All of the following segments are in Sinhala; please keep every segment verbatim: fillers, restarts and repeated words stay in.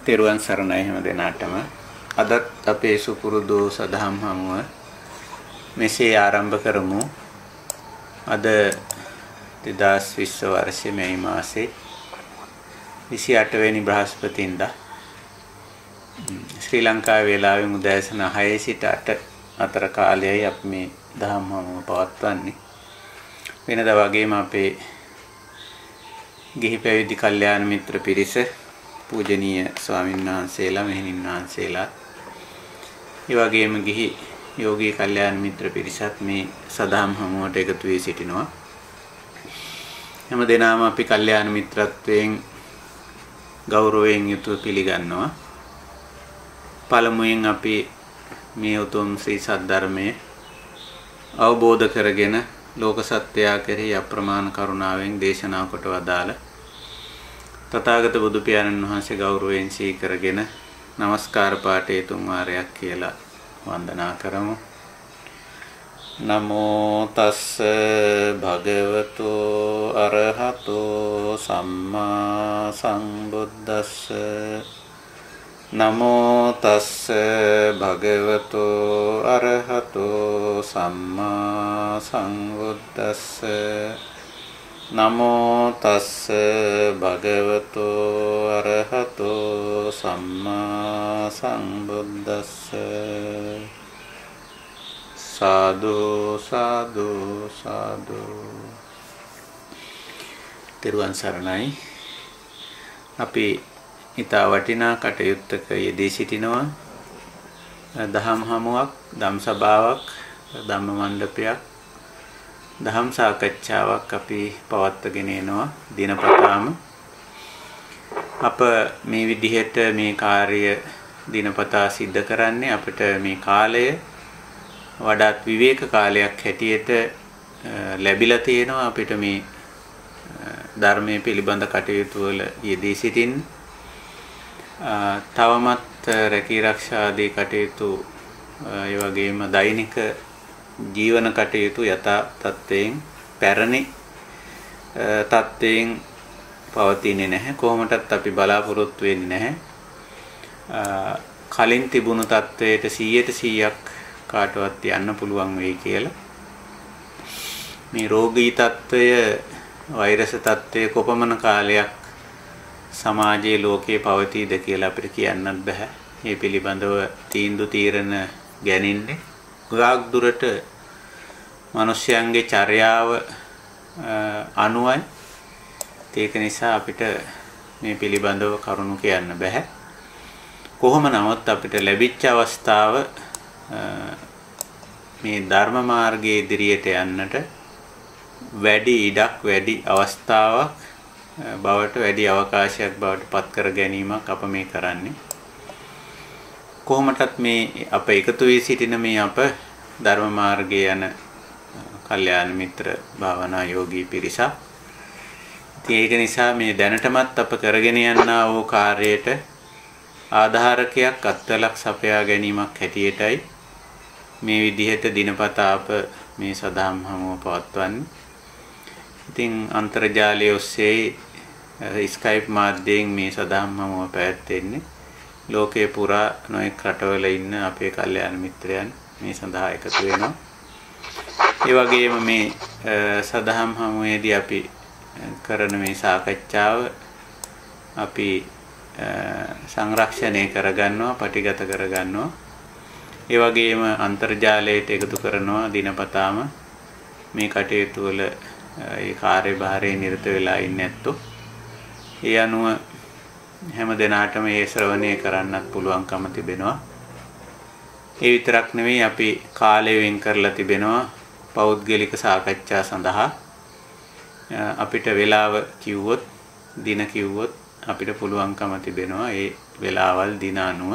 තෙරුවන් සරණයි හැම දෙනාටම. අදත් අපේ සුපුරුදු සදහම් හමුව මෙසේ ආරම්භ කරමු. අද දෙදාස් විස්ස වර්ෂයේ මැයි මාසේ විසි අට වෙනි බ්‍රහස්පතින්දා ශ්‍රී ලංකාවේ වේලාවෙන් උදෑසන හය සිට අට අතර කාලයයි අපි මේ දහම් හමුව පවත්වන්නේ. වෙනදා වගේම අපේ ගිහි පැවිදි කල්යාණ මිත්‍ර පිරිස පූජනීය ස්වාමීන් වහන්සේලා මෙහෙණින් වහන්සේලා ඒ වගේම ගිහි යෝගී කල්යාණ මිත්‍ර පිරිසත් මේ සදහම් හමුවට එකතු වී සිටිනවා. හැම දිනම අපි කල්යාණ මිත්‍රත්වයෙන් ගෞරවයෙන් යුතුව පිළිගන්නවා. පළමුවෙන් අපි මේ උතුම් ශ්‍රී සද්ධර්මයේ අවබෝධ කරගෙන ලෝක සත්‍යය කෙරෙහි අප්‍රමාණ කරුණාවෙන් දේශනා කොට වදාළ තථාගත බුදු පියාණන් වහන්සේ ගෞරවයෙන් සීකරගෙන নমස්කාර පාඨය තුන් වාරයක් කියලා වන්දනා කරමු. නමෝ තස්ස භගවතු අරහතෝ සම්මා සම්බුද්දස්ස නමෝ තස්ස භගවතු අරහතෝ සම්මා සම්බුද්දස්ස නමෝ තස්ස භගවතු අරහතෝ සම්මා සම්බුද්දස්ස සාදු සාදු සාදු. තෙරුවන් සරණයි. අපි ඊතා වටිනා කටයුත්තක යෙදී සිටිනවා. දහම් හමුවක්, ධම් සභාවක්, ධම්ම මණ්ඩපයක්, දහම් සාකච්ඡාවක් අපි පවත්වාගෙන යනවා දිනපතාම. අප මේ විදිහට මේ කාර්ය දිනපතා සිද්ධ කරන්නේ අපිට මේ කාලය වඩාත් විවේක කාලයක් හැටියට ලැබිලා තියෙනවා. අපිට මේ ධර්මයේ පිළිබඳ කටයුතු වල යෙදී සිටින්න තවමත් රැකී ආරක්ෂා ආදී කටයුතු ඒ වගේම දෛනික ජීවන කටයුතු යථා තත්ත්වයෙන් පැරණි තත්ත්වයෙන් පවතින්නේ නැහැ. කොහොමදත් අපි බලාපොරොත්තු වෙන්නේ නැහැ කලින් තිබුණු තත්ත්වයට සීයට සීයක් කාටවත් යන්න පුළුවන් වෙයි කියලා. මේ රෝගී තත්ත්වය, වෛරස් තත්ත්වය කොපමණ කාලයක් සමාජයේ ලෝකයේ පවතීද කියලා අපිට කියන්නත් බෑ. මේ පිළිබඳව තීන්දුව තීරණ ගැනින්නේ ගොඩාක් දුරට මිනිස්යන්ගේ චර්යාව අනුවයි. ඒක නිසා අපිට මේ පිළිබඳව කරුණු කියන්න බෑ. කොහොම නමුත් අපිට ලැබිච්ච අවස්ථාව මේ ධර්ම මාර්ගයේ ඉදිරියට යන්නට වැඩි ඉඩක්, වැඩි අවස්ථාවක් බවට, වැඩි අවකාශයක් බවට පත් කර ගැනීමක් අප මේ කරන්නේ. කොහොමටත් මේ අප එකතු වී සිටින මේ අප ධර්ම මාර්ගයේ යන කල්යාණ මිත්‍ර භාවනා යෝගී පිරිස. ඒක නිසා මේ දැනටමත් අප කරගෙන යනා වූ කාර්යයට ආධාරකයක්, අත්වලක් සපයා ගැනීමක් හැටියටයි මේ විදිහට දිනපතා අප මේ සදහම් හමුව පවත්වන්නේ. ඉතින් අන්තර්ජාලය ඔස්සේ ස්කයිප් මාධ්‍යයෙන් මේ සදහම් හමුව පැවැත්වෙන්නේ. ලෝකේ පුරා නොයෙක් රටවල ඉන්න අපේ කල්යාණ මිත්‍රයන් මේ සඳහා එකතු වෙනවා. ඒ වගේම මේ සදහම් හමුවේදී අපි කරන මේ සාකච්ඡාව අපි සංරක්ෂණය කරගන්නවා, පටිගත කරගන්නවා. ඒ වගේම අන්තර්ජාලයට එකතු කරනවා දිනපතාම මේ කටයුතු වල ඒ කාර්යභාරයේ නිරත වෙලා ඉන්නේ නැත්තෝ. ඒ අනුව හැම දිනාටම මේ ශ්‍රවණය කරන්නත් පුළුවන්කම තිබෙනවා. ඒ විතරක් නෙවෙයි අපි කාලය වෙන් කරලා තිබෙනවා පෞද්ගලික සාකච්ඡා සඳහා. අපිට වේලාව කිව්වොත්, දින කිව්වොත් අපිට පුළුවන්කම තිබෙනවා ඒ වේලාවල් දින අනුව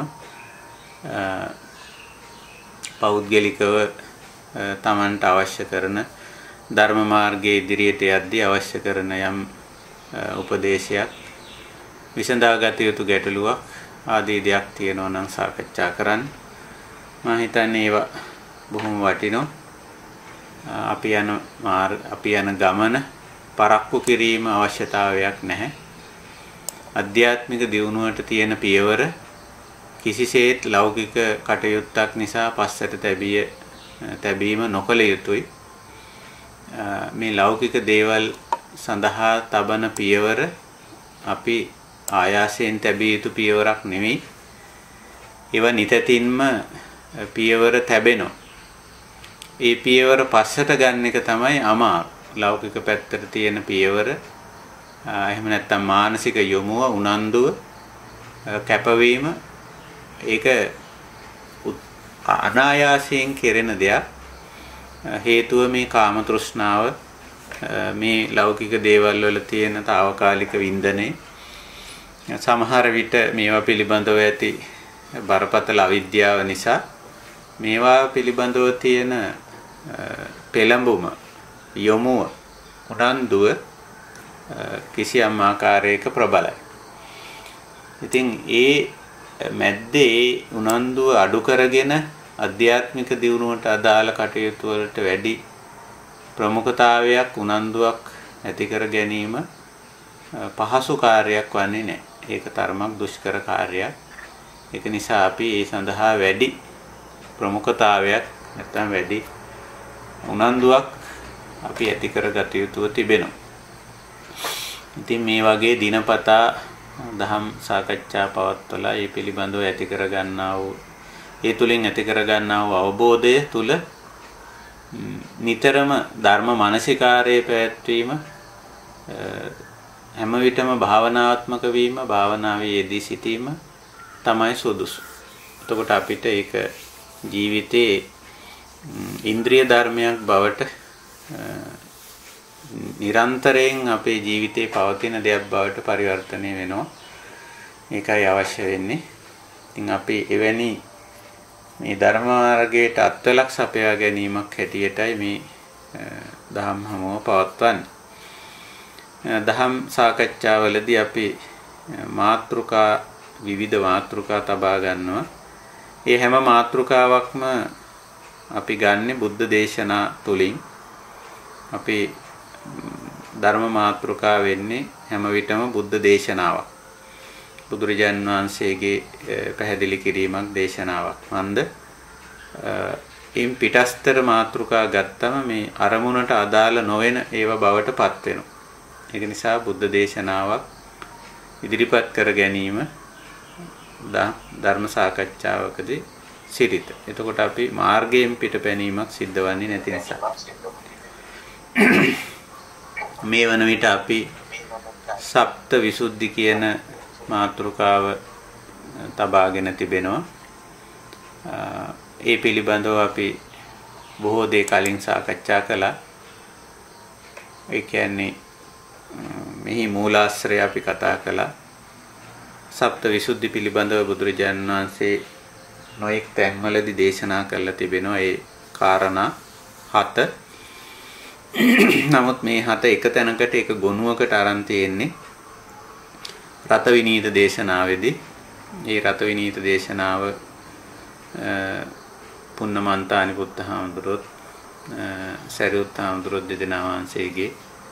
පෞද්ගලිකව තමන්ට අවශ්‍ය කරන ධර්ම මාර්ගයේ ඉදිරියට යද්දී අවශ්‍ය කරන යම් උපදේශයක්, විසඳාගත යුතු ගැටලුවක් ආදී දෙයක් තියෙනවා නම් සාකච්ඡා කරන්න. මම හිතන්නේ ඒවා බොහොම වටිනවා. අපි යන අපි යන ගමන පරක්කු කිරීම අවශ්‍යතාවයක් නැහැ. අධ්‍යාත්මික දියුණුවට තියෙන පියවර කිසිසේත් ලෞකික කටයුත්තක් නිසා පස්සට තැබිය තැබීම නොකළ යුතුයි. මේ ලෞකික දේවල් සඳහා තබන පියවර අපි ආයාසයෙන් තැබිය යුතු පියවරක් නෙවෙයි. ඒවා නිතතින්ම පියවර තැබෙනවා. ඒ පියවර පස්සට ගන්න එක තමයි අමාරු. ලෞකික පැත්තට තියෙන පියවර එහෙම නැත්නම් මානසික යොමුව උනන්දුව කැපවීම ඒක අනායාසයෙන් කෙරෙන දෙයක්. හේතුව මේ කාම තෘෂ්ණාව මේ ලෞකික දේවල් වල තියෙන తాවකාලික වින්දනේ සමහර විට මේවා පිළිබඳව ඇති බරපතල අවිද්‍යාව නිසා මේවා පිළිබඳව තියෙන පෙළඹුම යොමුව උනන්දුව කිසියම් ආකාරයක ප්‍රබලයි. ඉතින් ඒ මැද්දේ උනන්දුව අඩු කරගෙන අධ්‍යාත්මික දියුණුවට අදාළ කටයුතු වලට වැඩි ප්‍රමුඛතාවයක් උනන්දුවක් ඇති කර ගැනීම පහසු කාර්යයක් වන්නේ නැහැ. ඒක තරමක් දුෂ්කර කාර්යයක්. ඒක නිසා අපි ඒ සඳහා වැඩි ප්‍රමුඛතාවයක් නැත්නම් වැඩි උනන්දුවක් අපි ඇති කරගත යුතුව තිබෙනවා. ඉතින් මේ වගේ දිනපතා දහම් සාකච්ඡා පවත්වලා මේ පිළිබඳව ඇති කර ගන්නා වූ ඒ තුලින් ඇති කර ගන්නා වූ අවබෝධය තුල නිතරම ධර්ම මානසිකාරයේ පැවැත්වීම හැම විටම භාවනාත්මක වීම භාවනාවේ යෙදී සිටීම තමයි සුදුසු. එතකොට අපිට ඒක ජීවිතේ ඉන්ද්‍රිය ධර්මයක් බවට නිරන්තරයෙන් අපේ ජීවිතේ පවතින දෙයක් බවට පරිවර්තනය වෙනවා. ඒකයි අවශ්‍ය වෙන්නේ. ඉතින් අපි එවැනි මේ ධර්ම මාර්ගයට අත්වලක් සපයා ගැනීමක් හැටියටයි මේ දහම් හමුව පවත්වන්නේ. දහම් සාකච්ඡාවලදී අපි මාතෘකා විවිධ මාතෘකා තබා ගන්නවා. ඒ හැම මාතෘකාවක්ම අපි ගන්නෙ බුද්ධ දේශනා තුලින්. අපි ධර්ම මාතෘකා වෙන්නේ හැම විටම බුද්ධ දේශනාවක්. බුදුරජාණන් වහන්සේගේ පැහැදිලි කිරීමක් දේශනාවක්. මන්ද ඉන් පිටස්තර මාතෘකා ගත්තම මේ අරමුණට අදාළ නොවන ඒවා බවට පත් වෙනවා. ඒක නිසා බුද්ධ දේශනාවක් ඉදිරිපත් කර ගැනීම ධර්ම සාකච්ඡාවකදී සිරිත. එතකොට අපි මාර්ගයෙන් පිටපැනීමක් සිද්ධ වෙන්නේ නැති නිසා. මේ වන විට අපි සප්ත විසුද්ධි කියන මාතෘකාව තබාගෙන තිබෙනවා. ඒ පිළිබඳව අපි බොහෝ දේ කලින් සාකච්ඡා කළා. ඒ කියන්නේ මෙහි මූලාශ්‍රය අපි කතා කළා. සප්ත විසුද්ධි පිළිබඳව බුදුරජාණන් වහන්සේ නොඑක් තැන්වලදී දේශනා කරලා තිබෙනවා. ඒ කාරණා හත. නමුත් මේ හත එක තැනකට එක ගොනුවකට අරන් තියෙන්නේ රත විනීත දේශනාවේදී. මේ රත විනීත දේශනාව පුන්නමන්තානි පුත්තහාමුදුරුවෝ සරියුත් හාමුදුරුවෝ දෙදෙනා වහන්සේගේ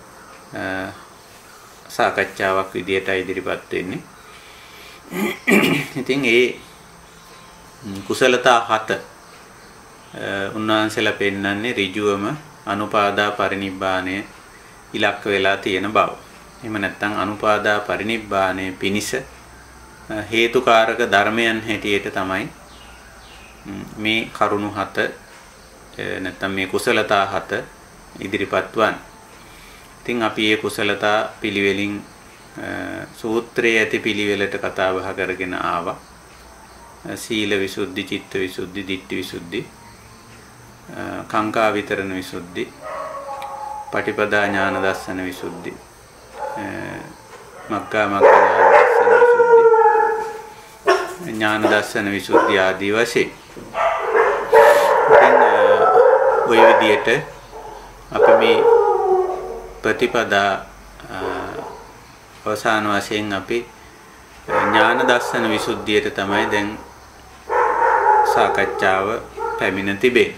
සාකච්ඡාවක් විදියට ඉදිරිපත් වෙන්නේ. ඉතින් ඒ කුසලතා හත උන්වහන්සේලා පෙන්වන්නේ ඍජුවම අනුපාදා පරිනිබ්බාණය ඉලක්ක වෙලා තියෙන බව. එහෙම නැත්නම් අනුපාදා පරිනිබ්බාණය පිනිස හේතුකාරක ධර්මයන් හැටියට තමයි මේ කරුණු හත නැත්නම් මේ කුසලතා හත ඉදිරිපත් වන්නේ. ඉතින් අපි මේ කුසලතා පිළිවෙලින් සූත්‍රයේ ඇති පිළිවෙලට කතා බහ කරගෙන ආවා. සීල විසුද්ධි, චිත්ත විසුද්ධි, ditthi විසුද්ධි, කාංකා විතරණ විසුද්ධි, පටිපදා ඥාන දර්ශන විසුද්ධි, මග්ගා මග්ග ඥාන දර්ශන විසුද්ධි, ඥාන දර්ශන විසුද්ධි ආදී වශයෙන්. ඉතින් ඔය විදිහට අපි මේ ප්‍රතිපදා අවසාන වශයෙන් අපි ඥාන දර්ශන විසුද්ධියට තමයි දැන් සාකච්ඡාව පැමිණ තිබෙන්නේ.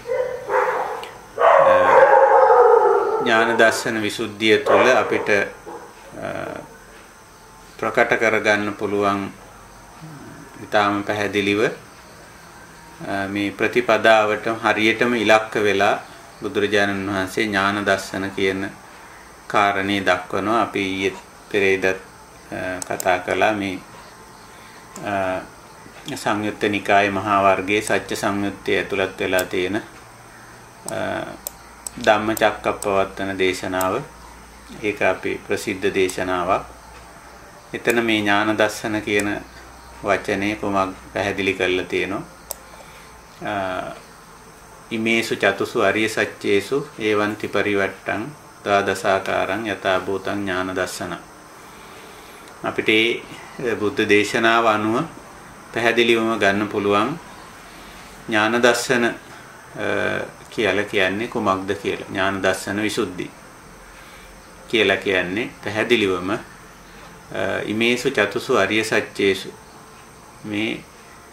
ඥාන දර්ශන විසුද්ධිය තුළ අපිට ප්‍රකට කරගන්න පුළුවන් ඊටාම පැහැදිලිව මේ ප්‍රතිපදාවට හරියටම ඉලක්ක වෙලා බුදුරජාණන් වහන්සේ ඥාන දර්ශන කියන කාරණේ දක්වනවා. අපි ඊයේ පෙරේදත් කතා කළා මේ සංයුත්ත නිකායේ මහා වර්ගයේ සත්‍ය සංයුත්තේ ඇතුළත් වෙලා තියෙන ධම්මචක්කප්පවත්තන දේශනාව. ඒක අපි ප්‍රසිද්ධ දේශනාවක්. එතන මේ ඥාන දර්ශන කියන වචනේ කොමක් පැහැදිලි කරලා තියෙනවා. ඉමේසු චතුසු අරිය සත්‍යේසු ඒවන්ති පරිවට්ටං දාදසාකාරං යථා භූතං ඥාන දර්ශන. අපිට මේ බුද්ධ දේශනාව අනුව පැහැදිලිවම ගන්න පුළුවන් ඥාන දර්ශන කියලා කියන්නේ කුමක්ද කියලා. ඥාන දර්ශන විසුද්ධි කියලා කියන්නේ පැහැදිලිවම ඉමේසු චතුසු අරිය සත්‍යේසු මේ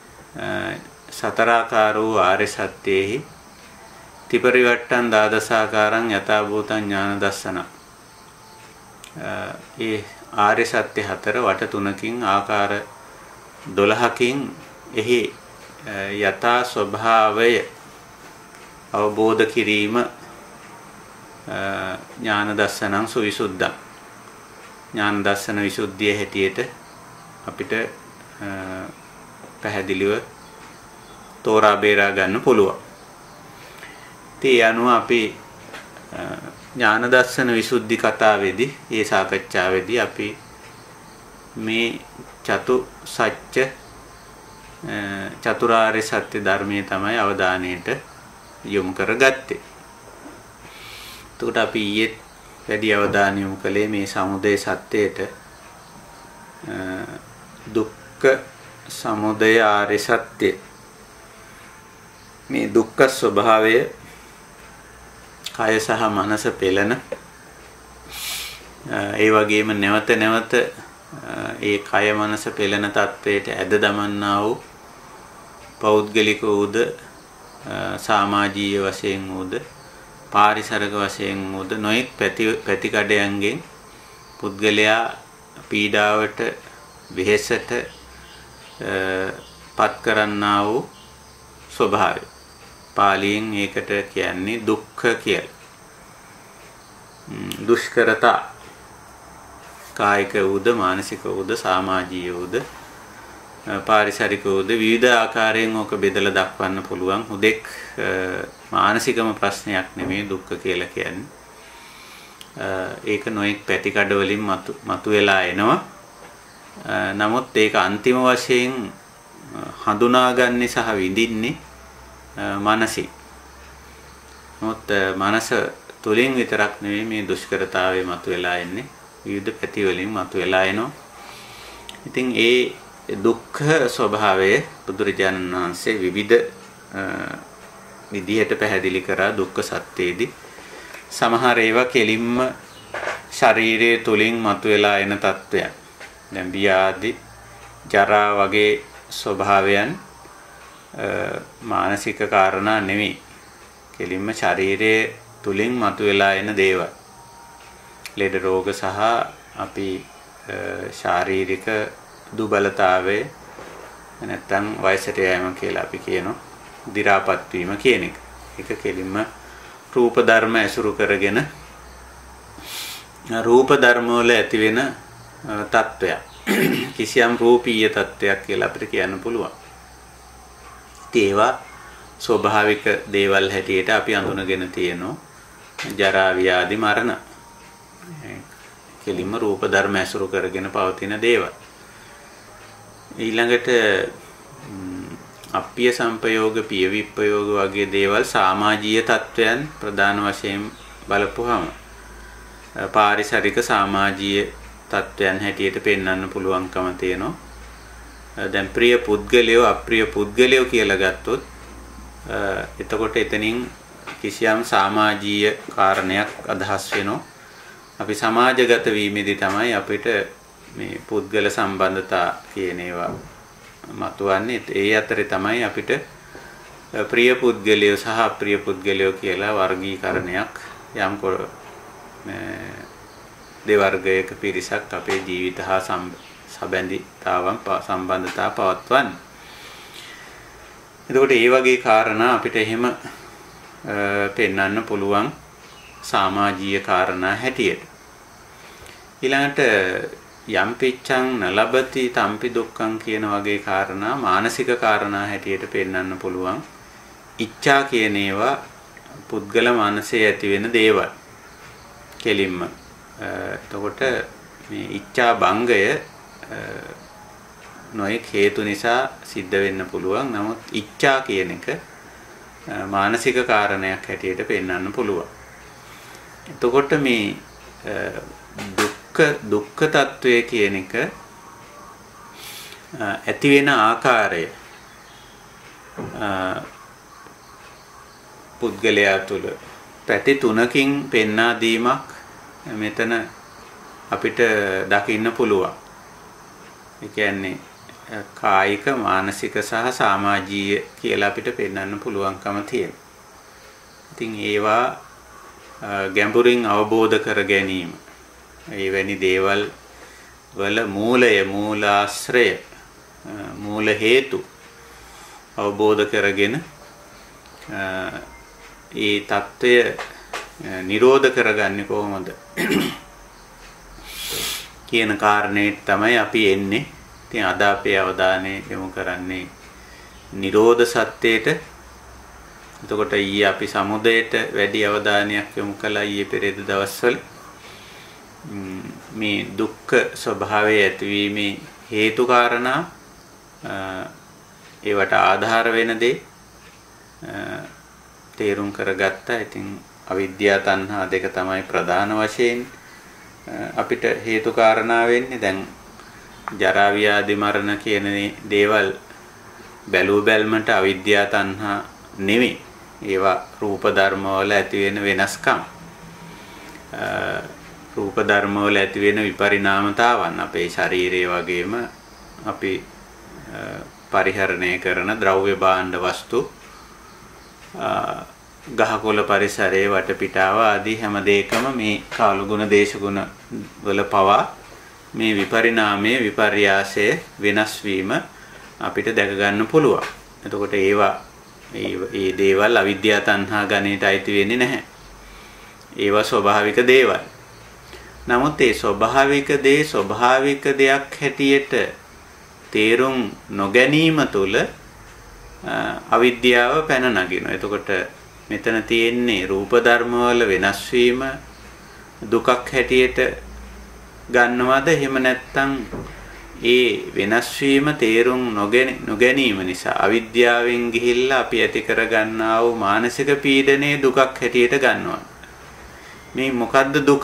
සතරාකාර වූ ආර්ය සත්‍යෙහි ත්‍රිපරිවට්ටං දාදසාකාරං යථා භූතං ඥාන දර්ශන. ඒ ආර්ය සත්‍ය හතර වට තුනකින් ආකාර දොළහකින් එහි යථා ස්වභාවය අවබෝධ කිරීම ඥාන දර්ශනං සුවිසුද්ධං. ඥාන දර්ශන විසුද්ධිය හැටියට අපිට පැහැදිලිව තෝරා බේරා ගන්න පුළුවන්. ඒ අනුව අපි ඥාන දර්ශන විසුද්ධි කතාවේදී මේ සාකච්ඡාවේදී අපි මේ චතු සත්‍ය චතුරාර්ය සත්‍ය ධර්මයේ තමයි අවධානයට යොමු කරගත්තේ. එතකොට අපි ඊයේ වැඩි අවධානය යොමු කළේ මේ සමුදය සත්‍යයට දුක්ඛ සමුදය ආර්ය සත්‍ය. මේ දුක්ඛ ස්වභාවය කය සහ මනස පෙළෙන ඒ වගේම නැවත නැවත ඒ කය මනස පෙළෙන තත්වයට ඇද දමන්නා වූ පෞද්ගලික වූද සමාජීය වශයෙන් වූද පාරිසරික වශයෙන් වූද නොඑක් පැති පැතිකඩයන්ගෙන් පුද්ගලයා පීඩාවට වෙහෙසට පත් කරන්නා වූ ස්වභාවය. පාලියෙන් ඒකට කියන්නේ දුක්ඛ කියලා. දුෂ්කරතා කායික වූද මානසික වූද සමාජීය වූද පාරිසරික වූද විවිධ ආකාරයෙන් ඕක බෙදලා දක්වන්න පුළුවන්. හුදෙක් මානසිකම ප්‍රශ්නයක් නෙමෙයි දුක්ඛ කියලා කියන්නේ. ඒක නොඑක් පැතිකඩ වලින් මතු මතුවලා එනවා. නමුත් ඒක අන්තිම වශයෙන් හඳුනාගන්නේ සහ විඳින්නේ මනසයි. මොකද මනස තුලින් විතරක් නෙවෙයි මේ දුෂ්කරතාවය මතුවලා එන්නේ. විවිධ පැති වලින් මතුවලා එනවා. ඉතින් ඒ දුක්ඛ ස්වභාවය බුදුරජාණන් වහන්සේ විවිධ විදිහට පැහැදිලි කරා දුක්ඛ සත්‍යයේදී. සමහර ඒවා කෙලින්ම ශරීරයේ තුලින් මතුවලා එන තත්වයන්. දැන් ව්‍යාධි, ජරා වගේ ස්වභාවයන් මානසික කාරණා නෙවෙයි. කෙලින්ම ශරීරයේ තුලින් මතුවලා එන දේවල්. ලෙඩ රෝග සහ අපි ශාරීරික දුබලතාවය නැත්නම් වයසට යෑම කියලා අපි කියනවා. දි รา පත් වීම කියන එක. ඒක කෙලින්ම රූප ධර්ම ඇසුරු කරගෙන රූප ධර්ම වල ඇති වෙන තත්වයක්. කිසියම් රූපීය තත්වයක් කියලා අපිට කියන්න පුළුවන්. ඒවා ස්වභාවික දේවල් හැටියට අපි අඳුනගෙන තියෙනවා. ජරා ව්‍යාධි මරණ. කෙලින්ම රූප ධර්ම ඇසුරු කරගෙන පවතින දේවල්. ඊළඟට අප්පිය සංපයෝග පිය විප්පයෝග වගේ දේවල් සමාජීය තත්වයන් ප්‍රධාන වශයෙන් බලපුවාම පාරිසරික සමාජීය තත්වයන් හැටියට පෙන්වන්න පුළුවන්කම තියෙනවා. දැන් ප්‍රිය පුද්ගලයෝ අප්‍රිය පුද්ගලයෝ කියලා ගත්තොත් එතකොට එතනින් කිසියම් සමාජීය කාරණයක් අදහස් වෙනවා. අපි සමාජගත වීමේදී තමයි අපිට මේ පුද්ගල සම්බන්ධතා කියන ඒවා මතුවන්නේ. ඒ අතරේ තමයි අපිට ප්‍රිය පුද්ගලයෝ සහ අප්‍රිය පුද්ගලයෝ කියලා වර්ගීකරණයක් යම් දෙවර්ගයක පිරිසක් අපේ ජීවිත හා සබැඳිතාවන් සම්බන්ධතා පවත්වන්නේ. එතකොට මේ වගේ කාරණා අපිට එහෙම පෙන්වන්න පුළුවන් සමාජීය කාරණා හැටියට. ඊළඟට යම් පිච්ඡං නලබති තම්පි දුක්ඛං කියන වගේ කාරණා මානසික කාරණා හැටියට පෙන්වන්න පුළුවන්. ඉච්ඡා කියන ඒවා පුද්ගල මනසේ ඇති වෙන දේවල්. කෙලින්ම. එතකොට මේ ඉච්ඡා භංගය නොයෙක් හේතු නිසා සිද්ධ වෙන්න පුළුවන්. නමුත් ඉච්ඡා කියන එක මානසික කාරණයක් හැටියට පෙන්වන්න පුළුවන්. එතකොට මේ දුක්ඛ දුක්ඛ తත්වය කියන එක ඇති වෙන ආකාරය පුද්ගලයා තුළ පැති තුනකින් පෙන්වා දීමක් මෙතන අපිට දකින්න පුළුවන්. ඒ කියන්නේ කායික මානසික සහ සමාජීය කියලා අපිට පෙන්වන්න පුළුවන්කම තියෙනවා. ඉතින් ඒවා ගැඹුරින් අවබෝධ කර ගැනීම එවැනි දේවල් වල මූලය මූලාශ්‍රය මූල හේතු අවබෝධ කරගෙන ඒ தত্ত্বය නිරෝධ කරගන්නේ කොහොමද කියන කාරණේට තමයි අපි එන්නේ. ඉතින් අද අපේ අවධානය යොමු කරන්නේ නිරෝධ සත්‍යයට. එතකොට ඊයේ අපි සමුදයට වැඩි අවධානයක් යොමු කළා ඊයේ පෙරේද දවස්වල. මේ දුක්ඛ ස්වභාවය ඇතිවීමේ හේතු කාරණා ඒවට ආධාර වෙන දේ තේරුම් කරගත්තා. ඉතින් අවිද්‍යාව තණ්හා දෙක තමයි ප්‍රධාන වශයෙන් අපිට හේතු කාරණා වෙන්නේ. දැන් ජරා ව්‍යාධි මරණ කියන දේවල් බැලූ බැල්මට අවිද්‍යාව තණ්හා නෙවෙයි. ඒවා රූප ධර්ම වල ඇති වෙන වෙනස්කම්. රූප ධර්ම වල ඇති වෙන විපරිණාමතාවන් අපේ ශරීරයේ වගේම අපි පරිහරණය කරන ද්‍රව්‍ය භාණ්ඩ වස්තු ගහකොළ පරිසරයේ වටපිටාව ආදී හැම දෙයකම මේ කාලගුණ දේශගුණ වල පවා මේ විපරිණාමයේ විපර්යාසය වෙනස් වීම අපිට දැක ගන්න පුළුවන්. එතකොට ඒවා මේ දේවල් අවිද්‍යාව තණ්හා ගණයට අයිති වෙන්නේ නැහැ. ඒවා ස්වභාවික දේවල්. නමුත් ඒ ස්වභාවික දේ ස්වභාවික දෙයක් හැටියට තේරුම් නොගැනීම තුළ අවිද්‍යාව පැන නගිනවා. එතකොට මෙතන තියෙන්නේ රූප ධර්ම වල වෙනස් වීම දුකක් හැටියට ගන්නවද? එහෙම නැත්නම් ඒ වෙනස් වීම තේරුම් නොගැනීම නිසා අවිද්‍යාවෙන් ගිහිල්ලා අපි ඇති කර ගන්නා වූ මානසික පීඩනයේ දුකක් හැටියට ගන්නවා. මේ මොකද්ද දුක?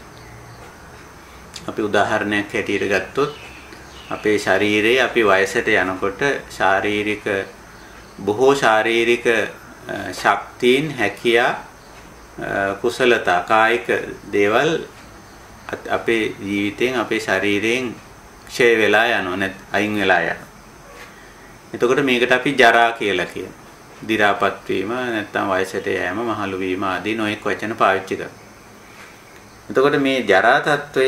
අපි උදාහරණයක් හැටියට ගත්තොත් අපේ ශරීරයේ අපි වයසට යනකොට ශාරීරික බොහෝ ශාරීරික ශක්තියින් හැකියා කුසලතා කායික දේවල් අපේ ජීවිතයෙන් අපේ ශරීරයෙන් ක්ෂය වෙලා යනවා නැත් අයින් වෙලා යනවා. එතකොට මේකට අපි ජරා කියලා කියනවා. දි รา පත් වීම නැත්නම් වයසට යෑම මහලු වීම ආදී නොයෙක් වචන පාවිච්චි කරනවා. එතකොට මේ ජරා తত্ত্বය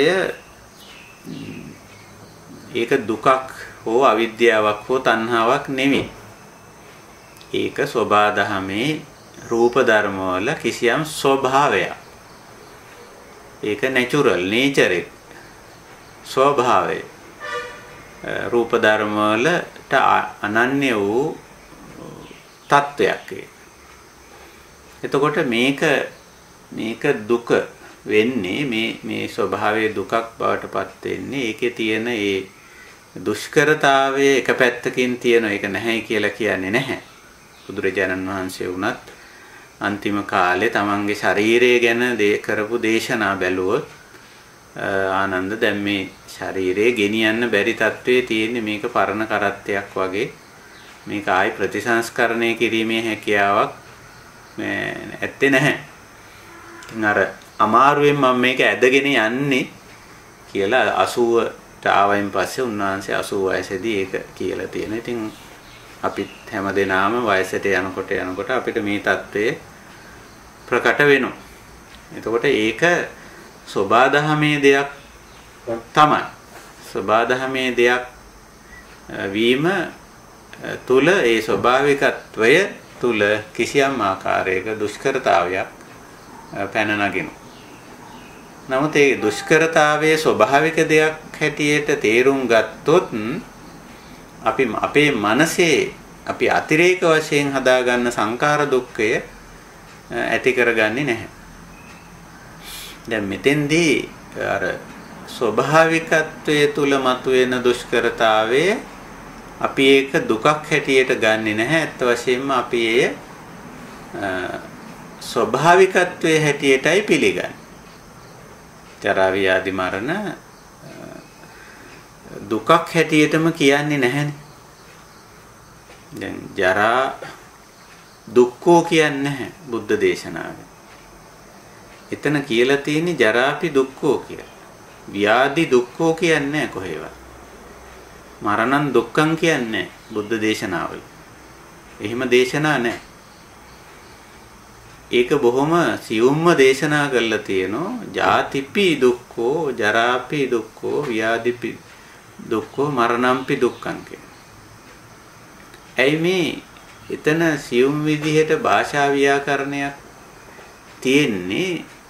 ඒක දුකක් හෝ අවිද්‍යාවක් හෝ තණ්හාවක් නෙමෙයි. ඒක සෝභාදහමේ රූප ධර්ම වල කිසියම් ස්වභාවයක්. ඒක නැචරල් නේචර් එක. ස්වභාවය. රූප ධර්ම වලට අනන්‍ය වූ තත්වයක් ඒක. එතකොට මේක මේක දුක වෙන්නේ මේ මේ ස්වභාවයේ දුකක් බවට පත් වෙන්නේ ඒකේ තියෙන ඒ දුෂ්කරතාවයේ එක පැත්තකින් තියෙන එක නැහැ කියලා කියන්නේ නැහැ. බුදුරජාණන් වහන්සේ වුණත් අන්තිම කාලේ තමන්ගේ ශරීරය ගැන දේ කරපු දේශනා බැලුවොත් ආනන්ද දැන් මේ ශරීරය ගෙනියන්න බැරි තත්වයේ තියෙන්නේ මේක පරණ කරත්තයක් වගේ. මේක ආයි ප්‍රතිසංස්කරණය කිරීමේ හැකියාවක් ඇත්තේ නැහැ. ඉතින් අර අමාරුවෙන් මම මේක ඇදගෙන යන්නේ කියලා අසූවට ආවයින් පස්සේ උන්වහන්සේ අසූ වයසේදී ඒක කියලා තියෙනවා. ඉතින් අපිත් හැමදෙනාම වයසට යනකොට යනකොට අපිට මේ தત્ත්වය ප්‍රකට වෙනවා. එතකොට ඒක සෝබාදහමේ දෙයක් තමයි. සබාධමේ දෙයක් වීම තුල ඒ ස්වභාවිකත්වය තුල කිසියම් ආකාරයක දුෂ්කරතාවයක් පැන නගිනවා. නමුත් ඒ දුෂ්කරතාවයේ ස්වභාවික දෙයක් හැටියට තේරුම් ගත්තොත් අපි අපේ මනසේ අපි අතිරේක වශයෙන් හදාගන්න සංකාර දුක්ඛය ඇති කරගන්නේ නැහැ. දැන් මෙතෙන්දී අර ස්වභාවිකත්වයේ තුල මතුවෙන දුෂ්කරතාවයේ අපි ඒක දුකක් හැටියට ගන්නෙ නැහැ. ඇත්ත වශයෙන්ම අපි එය ස්වභාවිකත්වයේ හැටියටයි පිළිගන්නේ. ජරා ව්‍යාධි මරණ දුකක් හැටියටම කියන්නේ නැහැනේ. දැන් ජරා දුක්ඛෝ කියන්නේ නැහැ බුද්ධ දේශනාවේ. එතන කියලා තියෙන්නේ ජරාපි දුක්ඛෝ කියලා. ව්‍යාධි දුක්ඛෝ කියන්නේ නැහැ කොහෙවත්. මරණං දුක්ඛං කියන්නේ බුද්ධ දේශනාවල. එහෙම දේශනා නැහැ. ඒක බොහොම සියුම්ම දේශනා කරලා තියෙනවා. ජාතිපි දුක්ඛෝ, ජරාපි දුක්ඛෝ, ව්‍යාධිපි දුක්ඛෝ, මරණම්පි දුක්ඛං කියන. ඇයි මේ එතන සියුම් විදිහට භාෂා ව්‍යාකරණයක් තියෙන්නේ?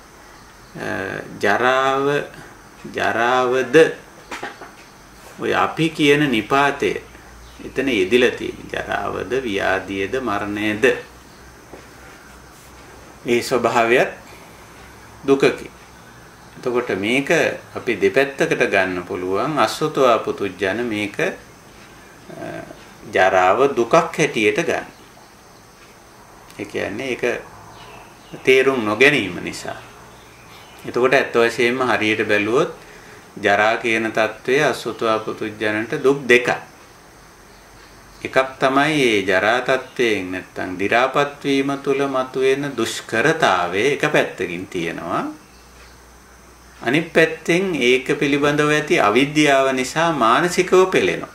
ජරාව ජරාවද ඔය අපි කියන නිපාතය එතන යෙදිලා තියෙන. ජරාවද, ව්‍යාධියද, මරණයද ඒ ස්වභාවයත් දුකකි. එතකොට මේක අපි දෙපැත්තකට ගන්න පුළුවන්. අසුතවා පුතුජන මේක ජරාව දුකක් හැටියට ගන්න. ඒ කියන්නේ ඒක තේරුම් නොගැනීම නිසා. එතකොට ඇත්ත වශයෙන්ම හරියට බැලුවොත් ජරා කියන తත්වය අසුතවා පුතුජනන්ට දුක් දෙකක්. එකක් තමයි මේ ජරා තත්වයෙන් නැත්තම් දි รา පත් වීම තුල මතුවෙන දුෂ්කරතාවය එක පැත්තකින් තියෙනවා. අනිත් පැත්තෙන් ඒක පිළිබඳව ඇති අවිද්‍යාව නිසා මානසිකව පෙළෙනවා.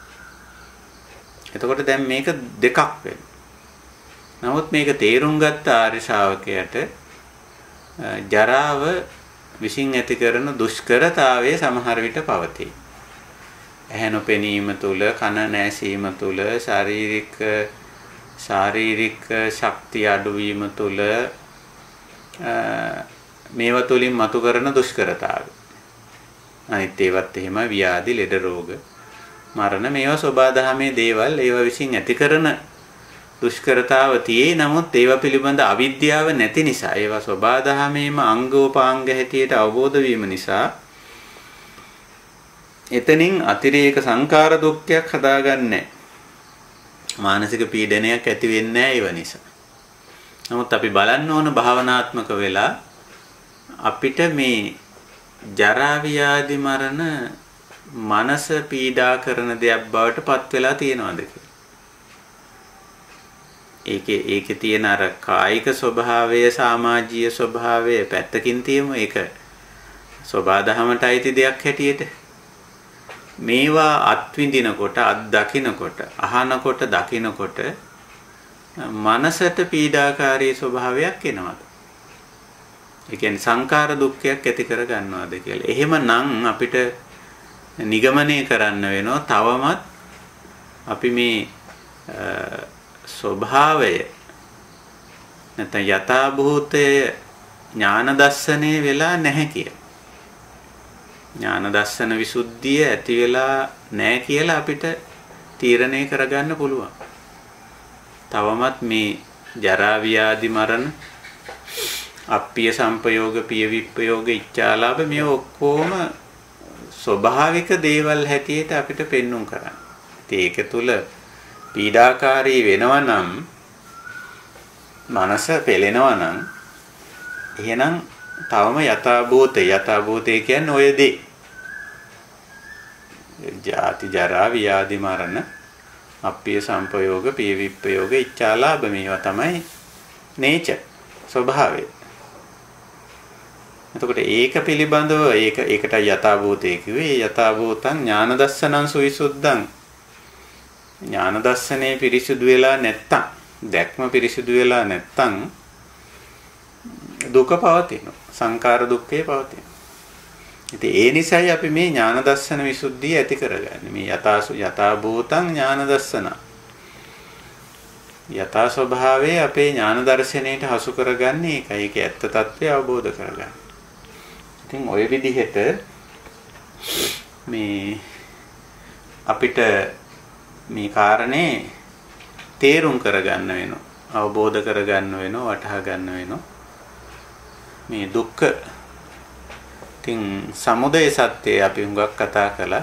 එතකොට දැන් මේක දෙකක් වෙනවා. නමුත් මේක තේරුම් ගත්ත ආර්ය ශ්‍රාවකයාට ජරාව විසින් ඇති කරන දුෂ්කරතාවයේ සමහර විට පවතී. ඇහැ නොපෙනීම තුල, කන නැසීම තුල, ශාරීරික ශාරීරික ශක්තිය අඩුවීම තුල මේව තුලින් මතු කරන දුෂ්කරතාවය. අනිත් ඒවත් එහෙම ව්‍යාධි, ලෙඩ රෝග, මරණ මේවා සබාධමේ දේවල්. ඒවා විසින් ඇති කරන දුෂ්කරතාව තියේ. නමුත් ඒවා පිළිබඳ අවිද්‍යාව නැති නිසා, ඒවා සබාධමේම අංගෝපාංග හැටියට අවබෝධ වීම නිසා එතනින් අතිරේක සංකාර දුක්ඛයක් හදාගන්නේ. මානසික පීඩනයක් ඇති වෙන්නේ නැහැ ඒව නිසා. නමුත් අපි බලන්න ඕන භාවනාත්මක වෙලා අපිට මේ ජරා ව්‍යාධි මරණ මනස පීඩා කරන දෙයක් බවට පත් වෙලා තියෙනවද කියලා. ඒකේ ඒකේ තියෙන අර කායික ස්වභාවය, සමාජීය ස්වභාවය පැත්තකින් තියමු. ඒක සබාධමට අයිති දෙයක් හැටියට මේවා අත්විඳිනකොට, අත් දකින්නකොට, අහනකොට, දකින්නකොට මනසට පීඩාකාරී ස්වභාවයක් එනවාද? ඒ කියන්නේ සංකාර දුක්ඛයක් ඇති කර ගන්නවාද කියලා. එහෙමනම් අපිට නිගමනය කරන්න වෙනවා තවමත් අපි මේ ස්වභාවය නැත්නම් යථාභූතය ඥාන දර්ශනේ වෙලා නැහැ කියලා. ඥාන දර්ශන විසුද්ධිය ඇති වෙලා නැහැ කියලා අපිට තීරණය කරගන්න පුළුවන්. තවමත් මේ ජරා ව්‍යාධි මරණ, අප්පිය සංපයෝග, පිය විප්පයෝග, ඉච්ඡාලාභ මේ ඔක්කොම ස්වභාවික දේවල් හැටියට අපිට පෙන්눔 කරන්න. ඉතින් ඒක තුල පීඩාකාරී වෙනවා නම්, මනස පෙළෙනවා නම්, එහෙනම් තවම යථාභූතය යථාභූතය කියන්නේ ඔය දේ. ජාති ජරා ව්‍යාධි මරණ, අප්පිය සංපයෝග, පිය විප්පයෝග, ඉච්ඡාලාභ මේවා තමයි නේචර්, ස්වභාවය. එතකොට ඒක පිළිබඳව ඒක ඒකට යථාභූතය කිව්වේ. යථාභූතං ඥාන දස්සනං සුවිසුද්ධං. ඥාන දස්සනේ පිරිසුදු වෙලා නැත්තම්, දැක්ම පිරිසුදු වෙලා නැත්තම් දුක පවතිනවා. සංකාර දුක්ඛේ පවතිනවා. ඉතින් ඒ නිසායි අපි මේ ඥාන දර්ශන විසුද්ධිය ඇති කරගන්නේ. මේ යථාසු යථා භූතං ඥාන දර්ශන. යථා ස්වභාවයේ අපේ ඥාන දර්ශනයට හසු කරගන්නේ ඒකයි. ඒකේ ඇත්ත తත්වය අවබෝධ කරගන්න. ඉතින් ওই විදිහට මේ අපිට මේ කාරණේ තේරුම් කරගන්න වෙනවා. අවබෝධ කරගන්න වෙනවා, වටහා ගන්න වෙනවා. මේ දුක්ඛ ඉතින් සමුදය සත්‍යය අපි හුඟක් කතා කළා.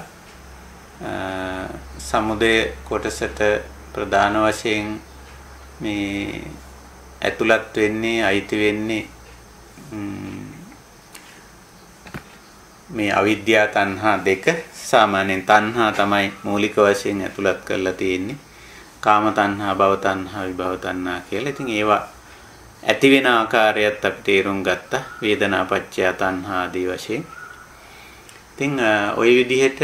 සමුදය කොටසට ප්‍රධාන වශයෙන් මේ ඇතුළත් වෙන්නේ අයිති වෙන්නේ මේ අවිද්‍යා තණ්හා දෙක. සාමාන්‍යයෙන් තණ්හා තමයි මූලික වශයෙන් ඇතුළත් කරලා තියෙන්නේ. කාම තණ්හා, භව තණ්හා, විභව තණ්හා කියලා. ඉතින් ඒවා ඇති වෙන ආකාරයත් අපි තේරුම් ගත්තා. වේදනා පත්‍ය තණ්හා ආදී වශයෙන්. ඉතින් ওই විදිහට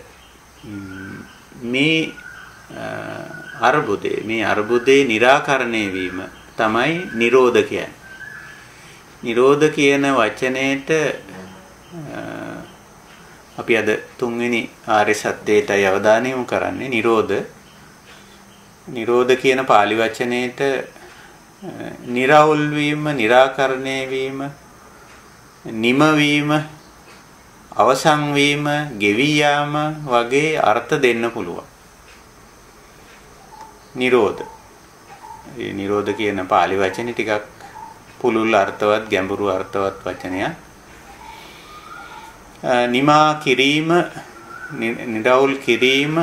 මේ අර්බුදේ මේ අර්බුදේ निराකරණය වීම තමයි නිරෝධ කියන්නේ. නිරෝධ කියන වචනේට අපි අද තුන්වෙනි ආර්ය සත්‍යයටයි අවධානය යොමු කරන්නේ. නිරෝධ නිරෝධ කියන pāli වචනේට නිරවුල් වීම, निराකරණය වීම, නිම වීම, අවසන් වීම, ගෙවි යාම වගේ අර්ථ දෙන්න පුළුවන්. නිරෝධ. මේ නිරෝධ කියන pāli වචනේ ටිකක් පුළුල් අර්ථවත්, ගැඹුරු අර්ථවත් වචනයක්. නිමා කිරීම, නිරවුල් කිරීම,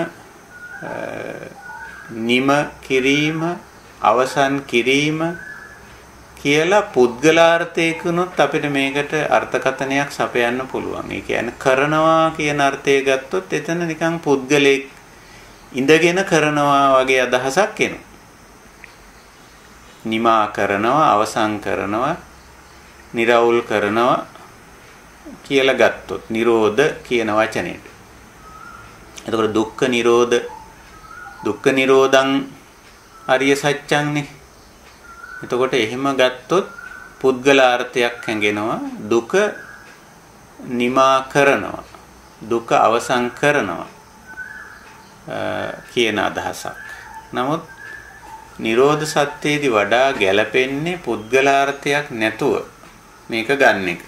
නිම කිරීම, අවසන් කිරීම කියලා පුද්ගලාර්ථයකුනොත් අපිට මේකට අර්ථකථනයක් සපයන්න පුළුවන්. ඒ කියන්නේ කරනවා කියන අර්ථය ගත්තොත් එතන නිකන් පුද්ගලෙක් ඉඳගෙන කරනවා වගේ අදහසක් එනවා. නිමා කරනවා, අවසන් කරනවා, නිරවුල් කරනවා කියලා ගත්තොත් නිරෝධ කියන වචනේට. එතකොට දුක්ඛ නිරෝධ, දුක්ඛ නිරෝධං අරිය සත්‍යංනේ. එතකොට එහෙම ගත්තොත් පුද්ගලාර්ථයක් හැඟෙනවා. දුක නිමා කරනවා, දුක අවසන් කරනවා කියන අදහසක්. නමුත් නිරෝධ සත්‍යයේදී වඩා ගැළපෙන්නේ පුද්ගලාර්ථයක් නැතුව මේක ගන්න එක.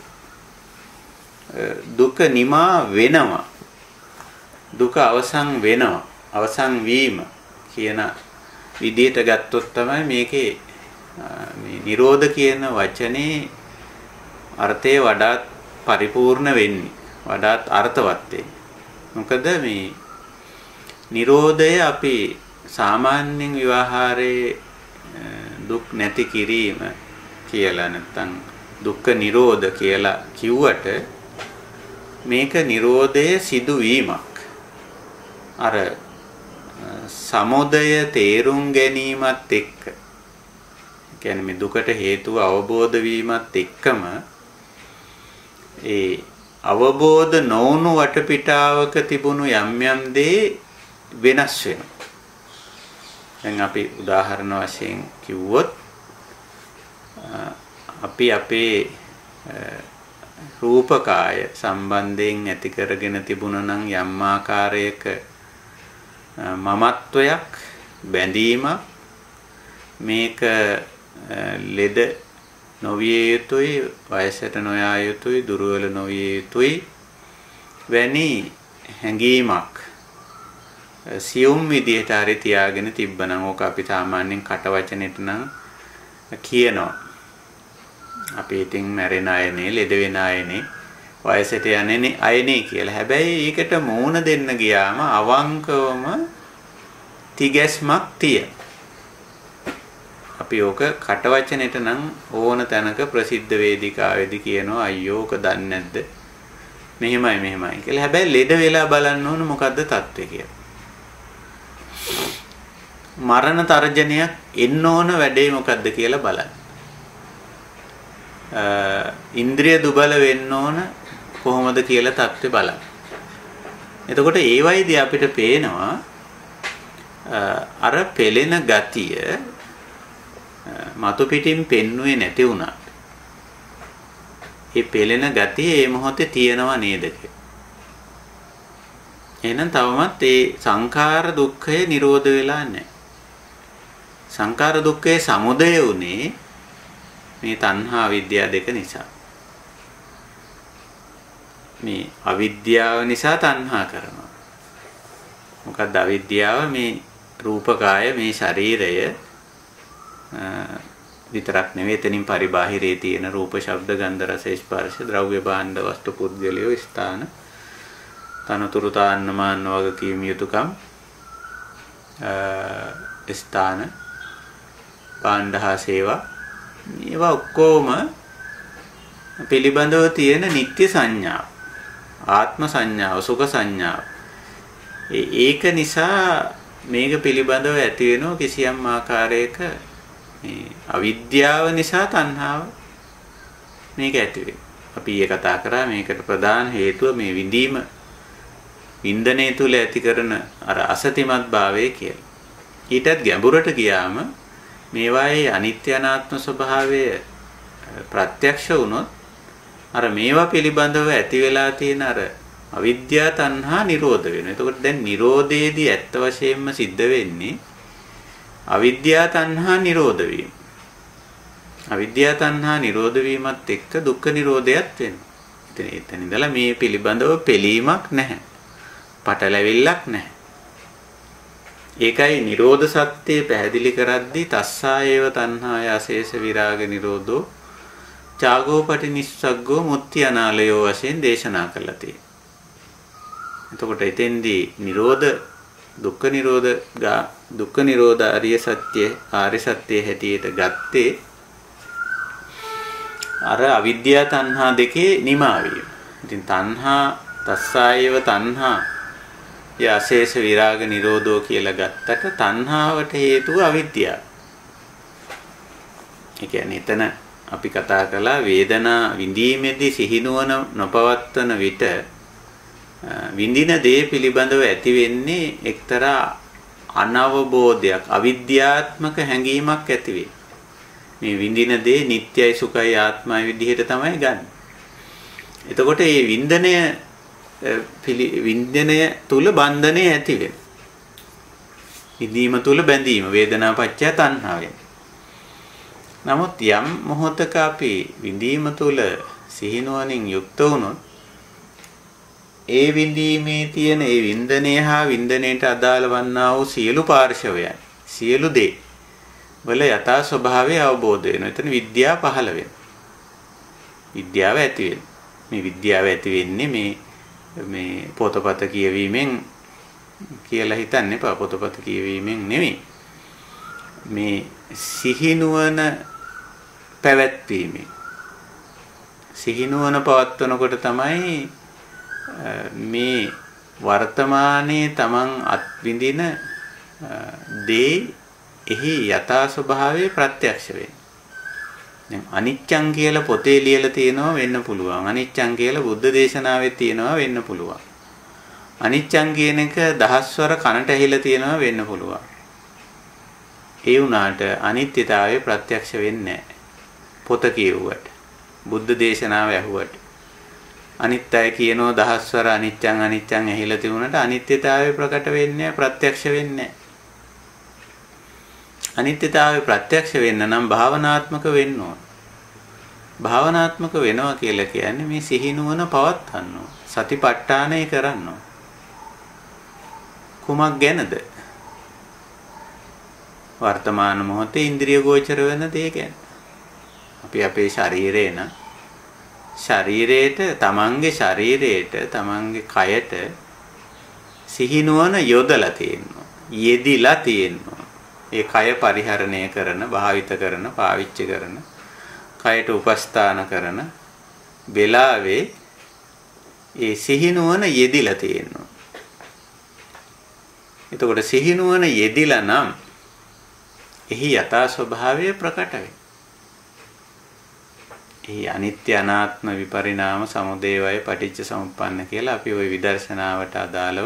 දුක නිමා වෙනවා, දුක අවසන් වෙනවා, අවසන් වීම කියන විදිහට ගත්තොත් තමයි මේකේ මේ නිරෝධ කියන වචනේ අර්ථය වඩාත් පරිපූර්ණ වෙන්නේ, වඩාත් අර්ථවත් වෙන්නේ. මොකද මේ නිරෝධය අපි සාමාන්‍යයෙන් විවහාරයේ දුක් නැති කිරීම කියලා නැත්නම් දුක්ඛ නිරෝධ කියලා කිව්වට මේක නිරෝධයේ සිදුවීමක්. අර සමුදය තේරුම් ගැනීමත් එක්ක, කියන්නේ මේ දුකට හේතුව අවබෝධ වීමත් එක්කම ඒ අවබෝධ නොවුණු වටපිටාවක තිබුණු යම් යම් දේ වෙනස් වෙනවා. දැන් අපි උදාහරණ වශයෙන් කිව්වොත් අපි අපේ රූපකාය සම්බන්ධයෙන් ඇති කරගෙන තිබුණා නම් යම් ආකාරයක මමත්වයක්, බැඳීමක්, මේක ලෙඩ නොවිය යුතුයි, වයසට නොයා යුතුයි, දුර්වල නොවිය යුතුයි වැනි හැඟීමක් සියුම් විදියට හරි තියාගෙන තිබ්බනම් ඕක අපි සාමාන්‍යයෙන් කට වචනෙට නම් කියනවා. අපි ඉතින් මැරෙන අයනේ, ලෙඩ වෙන අයනේ, වයසට යන්නේ අයනේ කියලා. හැබැයි ඒකට මූණ දෙන්න ගියාම අවංකවම තිගැස්මක් තියෙන. අපි ඕක කට වචනෙට නම් ඕන තැනක ප්‍රසිද්ධ වේදිකාවේදී කියනවා අයියෝ ඕක දන්නේ නැද්ද? මෙහෙමයි මෙහෙමයි කියලා. හැබැයි ලෙඩ වෙලා බලන්න ඕන මොකද්ද තත්ත්වය කියලා. මරණ තර්ජනයක් එන්න ඕන වැඩේ මොකද්ද කියලා බලන්න. ඉන්ද්‍රිය දුබල වෙන්න ඕන කොහොමද කියලා තත්ත්වය බලන්න. එතකොට ඒ වයිදී අපිට පේනවා අර පෙළෙන ගතිය මතු පිටින් පෙන්නුවේ නැති වුණා. ඒ පෙළෙන ගතිය ඒ මොහොතේ තියෙනව නේද කියලා. එහෙනම් තවමත් ඒ සංඛාර දුක්ඛය නිරෝධ වෙලා නැහැ. සංඛාර දුක්ඛයේ සමුදය උනේ මේ තණ්හා විද්‍යාව දෙක නිසා. මේ අවිද්‍යාව නිසා තණ්හා කරනවා. මොකක්ද අවිද්‍යාව? මේ රූපකාය මේ ශරීරය විතරක් නෙවෙයි එතනින් පරිබාහිරේ තියෙන රූප ශබ්ද ගන්ධ රස ස්පර්ශ ද්‍රව්‍ය භාණ්ඩ වස්තු පුද්ගලියෝ ස්ථාන තනතුරු තාන්න මාන්න වගකීම් යුතුයකම් ස්ථාන භාණ්ඩ හා සේවා මේවා ඔක්කොම පිළිබඳව තියෙන නිත්‍ය සංඥාව ආත්ම සංඥාව සුඛ සංඥාව ඒක නිසා මේක පිළිබඳව ඇති වෙන කිසියම් ආකාරයක මේ අවිද්‍යාව නිසා තණ්හාව මේක ඇති වෙනවා. අපි ඊයේ කතා කරා මේකට ප්‍රධාන හේතුව මේ විඳීම වින්දනයේ තුල ඇති කරන අර අසතිමත් භාවය කියලා. ඊටත් ගැඹුරට ගියාම මේවායේ අනිත්‍ය අනාත්ම ස්වභාවය ප්‍රත්‍යක්ෂ වුණොත් අර මේවා පිළිබඳව ඇති වෙලා තියෙන අර අවිද්‍යා තණ්හා නිරෝධ වෙනවා. එතකොට දැන් නිරෝධයේදී ඇත්ත වශයෙන්ම සිද්ධ වෙන්නේ අවිද්‍යා තණ්හා නිරෝධ වීම. අවිද්‍යා තණ්හා නිරෝධ වීමත් එක්ක දුක්ඛ නිරෝධයත් වෙනවා. ඉතින් එතන ඉඳලා මේ පිළිබඳව පිළීමක් නැහැ. පටලැවිල්ලක් නැහැ. ඒකයි නිරෝධ සත්‍යය පැහැදිලි කරද්දී තස්සායේව තණ්හාය අශේෂ විරාග නිරෝධෝ චාගෝපටි නිස්සග්ගෝ මුත්‍ති අනාලයෝ වශයෙන් දේශනා කළා තියෙනවා. එතකොට එතෙන්දී නිරෝධ දුක්ඛ නිරෝධ දුක්ඛ නිරෝධ අරිය සත්‍ය ආර්ය සත්‍ය හැටියට ගත්තේ අර අවිද්‍යා තණ්හා දෙකේ නිමා වීම. ඉතින් තණ්හා තස්සායේව තණ්හා යසේස විරාග නිරෝධෝ කියලා ගත්තට තණ්හාවට හේතුව අවිද්‍යාව. ඒ කියන්නේ එතන අපි කතා කළා වේදනා විඳීමේදී සිහිනුවන නොපවත්වන විට විඳින දේ පිළිබඳව ඇති වෙන්නේ එක්තරා අනවබෝධයක් අවිද්‍යාත්මක හැඟීමක් ඇති වෙයි. මේ විඳින දේ නිට්ටයයි සුඛයි ආත්මයි විදිහට තමයි ගන්න. එතකොට මේ වින්දනය වින්දනය තුල බන්ධනය ඇති වෙනවා. විඳීම තුල බැඳීම වේදනා පත්‍ය තණ්හාවෙන්. නමුත් යම් මොහොතක අපි විඳීම තුල සිහිනුවණින් යුක්ත වුණොත් ඒ විඳීමේ තියෙන ඒ වින්දනය හා වින්දනයට අදාළ වන්නා වූ සියලු පාර්ශවයන් සියලු දේ වල යථා ස්වභාවය අවබෝධ වෙනවා. එතන විද්‍යාව පහළ වෙනවා. විද්‍යාව ඇති වෙනවා. මේ විද්‍යාව ඇති වෙන්නේ මේ මේ පොතපත කියවීමෙන් කියලා හිතන්න එපා. පොතපත කියවීමෙන් නෙමෙයි. මේ සිහිනුවන පැවැත්වීමෙන් සිහිනුවන පවත්වනකොට තමයි මේ වර්තමානයේ තමන් අත්විඳින දේ එහි යථා ස්වභාවය ප්‍රත්‍යක්ෂ වෙන්නේ. දැන් අනිච්චං කියලා පොතේ ලියලා තියෙනවා වෙන්න පුළුවන්. අනිච්චං කියලා බුද්ධ දේශනාවේ තියෙනවා වෙන්න පුළුවන්. අනිච්චං කියන එක දහස්වර කනට ඇහිලා තියෙනවා වෙන්න පුළුවන්. ඒ වුණාට අනිත්‍යතාවය ප්‍රත්‍යක්ෂ වෙන්නේ නැහැ. පොත කියුවට බුද්ධ දේශනාව ඇහුවට අනිත්‍යය කියනෝ දහස්වර අනිච්චං අනිච්චං ඇහිලා තිබුණාට අනිත්‍යතාවය ප්‍රකට වෙන්නේ ප්‍රත්‍යක්ෂ වෙන්නේ අනිත්‍යතාවය ප්‍රත්‍යක්ෂ වෙන්න නම් භාවනාත්මක වෙන්න ඕන. භාවනාත්මක වෙනවා කියලා කියන්නේ මේ සිහිනුවන පවත්වන්න ඕන. සතිපට්ඨානය කරන්න ඕන. කුමක් ගැනද? වර්තමාන මොහොතේ ඉන්ද්‍රිය ගෝචර වෙන දේ ගැන. අපි අපේ ශරීරේ නම් ශරීරයට තමන්ගේ ශරීරයට තමන්ගේ කයට සිහිනුවන යොදලා තියෙනවා. යෙදිලා තියෙනවා. ඒ කය පරිහරණය කරන, භාවිත කරන, පාවිච්චි කරන, කයට උපස්ථාන කරන වෙලාවේ ඒ සිහිනුවන යෙදිලා තියෙනවා. එතකොට සිහිනුවන යෙදිලා නම් එහි යථා ස්වභාවය ප්‍රකට වෙයි. ඒ අනිත්‍ය අනාත්ම විපරිණාම සමුදය වය පටිච්ච සමුප්පන්න කියලා අපි ওই විදර්ශනාවට අදාළව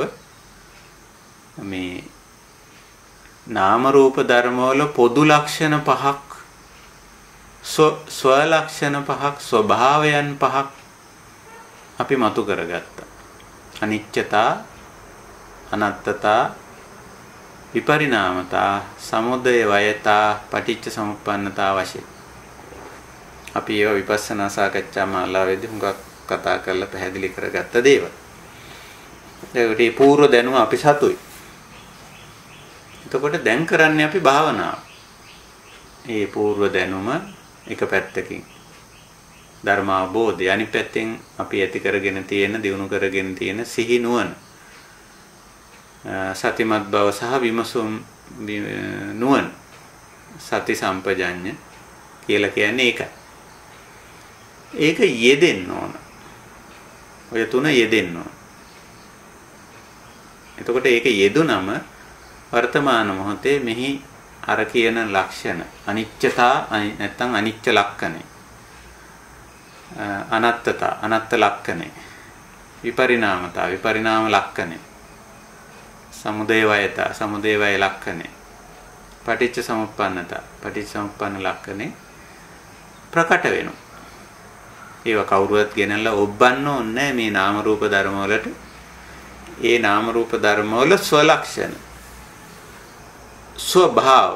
මේ නාම රූප ධර්ම වල පොදු ලක්ෂණ පහක් ස්වලක්ෂණ පහක් ස්වභාවයන් පහක් අපි මතු කරගත්තා. අනිච්චතා, අනත්තතා, විපරිණාමතා, සමුදය වයතා, පටිච්ච සමුප්පන්නතා වශයෙන්. අපි ඒවා විපස්සනා සාකච්ඡා මාලාවේදී හුඟක් කතා කරලා පැහැදිලි කරගත්ත දේවල්. ඒකට පූර්ව දැනුම අපි සතුයි. එතකොට දැන් කරන්නේ අපි භාවනාව. ඒ පූර්ව දැනුම එක පැත්තකින් ධර්ම අවබෝධය, අනිත් පැත්තෙන් අපි ඇති කරගෙන තියෙන, දිනු කරගෙන තියෙන සිහි නුවණ, සතිමත් බව සහ විමසුම් නුවණ, සති සම්පජඤ්ඤ කියලා කියන්නේ ඒකයි. ඒක යෙදෙන්න ඕන. ඔය තුන යෙදෙන්න ඕන. එතකොට ඒක යෙදුනම වර්තමාන මොහොතේ මෙහි අර කියන ලක්ෂණ අනිච්චතා නැත්නම් අනිච්ච ලක්ෂණය, අනත්තතා අනත්ත ලක්ෂණය, විපරිණාමතා විපරිණාම ලක්ෂණය, සමුදය වයතා සමුදය වය ලක්ෂණය, පටිච්ච සමුප්පන්නතා පටිච්ච සමුප්පන්න ලක්ෂණය ප්‍රකට වෙනවා. ඒව කවුරුවත් ගෙනල්ලා ඔබ්බන්න ඕනේ මේ නාම රූප ධර්ම වලට. ඒ නාම රූප ධර්ම වල ස්වලක්ෂණ, ස්වභාව.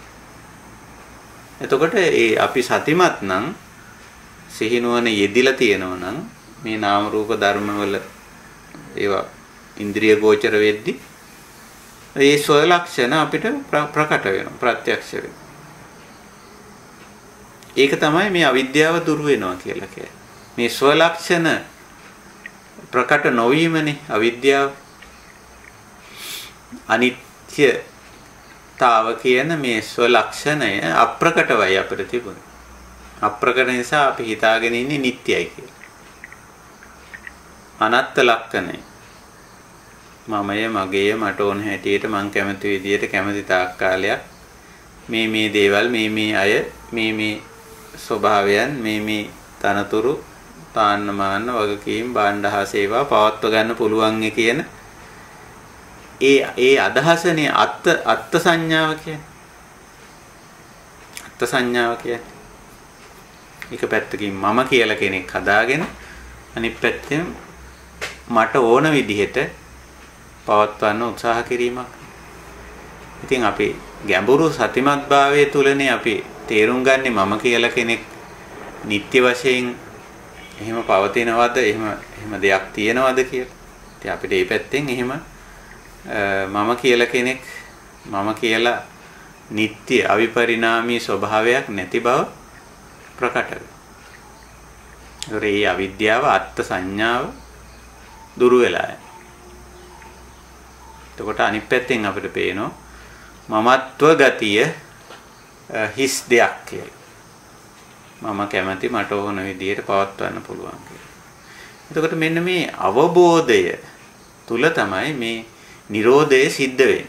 එතකොට ඒ අපි සතිමත් නම්, සිහිනුවන යෙදිලා තියෙනවා නම් මේ නාම රූප ධර්ම වල ඒවා ඉන්ද්‍රිය ගෝචර වෙද්දී ඒ ස්වලක්ෂණ අපිට ප්‍රකට වෙනවා, ප්‍රත්‍යක්ෂ වෙනවා. ඒක තමයි මේ අවිද්‍යාව දුරු වෙනවා කියලා කියන්නේ. මේ ස්වලක්ෂණ ප්‍රකට නොවීමනේ අවිද්‍යාව. අනිත්‍යතාව කියන මේ ස්වලක්ෂණය අප්‍රකටවයි අපිට තිබුණේ. අප්‍රකට නිසා අපි හිතාගෙන ඉන්නේ නිට්ටයයි කියලා. අනත්ත් ලක්ෂණය මමය, මගේය, මට ඕන හැටියට මං කැමති විදියට කැමති තාක් කාලයක් මේ මේ දේවල්, මේ මේ අය, මේ මේ ස්වභාවයන්, මේ මේ තනතුරු, තාන්න මාන්න වගකීම්, භාණ්ඩ හා සේවා පවත්ව ගන්න පුළුවන් කියන ඒ ඒ අදහසනේ අත්ත් අත්ත් සංඥාව කියන්නේ. අත්ත් සංඥාව කියන්නේ එක පැත්තකින් මම කියලා කෙනෙක් හදාගෙන අනිත් පැත්තෙන් මට ඕන විදිහට පවත්වන්න උත්සාහ කිරීමක්. ඉතින් අපි ගැඹුරු සතිමත් භාවයේ තුලනේ අපි තේරුම් ගන්නේ මම කියලා කෙනෙක් නිත්‍ය වශයෙන් එහෙම පවතිනවද, එහෙම එහෙම දෙයක් තියෙනවද කියලා. ඉතින් අපිට මේ පැත්තෙන් එහෙම මම කියලා කෙනෙක්, මම කියලා නිත්‍ය අවිපරිණාමී ස්වභාවයක් නැති බව ප්‍රකට වෙනවා. ඒ අවිද්‍යාව, අත්ත් සංඥාව දුරු වෙලා යනවා. එතකොට අනිත් පැත්තෙන් අපිට පේනවා මමත්ව ගතිය හිස් දෙයක් කියලා. මම කැමති, මට ඕන විදිහට පවත්වන්න පුළුවන් කියලා. එතකොට මෙන්න මේ අවබෝධය තුල තමයි මේ නිරෝධය සිද්ධ වෙන්නේ.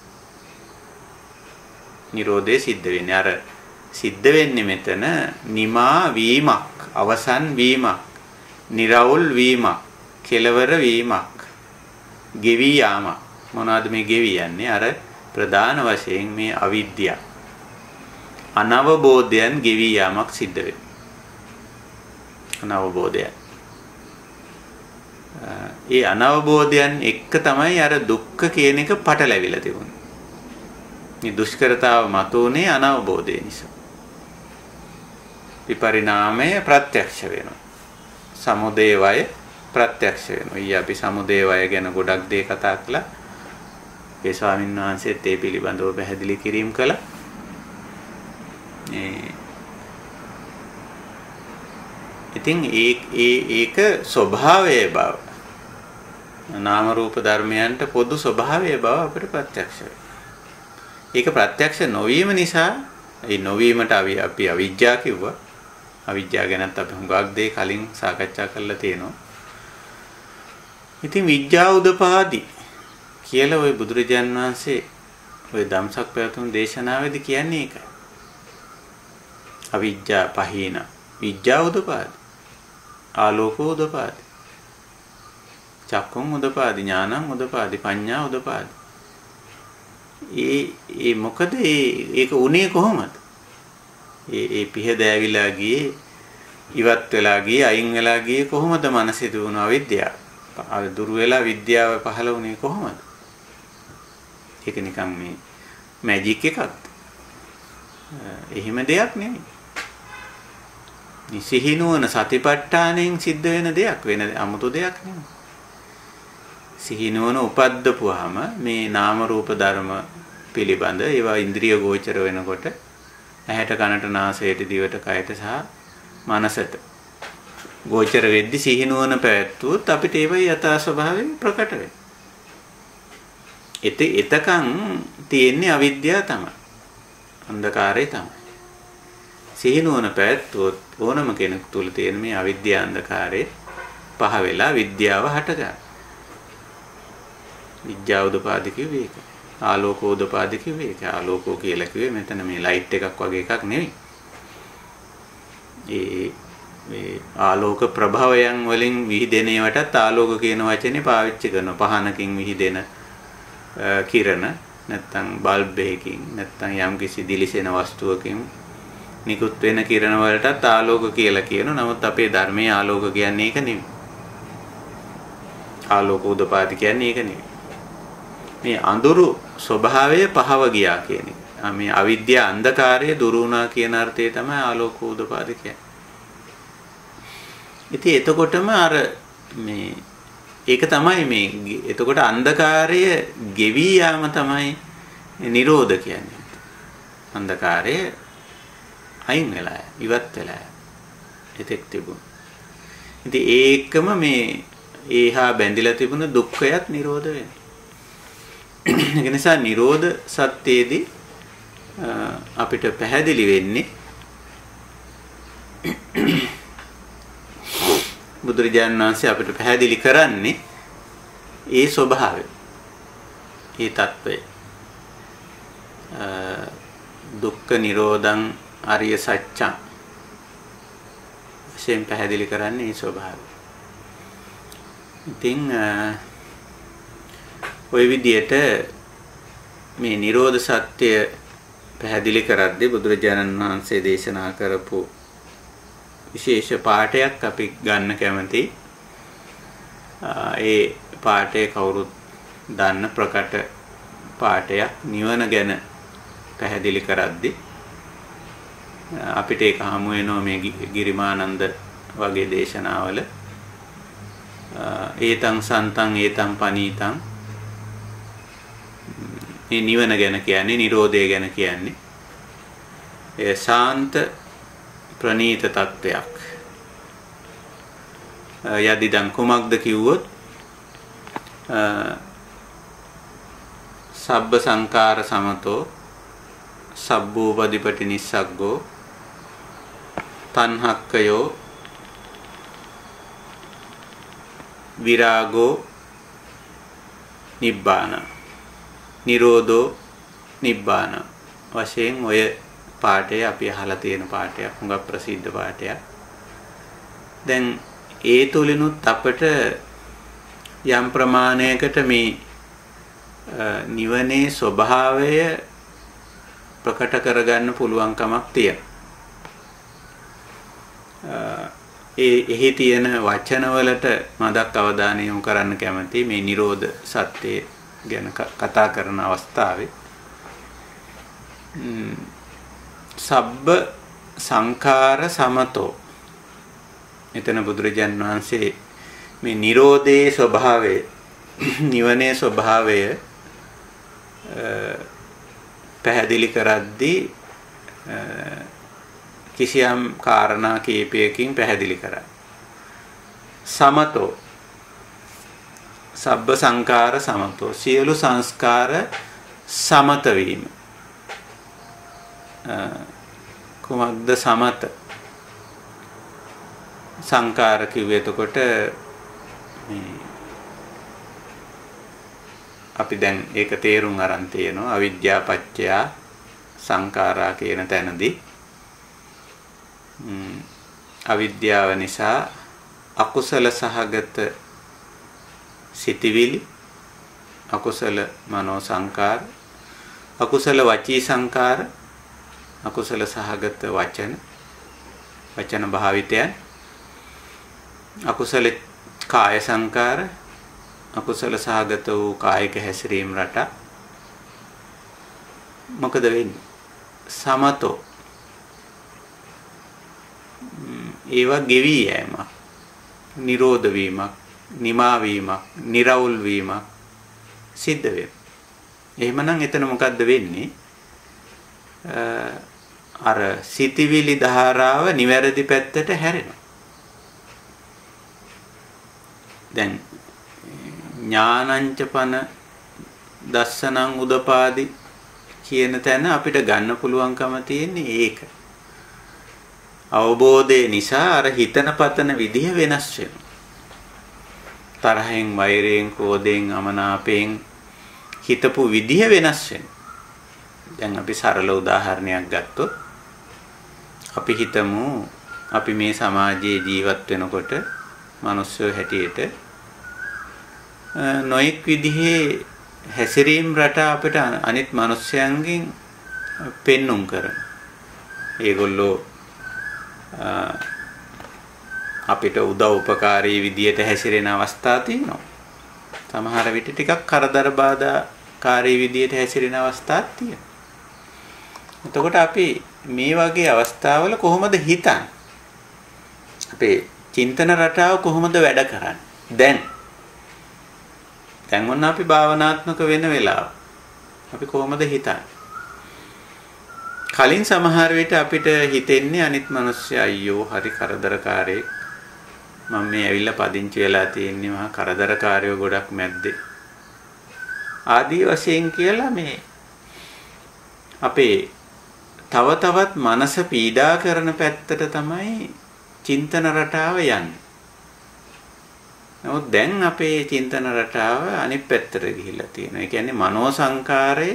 නිරෝධය සිද්ධ වෙන්නේ අර සිද්ධ වෙන්නේ මෙතන නිමා වීමක්, අවසන් වීමක්, නිරවුල් වීමක්, කෙලවර වීමක්, ගෙවි යාමක්. මොනවාද මේ ගෙවි යන්නේ? අර ප්‍රධාන වශයෙන් මේ අවිද්‍යාව, අනවබෝධයන් ගෙවි යාමක් සිද්ධ වෙනවා. අනවබෝධය. ඒ අනවබෝධයන් එක්ක තමයි අර දුක්ඛ කියන එක පටලැවිලා තිබුණේ. මේ දුෂ්කරතාව මතුනේ අනවබෝධය නිසා. විපරිණාමය ප්‍රත්‍යක්ෂ වෙනවා. සමුදය වය ප්‍රත්‍යක්ෂ වෙනවා. ඊ අපි සමුදය වය ගැන ගොඩක් දේ කතා කළා. ඒ ස්වාමීන් වහන්සේත් ඒ පිළිබඳව පැහැදිලි කිරීම කළා. ඉතින් ඒ ඒ ඒක ස්වභාවයේ බව, නාම රූප ධර්මයන්ට පොදු ස්වභාවයේ බව අපිට ප්‍රත්‍යක්ෂ වෙනවා. ඒක ප්‍රත්‍යක්ෂ නොවීම නිසා, ඒ නොවීමට අපි අපි අවිජ්ජා කිව්වා. අවිජ්ජා ගැනත් අපි හුඟක් දේ කලින් සාකච්ඡා කරලා තියෙනවා. ඉතින් විඥා උදපාදි කියලා ওই බුදුරජාන් වහන්සේ ওই ධම්සක් පැවතුම් දේශනාවේදී කියන්නේ ඒකයි. අවිජ්ජා පහීන විඥා උදපාදි, ආලෝකෝ උදපාදි, චක්කුම් උදපාදි, ඥානං උදපාදි, පඤ්ඤා උදපාදි. ඒ ඒ මොකද ඒ ඒක උනේ කොහොමද? ඒ ඒ පිහදෑවිලා ගියේ ඉවත් වෙලා ගියේ අයින් වෙලා ගියේ කොහොමද මනසේ දුණු අවිද්‍යාව? අර දුරු වෙලා විද්‍යාව පහළ වුණේ කොහොමද? ඒක නිකන් මේ මැජික් එකක්ද? එහෙම දෙයක් නෙමෙයි. සිහිනුවන සතිපට්ඨාණයෙන් සිද්ධ වෙන දෙයක්, වෙන 아무තු දෙයක් නෙමෙයි. සිහිනුවන උපද්දපුවාම මේ නාම රූප ධර්ම පිළිබඳ ඒවා ඉන්ද්‍රිය ගෝචර වෙනකොට ඇහැට කනට නාසයට දිවට කයට සහ මනසට ගෝචර වෙද්දි සිහිනුවන පැවැත්වුවොත් අපිට ඒවයි යථා ස්වභාවයෙන් ප්‍රකට වෙන්නේ. එත එතකන් තියෙන්නේ අවිද්‍යාව තමයි. අන්ධකාරය තමයි. සිහිනුවන පැවැත්වුවොත් ඕනම කෙනෙකු තුල තියෙන මේ අවිද්‍යා අන්ධකාරය පහ වෙලා විද්‍යාව හටගන්නවා. විද්‍යාව උදපාදි කිව්වේ ඒක. ආලෝකෝ උදපාදි කිව්වේ ඒක. ආලෝකෝ කියලා කිව්වේ මෙතන මේ ලයිට් එකක් වගේ එකක් නෙවෙයි. ඒ මේ ආලෝක ප්‍රභවයන් වලින් විහිදෙන ඒවටත් ආලෝක කියන වචනේ පාවිච්චි කරනවා. පහනකින් විහිදෙන කිරණ නැත්තම් බල්බ් එකකින් නැත්තම් යම්කිසි දිලිසෙන වස්තුවකින් නිකුත් වෙන කිරණ වලටත් ආලෝක කියලා කියනවා. නමුත් අපේ ධර්මයේ ආලෝක කියන්නේ ඒක නෙවෙයි. ආලෝක උදපාදි කියන්නේ ඒක නෙවෙයි. මේ අඳුරු ස්වභාවය පහව ගියා කියන එක. මේ අවිද්‍යා අන්ධකාරය දුරු වුණා කියන අර්ථය තමයි ආලෝක උදපාදි කියන්නේ. ඉතින් එතකොටම අර මේ ඒක තමයි මේ එතකොට අන්ධකාරය ගෙවි යාම තමයි නිරෝධ කියන්නේ. අන්ධකාරය අයින් වෙලා ඉවත් වෙලා එතෙක් තිබුණා. ඉතින් ඒකම මේ ඒහා බැඳිලා තිබුණ දුක්ඛයත් නිරෝධ වෙනවා. ඒ නිසා නිරෝධ සත්‍යයේදී අපිට පැහැදිලි වෙන්නේ බුදුරජාණන් වහන්සේ අපිට පැහැදිලි කරන්නේ ඒ ස්වභාවය. ඒ తত্ত্বය. දුක්ඛ නිරෝධං අරිය සත්‍යං වශයෙන් පැහැදිලි කරන්නේ ඒ ස්වභාවය. ඉතින් ওই විදියට මේ නිරෝධ සත්‍ය පැහැදිලි කරද්දී බුදුරජාණන් වහන්සේ දේශනා කරපු විශේෂ පාඩයක් අපි ගන්න කැමති. ඒ පාඩේ කවුරුත් දන්න ප්‍රකට පාඩයක් නිවන ගැන පැහැදිලි කරද්දී අපිට ඒක හමු වෙනවා මේ ගිරිමානන්ද වගේ දේශනාවල. ඒතං සන්තං ඒතං පනීතං මේ නිවන ගැන කියන්නේ නිරෝධය ගැන කියන්නේ ඒ ශාන්ත ප්‍රණීත තත්වයක්. යදිදං කුමක්ද කිව්වොත් සබ්බ සංකාර සමතෝ සබ්බූපදීපටි නිස්සග්ගෝ තණ්හක්කයෝ විරාගෝ නිබ්බාන නිරෝධෝ නිබ්බාන වශයෙන් ඔය පාඩය අපි අහලා තියෙන පාඩයක්. හුඟක් ප්‍රසිද්ධ පාඩයක්. දැන් ඒ තුලිනුත් අපට යම් ප්‍රමාණයකට මේ නිවනේ ස්වභාවය ප්‍රකට කරගන්න පුළුවන්කමක් තියෙනවා. ඒ එහි තියෙන වචනවලට මදක් අවධානය යොමු කරන්න කැමති මේ නිරෝධ සත්‍ය ගැන කතා කරන අවස්ථාවේ. සබ්බ සංඛාර සමතෝ එතන බුදුරජාන් වහන්සේ මේ නිරෝධයේ ස්වභාවය නිවනේ ස්වභාවය පැහැදිලි කරද්දී කිසියම් කාරණා කීපයකින් පැහැදිලි කරා. සමතෝ සබ්බ සංඛාර සමතෝ සියලු සංස්කාර සමත වීම. කුමක්ද සමත? සංඛාර කිව්වේ එතකොට මේ අපි දැන් ඒක තේරුම් අරන් තියෙනවා අවිද්‍යා පත්‍ය සංඛාරා කියන තැනදී අවිද්‍යාව නිසා අකුසල සහගත සිතිවිලි අකුසල මනෝ සංකාර අකුසල වචී සංකාර අකුසල සහගත වචන වචන භාවිතයන් අකුසල කාය සංකාර අකුසල සහගත වූ කායික හැසිරීම රටා මොකද වෙන්නේ සමතෝ ඒවා ගෙවි යෑමක් නිරෝධ වීමක් නිමා වීමක් නිරවුල් වීමක් සිද්ධ වෙනවා. එහෙමනම් එතන මොකද්ද වෙන්නේ? අර සිතිවිලි ධාරාව නිවැරදි පැත්තට හැරෙනවා. දැන් ඥානංචපන දස්සනං උදපාදි කියන තැන අපිට ගන්න පුළුවන්කම තියෙන්නේ ඒක. අවබෝධය නිසා අර හිතන පතන විදිහ වෙනස් වෙනවා. තරහෙන් වෛරයෙන් ක්‍රෝධයෙන් අමනාපයෙන් හිතපු විදිහ වෙනස් වෙනවා. දැන් අපි සරල උදාහරණයක් ගත්තොත් අපි හිතමු අපි මේ සමාජයේ ජීවත් වෙනකොට මිනිස්සු හැටියට නොඑක් විදිහේ හැසිරීම් රටා අපිට අනිත් මිනිස්යන්ගෙන් පෙන්눔 කරන. ඒගොල්ලෝ අපිට උදව් උපකාරී විදියට හැසිරෙන අවස්ථා තියෙනවා. සමහර විට ටිකක් කරදර බාධාකාරී විදියට හැසිරෙන අවස්ථාත් තියෙනවා. එතකොට අපි මේ වගේ අවස්ථාවල කොහොමද හිතන්නේ? අපේ චින්තන රටාව කොහොමද වැඩ කරන්නේ? දැන් දැන් මොන අපි භාවනාත්මක වෙන වෙලාව අපි කොහොමද හිතන්නේ? කලින් සමහර විට අපිට හිතෙන්නේ අනිත් මිනිස්සු අයියෝ හරි කරදරකාරයෙක් මම මේ ඇවිල්ලා පදිංචි වෙලා තියෙන්නේ මහා කරදරකාරයෝ ගොඩක් මැද්දේ ආදී වශයෙන් කියලා මේ අපේ තව තවත් මනස පීඩා කරන පැත්තට තමයි චින්තන රටාව යන්නේ. නමුත් දැන් අපේ චින්තන රටාව අනිත් පැත්තට ගිහිල්ලා තියෙනවා. ඒ කියන්නේ මනෝ සංකාරය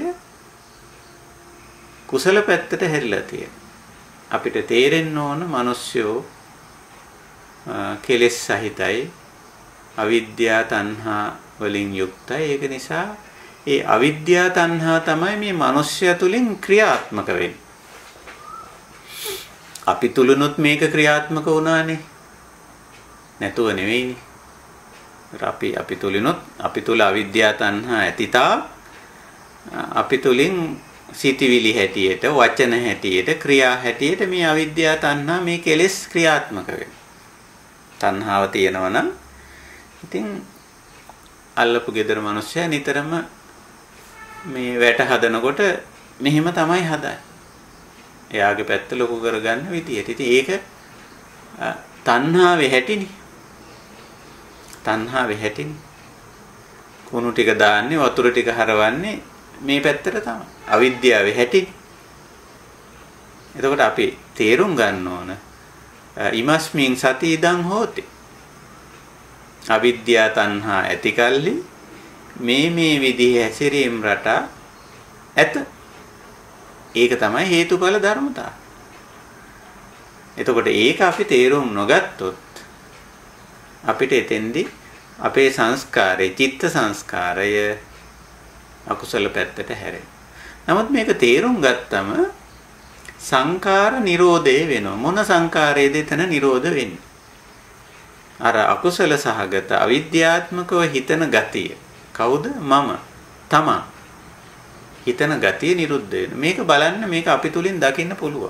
කුසල පැත්තට හැරිලා තියෙනවා. අපිට තේරෙන්න ඕන මිනිස්සුયો කෙලෙස් සහිතයි අවිද්‍යා තණ්හා වලින් යුක්තයි. ඒක නිසා ඒ අවිද්‍යා තණ්හා තමයි මේ මිනිස්සයා තුලින් ක්‍රියාත්මක වෙන්නේ. අපි තුලුනොත් මේක ක්‍රියාත්මක වුණානේ. නැතුව නෙවෙයිනේ. අපි අපි තුලිනොත් අපි තුල අවිද්‍යා තණ්හා ඇතිතා අපි තුලින් සිතිවිලි හැටියට වචන හැටියට ක්‍රියා හැටියට මේ අවිද්‍යා තණ්හා මේ කෙලෙස් ක්‍රියාත්මක වෙනවා. තණ්හාව තියෙනවා නම් ඉතින් අල්ලපු ගෙදර මිනිස්සයා නිතරම මේ වැට හදනකොට මෙහෙම තමයි හදන්නේ. එයාගේ පැත්ත ලොකු කරගන්න විදියට. ඉතින් ඒක තණ්හාවේ හැටිනේ. තණ්හාවේ හැටිනේ. කුණු ටික දාන්නේ වතුර ටික හරවන්නේ මේ පැත්තට තමයි. අවිද්‍යාවේ හැටිනේ. එතකොට අපි තේරුම් ගන්න ඕන ඉමස්මින් සති ඉදං හෝති. අවිද්‍යා තණ්හා ඇතිකල්ලි මේ මේ විදිහේ හැසිරීම් රටා ඇත. ඒක තමයි හේතුඵල ධර්මතාව. එතකොට ඒක අපි තේරුම් නොගත්තොත් අපිට එතෙන්දී අපේ සංස්කාරය, චිත්ත සංස්කාරය අකුසල පැත්තට හැරෙනවා. නමුත් මේක තේරුම් ගත්තම සංකාර නිරෝධය වෙනවා. මොන සංකාරයේද එතන නිරෝධ වෙන්නේ? අර අකුසල සහගත අවිද්‍යාත්මකව හිතන ගතිය. කවුද? මම. තමා. හිතන ගතිය නිරුද්ධ වෙනවා. මේක බලන්න මේක අපි තුලින් දකින්න පුළුවන්.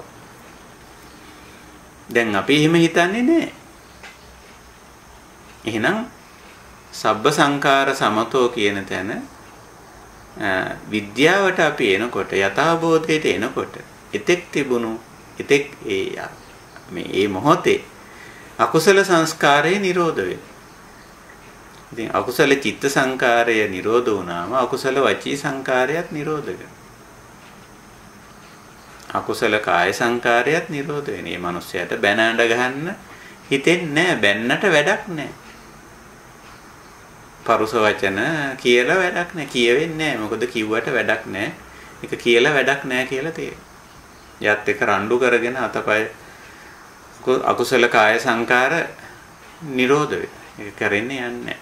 දැන් අපි එහෙම හිතන්නේ නැහැ. එහෙනම් සබ්බ සංකාර සමතෝ කියන තැන විද්‍යාවට අපි එනකොට යථාබෝධයට එනකොට එතෙක් තිබුණු එතෙක් ඒ මේ මේ මොහොතේ අකුසල සංස්කාරය නිරෝධ වෙනවා. ඉතින් අකුසල චිත්ත සංකාරය නිරෝධ වුණාම අකුසල වචී සංකාරයත් නිරෝධ වෙනවා. අකුසල කාය සංකාරයත් නිරෝධ වෙනවා. මේ මිනිස්සයාට බැන අඬ ගහන්න හිතෙන්නේ නැහැ. බැන්නට වැඩක් නැහැ. පරුස වචන කියලා වැඩක් නැහැ. කියවෙන්නේ නැහැ. මොකද කිව්වට වැඩක් නැහැ. ඒක කියලා වැඩක් නැහැ කියලා තේරෙනවා. යත් එක රණ්ඩු කරගෙන අතපය අකුසල කාය සංකාර නිරෝධ වෙනවා. ඒක කරන්නේ යන්නේ නැහැ.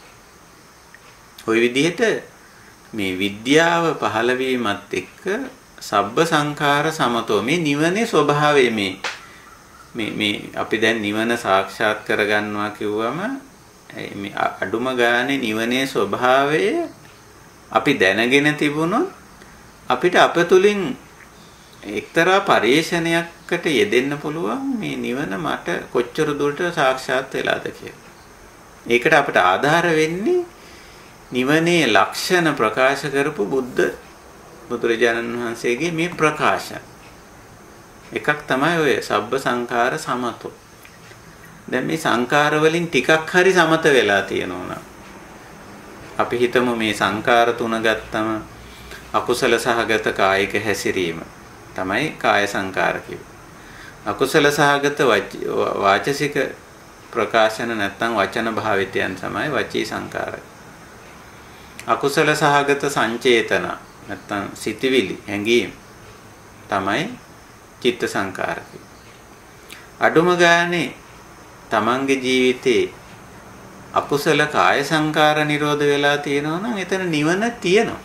ওই විදිහට මේ විද්‍යාව පහළ වීමත් එක්ක සබ්බ සංඛාර සමතෝ මේ නිවනේ ස්වභාවය මේ මේ මේ අපි දැන් නිවන සාක්ෂාත් කරගන්නවා කිව්වම මේ අඩුම ගානේ නිවනේ ස්වභාවය අපි දැනගෙන තිබුණොත් අපිට අපතුලින් එක්තරා පරිේශනයකට යෙදෙන්න පුළුවන් මේ නිවන මට කොච්චර දුරට සාක්ෂාත් වෙලාද කියලා. ඒකට අපිට ආධාර වෙන්නේ නිවනේ ලක්ෂණ ප්‍රකාශ කරපු බුද්ධ බුදුරජාණන් වහන්සේගේ මේ ප්‍රකාශන. එකක් තමයි ඔය සබ්බ සංඛාර සමතෝ. දැන් මේ සංඛාර වලින් ටිකක් හරි සමත වෙලා තියෙනවා. අපි හිතමු මේ සංඛාර තුන ගත්තම අකුසල සහගත කායික හැසිරීම තමයි කාය සංඛාර කිව්වේ. අකුසල සහගත වාචසික ප්‍රකාශන නැත්නම් වචන භාවිතයන් තමයි වචී සංඛාරය. අකුසල සහගත සංචේතන නැත්නම් සිතවිලි හැඟීම් තමයි චිත්ත සංඛාර කිව්වේ. අඩුම ගානේ තමන්ගේ ජීවිතේ අකුසල කාය සංඛාර නිරෝධ වෙලා තියෙනවා නම් එතන නිවන තියෙනවා.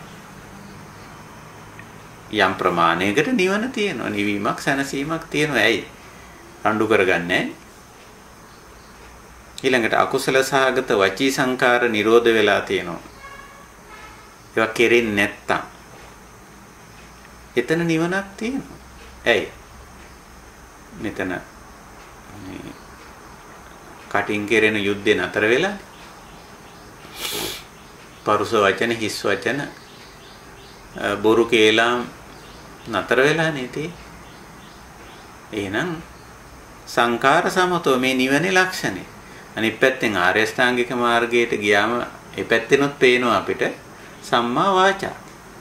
යම් ප්‍රමාණයකට නිවන තියෙනවා. නිවීමක් සැනසීමක් තියෙනවා. ඇයි? රණ්ඩු කරගන්නේ. ඊළඟට අකුසල සහගත වචී සංඛාර නිරෝධ වෙලා තියෙනවා. ඒවා කෙරෙන්නේ නැත්තම් එතන නිවනක් තියෙනවා. ඇයි? මෙතන මේ කටින් කෙරෙන යුද්ධේ නතර වෙලා පරුස වචන හිස් වචන බොරු කේලම් නතර වෙලා නේති. එහෙනම් සංඛාර සමතෝ මේ නිවනේ ලක්ෂණේ. අනිත් පැත්තෙන් ආර්ය ශ්‍රාංගික මාර්ගයට ගියාම ඒ පැත්තෙනුත් පේනවා අපිට සම්මා වාචා.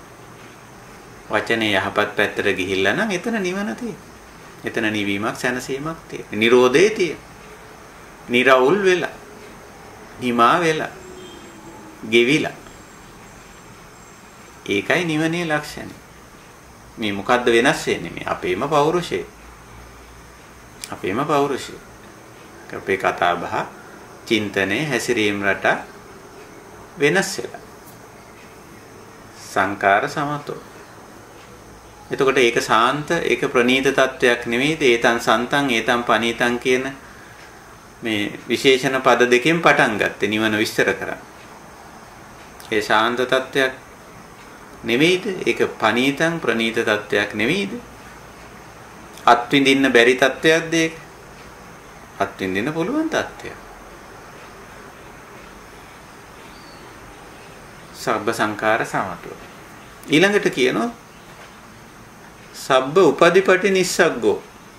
වචනේ යහපත් පැත්තට ගිහිල්ලා නම් එතන නිවන තියෙනවා. එතන නිවීමක් සැනසීමක් තියෙනවා. නිරෝධේ තියෙනවා. නිරවුල් වෙලා. හිමා වෙලා. ගෙවිලා. ඒකයි නිවනේ ලක්ෂණය. මේ මොකද්ද වෙනස් වෙන්නේ? මේ අපේම පෞරුෂය. අපේම පෞරුෂය. අපේ කතා බහ, චින්තනයේ හැසිරීම රට වෙනස් වෙලා. සංකාර සමතෝ. එතකොට ඒක සාන්ත, ඒක ප්‍රණීත තත්වයක් නෙවෙයිද? ඒතන් සන්තං, ඒතන් පනීතං කියන මේ විශේෂණ පද දෙකෙන් පටන් ගත්තේ නිවන විස්තර කරා. ඒ ශාන්ත තත්වයක් නෙවෙයිද? ඒක පනීතං ප්‍රණීත තත්වයක් නෙවෙයිද? අත්විඳින්න බැරි තත්වයක්ද ඒක? අත්විඳින්න පුළුවන් තත්වයක්. සබ්බ සංඛාර සමතෝ. ඊළඟට කියනවා සබ්බ උපදිපටි නිස්සග්ගෝ.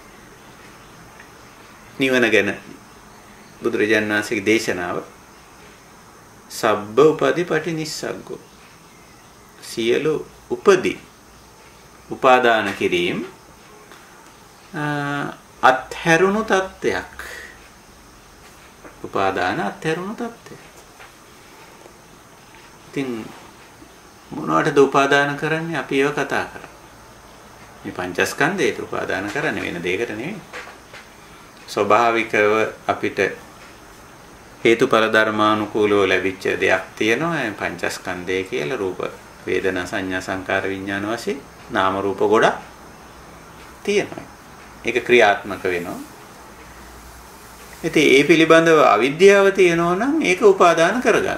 නිවන ගැන බුදුරජාණන් වහන්සේගේ දේශනාව සබ්බ උපදිපටි නිස්සග්ගෝ. සියලු උපදී උපාදාන කිරීම අත්හැරුණු තත්ත්වයක්. උපාදාන අත්හැරුණු තත්ත්වයක්. ඉතින් මොනවටද උපාදාන කරන්නේ? අපි ඒව කතා කරා. මේ පංචස්කන්ධයට උපාදාන කරන්නේ වෙන දෙයකට නෙවෙයි. ස්වභාවිකව අපිට හේතුඵල ධර්මානුකූලව ලැබිච්ච දෙයක් තියෙනවා. පංචස්කන්ධය කියලා රූප, වේදනා, සංඥා, සංකාර, විඥාන වශයෙන් නාම රූප ගොඩක් තියෙනවා. ඒක ක්‍රියාත්මක වෙනවා. ඉතින් ඒ පිළිබඳව අවිද්‍යාව තියෙනවා නම් ඒක උපාදාන කරගන්න.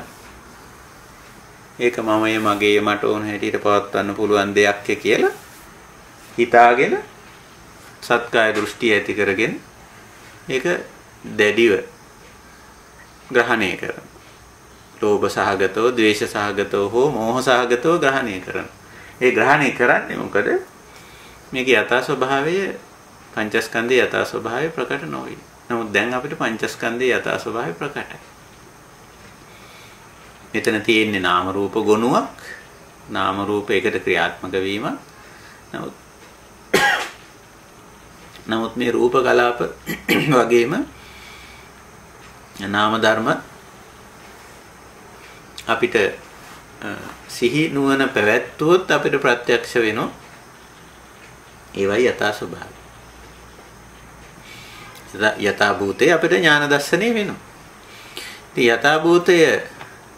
ඒක මමයේ මගේ මට ඕන හැටියට පවත්වන්න පුළුවන් දෙයක් කියලා හිතාගෙන සත්කාය දෘෂ්ටි ඇති කරගෙන ඒක දැඩිව ග්‍රහණය කරන. ලෝභ සහගතව, ද්වේෂ සහගතව හෝ මෝහ සහගතව ග්‍රහණය කරන. ඒ ග්‍රහණය කරන්නේ මොකද? මේකේ යථා ස්වභාවය පංචස්කන්ධයේ යථා ස්වභාවය ප්‍රකට නොවේ. නමුත් දැන් අපිට පංචස්කන්ධයේ යථා ස්වභාවය ප්‍රකටයි. මෙතන තියෙන්නේ නාම රූප ගොනුවක්. නාම රූප එකට ක්‍රියාත්මක වීම. නමුත් නමුත් මේ රූප කලාප වගේම නාම ධර්ම අපිට සිහි නුවණ පැවැත්වුවොත් අපිට ප්‍රත්‍යක්ෂ වෙනවා. ඒවයි යථා ස්වභාවය. යථා භූතය අපිට ඥාන දර්ශනය වෙනවා. ඉතින් යථා භූතය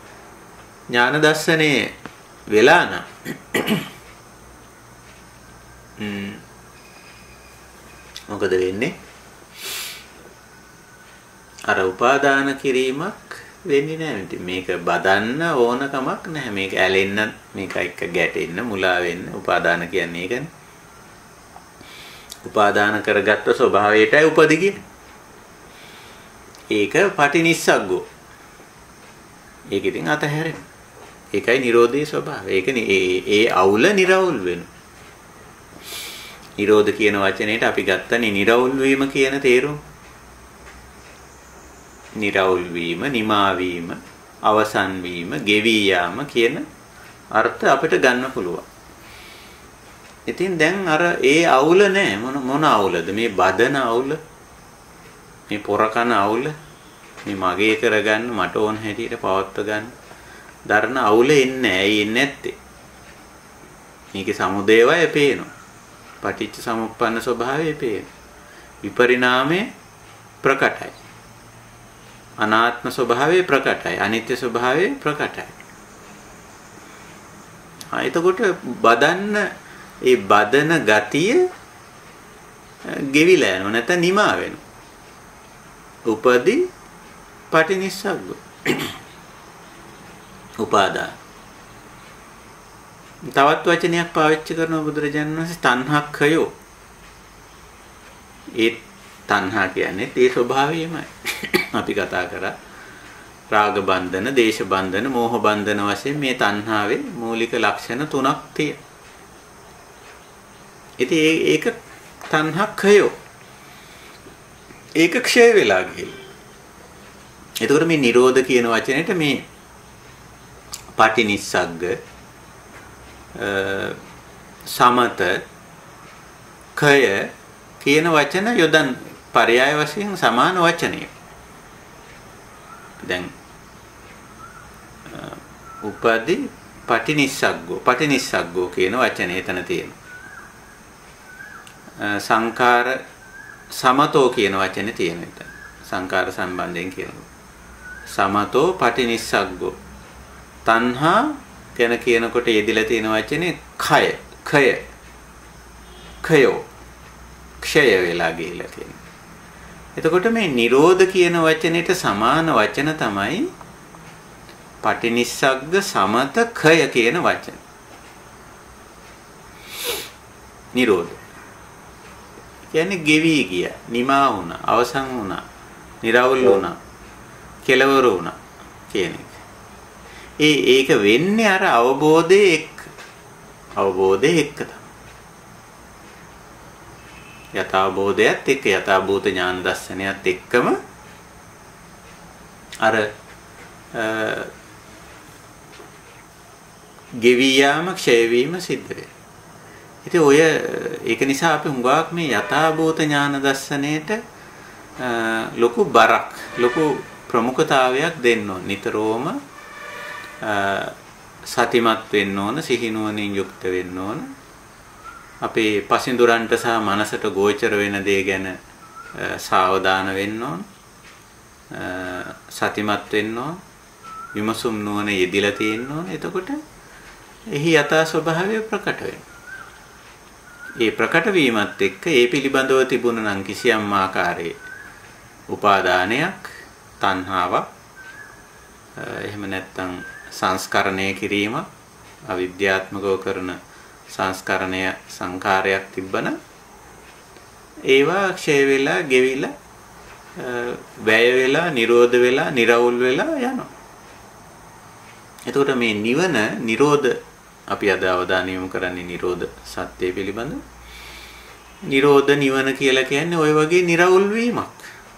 ඥාන දර්ශනය වෙලා නම් මොකද වෙන්නේ? අර උපාදාන කිරීමක් වෙන්නේ නැහැ. මේක බදන්න ඕන කමක් නැහැ. මේක ඇලෙන්න, මේක එක්ක ගැටෙන්න, මුලා වෙන්න උපාදාන කියන්නේ ඒකනේ. උපාදාන කරගත්ත ස්වභාවයටයි උපදි කියන්නේ. ඒක පටිනිස්සග්ගෝ. ඒක ඉතින් අතහැරෙන. ඒකයි නිරෝධී ස්වභාවය. ඒකනේ ඒ ඒ අවුල නිරවුල් වෙනවා. නිරෝධ කියන වචනේට අපි ගත්තනේ නිරවුල් වීම කියන තේරුම. නිරවුල් වීම, නිමා වීම, අවසන් වීම, ගෙවි යාම කියන අර්ථ අපිට ගන්න පුළුවන්. ඉතින් දැන් අර ඒ අවුල නැහැ. මොන මොන අවුලද? මේ බදන අවුල, මේ පොරකන අවුල, මේ මගේ කරගන්න මට ඕන හැටියට පවත්ව ගන්න දරන අවුල එන්නේ. ඇයි එන්නේ නැත්තේ? මේකේ සමුදේවය පේනවා. පටිච්ච සමුප්පන්න ස්වභාවය පේනවා. විපරිණාමය ප්‍රකටයි. අනාත්ම ස්වභාවය ප්‍රකටයි. අනිත්‍ය ස්වභාවය ප්‍රකටයි. ආ එතකොට බදන්න ඒ බදන ගතිය ගෙවිලා යනවා නැත්නම් නිමා වෙනවා. උපදී පටිනිස්සග්ග. උපාදාන. තවත් වචනයක් පාවිච්චි කරන බුදුරජාණන් වහන්සේ තණ්හක්ඛයෝ. ඒ තණ්හා කියන්නේ ඒ ස්වභාවයමයි. අපි කතා කරා රාග බන්ධන, දේශ බන්ධන, මෝහ බන්ධන වශයෙන් මේ තණ්හාවේ මූලික ලක්ෂණ තුනක් තියෙනවා. ඉතින් ඒක තණ්හක්ඛයෝ. ඒක ක්ෂය වෙලා ගිහිල්ලා. එතකොට මේ නිරෝධ කියන වචනේට මේ පටිනිස්සග්ග, සමත, කය කියන වචන යොදන් පරයය වශයෙන් සමාන වචනය. දැන් උපදී පටිනිස්සග්ගෝ, පටිනිස්සග්ගෝ කියන වචනේ එතන තියෙනවා. සංකාර සමතෝ කියන වචනේ තියෙනවා එතන. සංකාර සම්බන්ධයෙන් කියනවා. සමතෝ පටිනිස්සග්ගෝ. තණ්හා ගැන කියනකොට යෙදিলা තියෙන වචනේ කය, කය, කයෝ, ක්ෂය වෙලා ගිහිලා තියෙනවා. එතකොට මේ නිරෝධ කියන වචනෙට සමාන වචන තමයි පටිනිස්සග්ග, සමත, කය කියන වචන. නිරෝධ කියන්නේ ගෙවි ගිය, නිමා වුණා, අවසන් වුණා, නිරවුල් වුණා, කෙලවර වුණා කියන එක. ඒ ඒක වෙන්නේ අර අවබෝධයේ එක්ක. අවබෝධයේ එක්ක තමයි. යථාබෝධයත් එක්ක, යථාභූත ඥාන දර්ශනයත් එක්කම අර ගෙවි යාම, ක්ෂය වීම සිද්ධ වෙනවා. ඉතින් ඔය ඒක නිසා අපි හුඟක් මේ යථාභූත ඥාන දර්ශනයට ලොකු බරක්, ලොකු ප්‍රමුඛතාවයක් දෙන්න ඕන. නිතරම සතිමත් වෙන්න ඕන, සිහිනුවණින් යුක්ත වෙන්න ඕන. අපේ පසින්දුරන්ට සහ මනසට ගෝචර වෙන දේ ගැන සාවධාන වෙන්න ඕන. සතිමත් වෙන්න ඕන. විමසුම් නුවණ යෙදිලා තියෙන්න ඕන. එතකොට එහි යථා ස්වභාවය ප්‍රකට වෙනවා. ඒ ප්‍රකට වීමත් එක්ක ඒ පිළිබඳව තිබුණ නම් කිසියම් ආකාරයේ උපාදානයක්, තණ්හාවක්, එහෙම නැත්නම් සංස්කරණය කිරීම, අවිද්‍යාත්මකව කරන සංස්කරණය සංකාරයක් තිබ්බන ඒවා ක්ෂය වෙලා, ගෙවිලා, වැය වෙලා, නිරෝධ වෙලා, නිරවුල් වෙලා යනවා. එතකොට මේ නිවන, නිරෝධ අපි අද අවධානය යොමු කරන්නේ නිරෝධ සත්‍ය පිළිබඳව. නිරෝධ නිවන කියලා කියන්නේ ওই වගේ නිරවුල් වීමක්.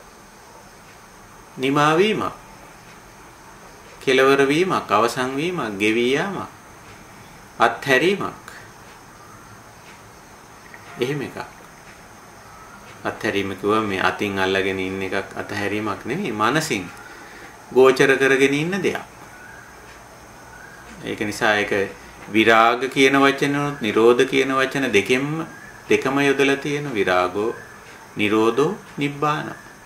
නිමා වීමක්. කෙලවර වීමක්, අවසන් වීමක්, ගෙවි යාමක්, අත්හැරීමක්. එහෙම එකක්. අත්හැරීම කිව්වම මේ අතින් අල්ලගෙන ඉන්න එකක් අත්හැරීමක් නෙමෙයි, මනසින් ගෝචර කරගෙන ඉන්න දෙයක්. ඒක නිසා ඒක විරාග කියන වචනොත් නිරෝධ කියන වචන දෙකෙන්ම දෙකම යොදලා තියෙන. විරාගෝ, නිරෝධෝ, නිබ්බාන.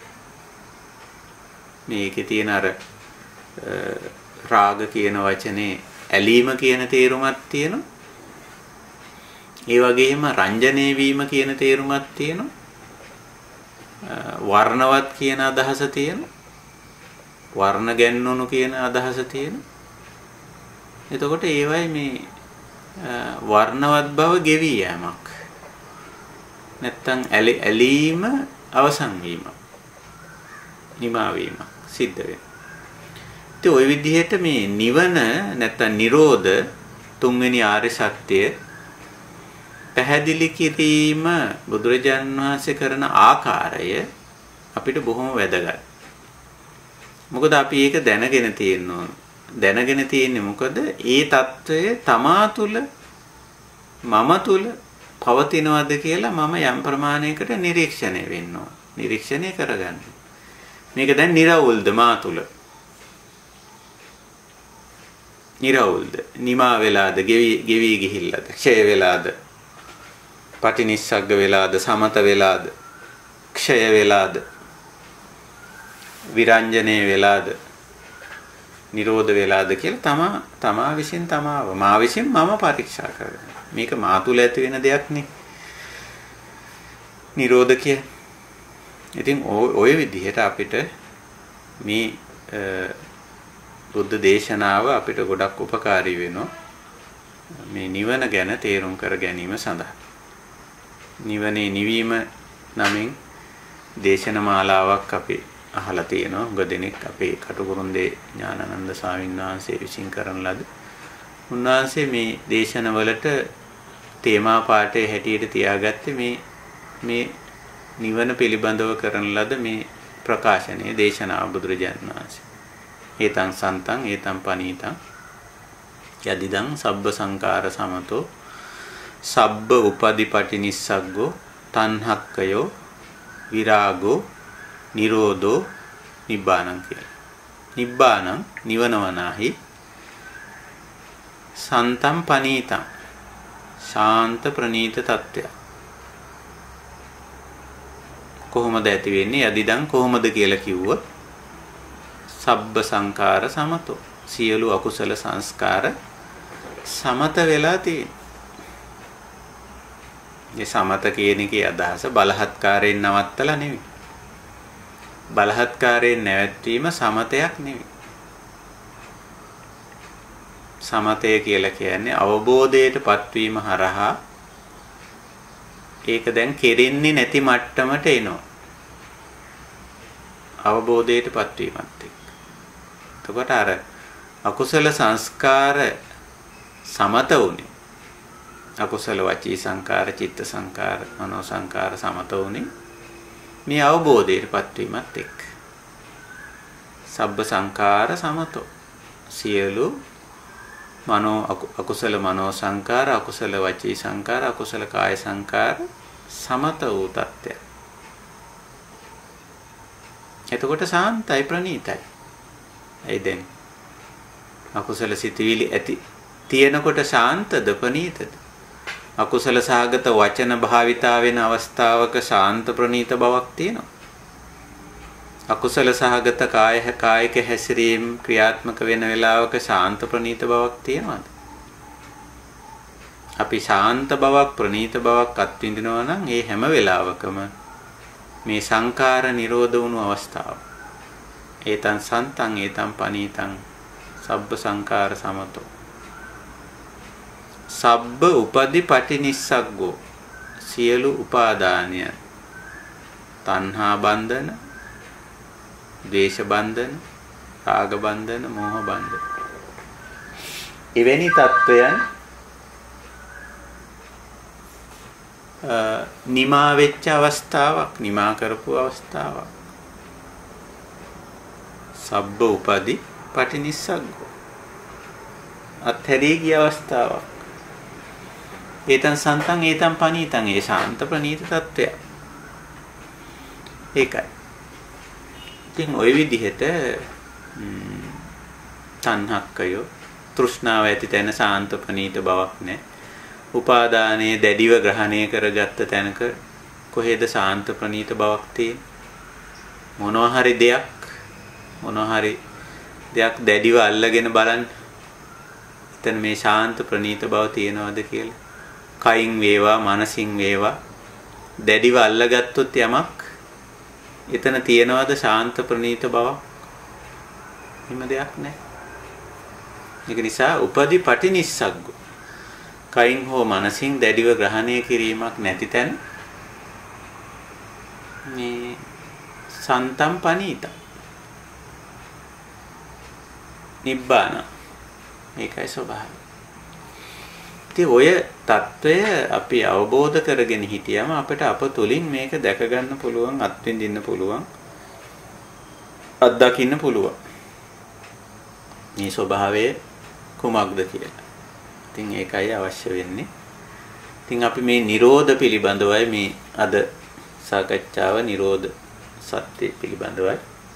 මේකේ තියෙන අර රාග කියන වචනේ ඇලීම කියන තේරුමක් තියෙනවා. ඒ වගේම රංජනීය වීම කියන තේරුමක් තියෙනවා. වර්ණවත් කියන අදහස තියෙනවා. වර්ණ ගැන්වුණු කියන අදහස තියෙනවා. එතකොට ඒවයි මේ වර්ණවත් බව ගෙවි යෑමක්. නැත්තම් ඇලීම අවසන් වීම. නිමා වීම සිද්ධ වෙනවා. ඉතින් ওই විදිහට මේ නිවන නැත්තම් නිරෝධ තුන්වෙනි ආර්ය සත්‍ය පැහැදිලි කිරීම බුදුරජාන් වහන්සේ කරන ආකාරය අපිට බොහොම වැදගත්. මොකද අපි ඒක දැනගෙන තියෙනවා. දැනගෙන තියෙන්නේ මොකද? ඒ తত্ত্বය තමා තුළ මම තුළ පවතිනවද කියලා මම යම් ප්‍රමාණයකට නිරීක්ෂණය වෙන්න ඕන. නිරීක්ෂණය කරගන්න. මේක දැන් නිර්වුල්ද මා තුළ? නිර්වුල්ද? නිමා වෙලාද? ගෙවි ගෙවි ගිහිල්ලාද? ක්ෂය වෙලාද? පටිනිස්සග්ග වෙලාද? සමත වෙලාද? ක්ෂය වෙලාද? විරංජනේ වෙලාද? නිරෝධ වෙලාද කියලා තමා තමා විසින් තමාව මා විසින් මම පරීක්ෂා කරගන්න. මේක මා තුළ ඇති වෙන දෙයක් නේ. නිරෝධ කියන්නේ. ඉතින් ওই විදිහට අපිට මේ බුද්ධ දේශනාව අපිට ගොඩක් උපකාරී වෙනවා. මේ නිවන ගැන තේරුම් කර ගැනීම සඳහා. නිවනේ නිවීම නමින් දේශන මාලාවක් අපි අහලා තියෙනවා. උග දෙනෙක් අපේ කටුකුරුන්දේ ඥානানন্দ ස්වාමීන් වහන්සේ විසින් කරන ලද. උන්වහන්සේ මේ දේශනවලට තේමා පාඩේ හැටියට තියාගත්තේ මේ මේ නිවන පිළිබඳව කරන ලද මේ ප්‍රකාශනයේ දේශනාව බුදුරජාණන් වහන්සේ. ඒතං සන්තං ඒතං පනීතං යදිදං සබ්බ සංකාර සමතෝ සබ්බ උපදීපටි නිස්සග්ගෝ තණ්හක්කයෝ විරාගෝ නිරෝධෝ නිබ්බානං කියලා. නිබ්බානං නිවනවනාහි සන්තං පනීතං ශාන්ත ප්‍රණීත තත්ත්වය. කොහොමද ඇති වෙන්නේ? යදිදං කොහොමද කියලා කිව්වොත් සබ්බ සංකාර සමතෝ සියලු අකුසල සංස්කාර සමත වෙලා තියෙනවා. මේ සමත කියන එකේ අදහස බලහත්කාරයෙන් නවත්තලා නෙවෙයි. බලහත්කාරයෙන් නැවැත්වීම සමතයක් නෙවෙයි. සමතය කියලා කියන්නේ අවබෝධයට පත්වීම හරහා ඒක දැන් කෙරෙන්නේ නැති මට්ටමට එනවා. අවබෝධයට පත්වීමත් එක්ක. එතකොට අර අකුසල සංස්කාර සමත වුනේ. අකුසල වචී සංකාර, චිත්ත සංකාර, මනෝ සංකාර සමත වුනේ මේ අවබෝධයට පත්වීමත් එක්ක. සබ්බ සංකාර සමතෝ සියලු මනෝ අකුසල මනෝ සංකාර, අකුසල වචී සංකාර, අකුසල කාය සංකාර සමත වූ තත්ත්වය. එතකොට සාන්තයි ප්‍රණීතයි. ඒ දැන් අකුසල සිතවිලි ඇති තියෙනකොට ශාන්තද ප්‍රණීතද? අකුසල සහගත වචන භාවිතා වෙන අවස්ථාවක ශාන්ත ප්‍රණීත බවක් තියෙනවා. අකුසල සහගත කාය කායික හැසිරීම ක්‍රියාත්මක වෙන වෙලාවක ශාන්ත ප්‍රණීත බවක් තියෙනවද? අපි ශාන්ත බවක් ප්‍රණීත බවක් අත්විඳිනවා නම් ඒ හැම වෙලාවකම මේ සංකාර නිරෝධ වුණු අවස්ථාව. ඒතං සන්තං ඒතං පනීතං සබ්බ සංකාර සමතෝ සබ්බ උපදීපටි නිස්සග්ගෝ සියලු උපාදානය තණ්හා බන්ධන, ද්වේෂ බන්ධන, රාග බන්ධන, මෝහ බන්ධන. එවැනි තත්වයන් නිමා වෙච්ච අවස්ථාවක්, නිමා කරපු අවස්ථාවක්. සබ්බ උපදී පටිනිස්සග්ගෝ අත්හැරී ගිය අවස්ථාවක්. ඒතං සන්තං ඒතං පනීතං ඒ ශාන්ත ප්‍රණීත තත්වය. ඒකයි. ඉතින් ওই විදිහට තණ්හක්කයෝ තෘෂ්ණාව ඇති තැන ශාන්ත ප්‍රණීත බවක් නැහැ. උපාදානයේ දැඩිව ග්‍රහණය කරගත්ත තැනක කොහෙද ශාන්ත ප්‍රණීත බවක් තියෙන්නේ? මොනවා හරි දෙයක් මොනවා හරි දෙයක් දැඩිව අල්ලගෙන බලන්න. එතන මේ ශාන්ත ප්‍රණීත බව තියෙනවද කියලා කයින් වේවා මනසින් වේවා දැඩිව අල්ලගත්තොත් යමක් එතන තියනවාද ශාන්ත ප්‍රණීත බවක්? හිම දෙයක් නැහැ. ඒක නිසා උපදි පටිනිස්සග්ගෝ. කයින් හෝ මනසින් දැඩිව ග්‍රහණය කිරීමක් නැති තැන මේ සන්තම් පනීත නිබ්බාන මේකයි ස්වභාවය. ඉතින් ඔය తত্ত্বය අපි අවබෝධ කරගෙන හිටියම අපිට අප තුලින් මේක දැක ගන්න පුළුවන්, අත්විඳින්න පුළුවන්, අත්දකින්න පුළුවන්. මේ ස්වභාවය කුමක්ද කියලා. ඉතින් ඒකයි අවශ්‍ය වෙන්නේ. ඉතින් අපි මේ Nirodha පිළිබඳවයි මේ අද සාකච්ඡාව Nirodha සත්‍ය පිළිබඳවයි.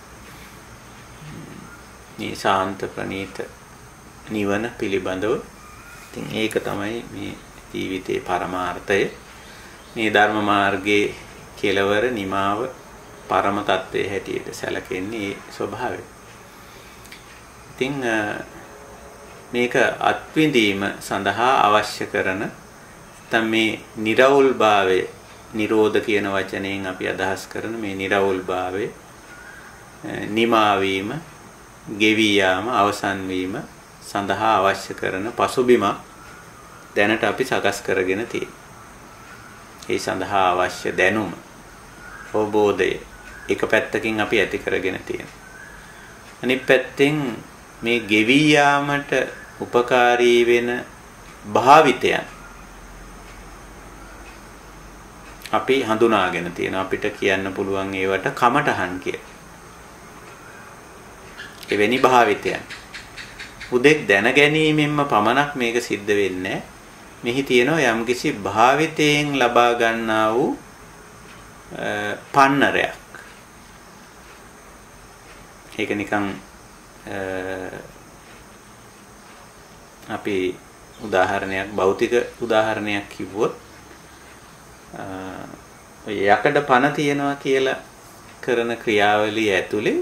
මේ ශාන්ත ප්‍රණීත නිවන පිළිබඳව. ඉතින් ඒක තමයි මේ ජීවිතේ පරමාර්ථය. මේ ධර්ම මාර්ගයේ කෙලවර නිමාව පරම තත්ත්වයේ හැටියට සැලකෙන්නේ ඒ ස්වභාවය. ඉතින් මේක අත්විඳීම සඳහා අවශ්‍ය කරන නැත්නම් මේ නිර්වුල් භාවය, නිරෝධ කියන වචනයෙන් අපි අදහස් කරන මේ නිර්වුල් භාවය නිමා වීම, ගෙවි යාම, අවසන් වීම සඳහා අවශ්‍ය කරන පසුබිම දැනට අපි සකස් කරගෙන තියෙනවා. ඒ සඳහා අවශ්‍ය දැනුම, අවබෝධය එක පැත්තකින් අපි ඇති කරගෙන තියෙනවා. අනිත් පැත්තෙන් මේ ගෙවි යාමට උපකාරී වෙන භාවිතයන් අපි හඳුනාගෙන තියෙනවා. අපිට කියන්න පුළුවන් ඒවට කමටහන් කියලා. එවැනි භාවිතයන් උදෙක් දැන ගැනීමෙන්ම පමණක් මේක සිද්ධ වෙන්නේ. මෙහි තියෙනවා යම්කිසි භාවිතයෙන් ලබා ගන්නා වූ පන්නරයක්. ඒක නිකන් අපි උදාහරණයක්, භෞතික උදාහරණයක් කිව්වොත් ඔය යකඩ පන තියනවා කියලා කරන ක්‍රියාවලිය ඇතුලේ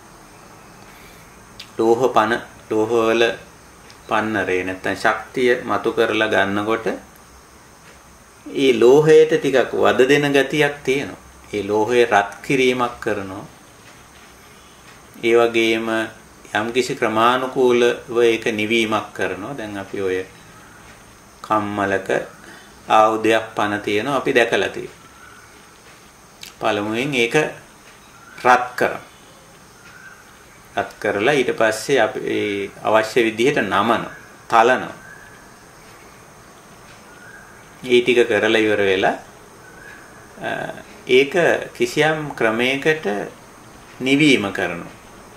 ලෝහ පන, ලෝහ වල පන්නරේ නැත්නම් ශක්තිය මතු කරලා ගන්නකොට ඒ ලෝහයට ටිකක් වද දෙන ගතියක් තියෙනවා. ඒ ලෝහය රත් කිරීමක් කරනවා. ඒ වගේම යම්කිසි ක්‍රමානුකූලව ඒක නිවීමක් කරනවා. දැන් අපි ඔය කම්මලක ආයුධයක් පන තියෙනවා අපි දැකලා තියෙනවා. පළමුවෙන් ඒක රත් කරනවා. රත් කරලා ඊට පස්සේ අපි ඒ අවශ්‍ය විදිහට නමනවා, තලනවා. ඒ ටික කරලා ඉවර වෙලා ඒක කිසියම් ක්‍රමයකට නිවීම කරනවා.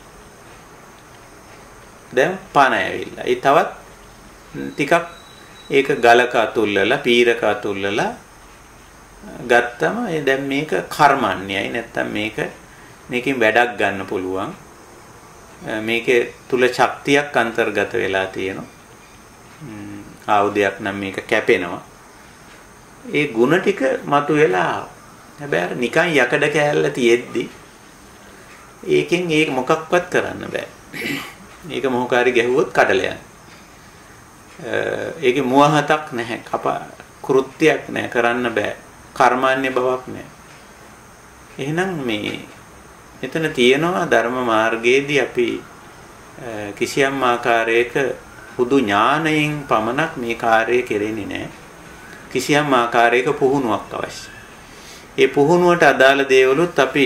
දැන් පන ඇවිල්ලා. ඒ තවත් ටිකක් ඒක ගලක අතුල්ලලා, පීරක අතුල්ලලා ගත්තම ඒ දැන් මේක කර්මන්නේයි. නැත්තම් මේක මේකෙන් වැඩක් ගන්න පුළුවන්. මේකේ තුල ශක්තියක් අන්තර්ගත වෙලා තියෙනවා. ආයුධයක් නම් මේක කැපෙනවා. ඒ ಗುಣ ටික මතුවලා හැබැයි අර නිකන් යකඩ කෑල්ල තියෙද්දි ඒකෙන් ඒක මොකක්වත් කරන්න බෑ. ඒක මොහොකාරි ගැහුවොත් කඩලා යනවා. ඒකේ මුවහතක් නැහැ, කප කෘත්‍යයක් නැහැ, කරන්න බෑ. කර්මන්නේ බවක් නැහැ. එහෙනම් මේ මෙතන තියෙනවා ධර්ම මාර්ගයේදී අපි කිසියම් ආකාරයක හුදු ඥානයෙන් පමණක් මේ කාර්යය කෙරෙන්නේ නැහැ. කිසියම් ආකාරයක පුහුණුවක් අවශ්‍යයි. ඒ පුහුණුවට අදාළ දේවලුත් අපි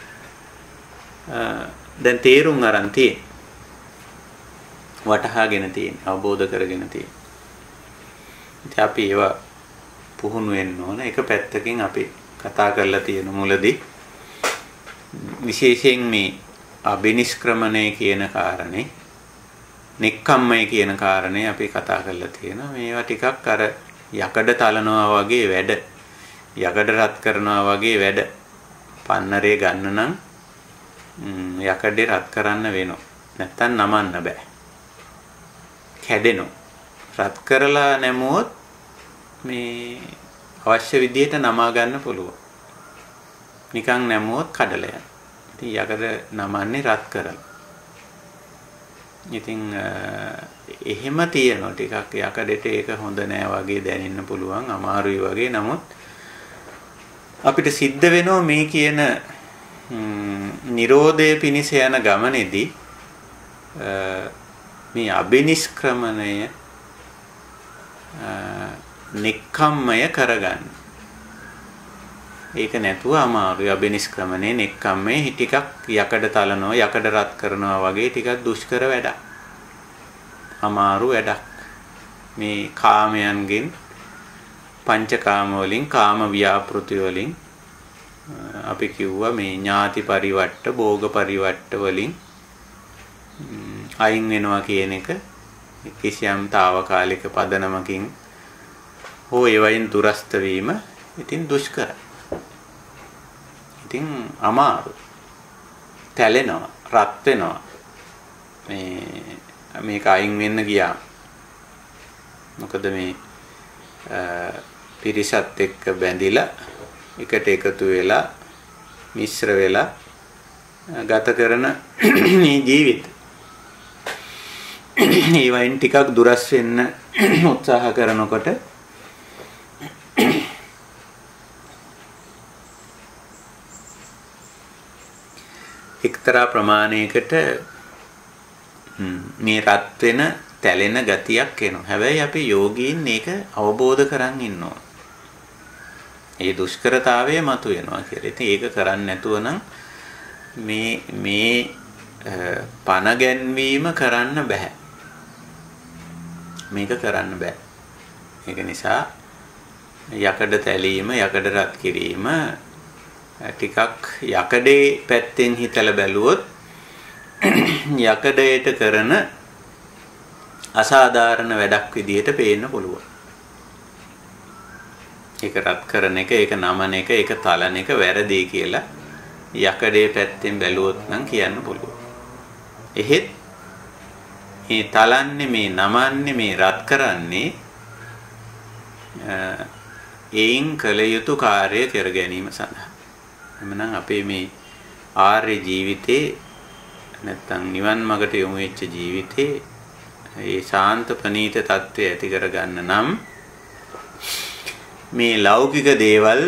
දැන් තේරුම් අරන් තියෙන. වටහාගෙන තියෙන, අවබෝධ කරගෙන තියෙන. ඉතින් අපි ඒවා පුහුණු වෙන්න ඕන. එක පැත්තකින් අපි කතා කරලා තියෙන මුලදී විශේෂයෙන් මේ අබිනිෂ්ක්‍රමණය කියන කාරණේ, නික්කම්මය කියන කාරණේ අපි කතා කරලා තියෙනවා. මේවා ටිකක් අර යකඩ තලනවා වගේ වැඩ, යකඩ රත් කරනවා වගේ වැඩ. පන්නරේ ගන්න නම් යකඩේ රත් කරන්න වෙනවා. නැත්තම් නමන්න බෑ. කැඩෙනවා. රත් කරලා නැමුවොත් මේ අවශ්‍ය විදිහට නමා ගන්න පුළුවන්. නිකන් නැමුවොත් කඩලා යනවා. ඉතින් යකඩ නමන්නේ රත් කරලා. ඉතින් එහෙම තියෙනවා ටිකක් යකඩට ඒක හොඳ නෑ වගේ දැනෙන්න පුළුවන් අමාරුයි වගේ. නමුත් අපිට සිද්ධ වෙනවා මේ කියන නිරෝධය පිණිස යන ගමනේදී මේ අබිනිෂ්ක්‍රමණය නෙක්ඛම්මය කරගන්න. ඒක නැතුව අමාරුයි. අබිනිෂ්ක්‍රමණය නෙක්ඛම්මය ටිකක් යකඩ තලනවා යකඩ රත් කරනවා වගේ ටිකක් දුෂ්කර වැඩක්. අමාරු වැඩක්. මේ කාමයන්ගෙන් පංචකාම වලින් කාම ව්‍යාපෘති වලින් අපි කිව්වා මේ ඥාති පරිවට්ට භෝග පරිවට්ට වලින් අයින් වෙනවා කියන එක කිසියම් తాවකාලික පදනමකින් හෝ ඒවයින් දුරස්ත වීම ඉතින් දුෂ්කරයි. ඉතින් අමාරු. තැලෙනවා, රත් වෙනවා. මේ මේක අයින් වෙන්න ගියා. මොකද මේ පිරිසත් එක්ක බැඳිලා එකට එකතු වෙලා මිශ්‍ර වෙලා ගත කරන මේ ජීවිත. ඒ වයින් ටිකක් දුරස් වෙන්න උත්සාහ කරනකොට එක්තරා ප්‍රමාණයකට මේ රත් වෙන තැලෙන ගතියක් එනවා. හැබැයි අපි යෝගීන් මේක අවබෝධ කරන් ඉන්නවා. ඒ දුෂ්කරතාවය මතුවෙනවා කියලා. ඉතින් ඒක කරන්නේ නැතුව නම් මේ මේ පණ ගැන්වීම කරන්න බෑ. මේක කරන්න බෑ. ඒක නිසා යකඩ තැලීම, යකඩ රත් කිරීම ටිකක් යකඩේ පැත්තෙන් හිතලා බැලුවොත් යකඩයට කරන අසාධාරණ වැඩක් විදිහට පේන්න පුළුවන්. ඒක රත් කරන එක, ඒක නමන එක, ඒක තලන එක වැරදි කියලා යකඩේ පැත්තෙන් බැලුවොත් නම් කියන්න පුළුවන්. එහෙත් මේ තලන්නේ, මේ නමන්නේ, මේ රත් කරන්නේ ඒයින් කළ යුතු කාර්ය කර ගැනීම සඳහා. එමනම් අපේ මේ ආර්ය ජීවිතේ නැත්තම් නිවන් මාර්ගට යොමු වෙච්ච ජීවිතේ ඒ ශාන්ත ප්‍රණීත తත්වය ඇති කරගන්න නම් මේ ලෞකික දේවල්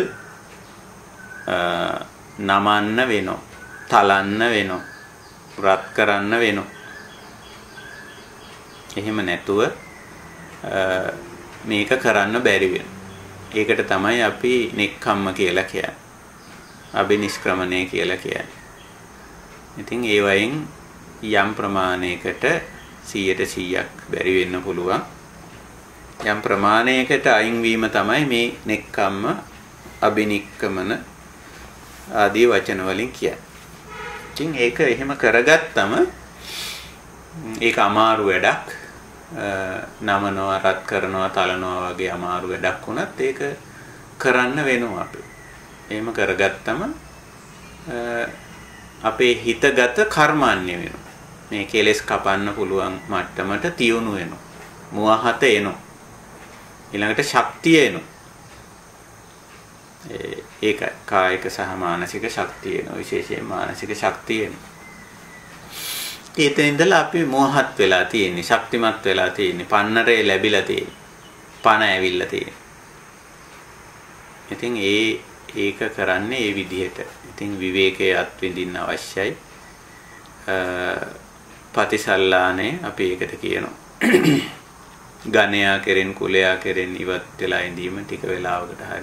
නමන්න වෙනවා, තලන්න වෙනවා, රත් කරන්න වෙනවා. එහෙම නැතුව මේක කරන්න බැරි වෙනවා. ඒකට තමයි අපි නෙක්ඛම්ම කියලා කියන්නේ. අබිනිෂ්ක්‍රමණය කියලා කියන්නේ. ඉතින් ඒ වයින් යම් ප්‍රමාණයකට සීයට සීයක් බැරි වෙන්න පුළුවන්. යම් ප්‍රමාණයකට අයින් වීම තමයි මේ නෙක්ඛම්ම, අබිනික්කමන ආදී වචන වලින් කියන්නේ. ඉතින් ඒක එහෙම කරගත්තම ඒක අමාරු වැඩක්. නමනවා, රත් කරනවා, තලනවා වගේ අමාරු වැඩක් වුණත් ඒක කරන්න වෙනවා අපි. එහෙම කරගත්තම අපේ හිතගත කර්මන්නේ වෙනවා. මේ කෙලෙස් කපන්න පුළුවන් මට්ටමට තියුණු වෙනවා. මුවහත එනවා. ඊළඟට ශක්තිය එනවා. ඒක කායික සහ මානසික ශක්තිය එනවා. විශේෂයෙන් මානසික ශක්තිය එනවා. ඒතෙන් ඉඳලා අපි මුවහත් වෙලා තියෙන්නේ, ශක්තිමත් වෙලා තියෙන්නේ, පන්නරේ ලැබිලා තියෙන්නේ, පණ ඇවිල්ලා තියෙන්නේ. ඉතින් ඒ ඒක කරන්නේ ඒ විදිහට. ඉතින් විවේකයේ අත්විඳින්න අවශ්‍යයි. පටිසල්ලානේ අපි ඒකට කියනවා. ගණයා කෙරෙන් කුලයා කෙරෙන් ඉවත් වෙලා ඉඳීම ටික වෙලාවකට හරි.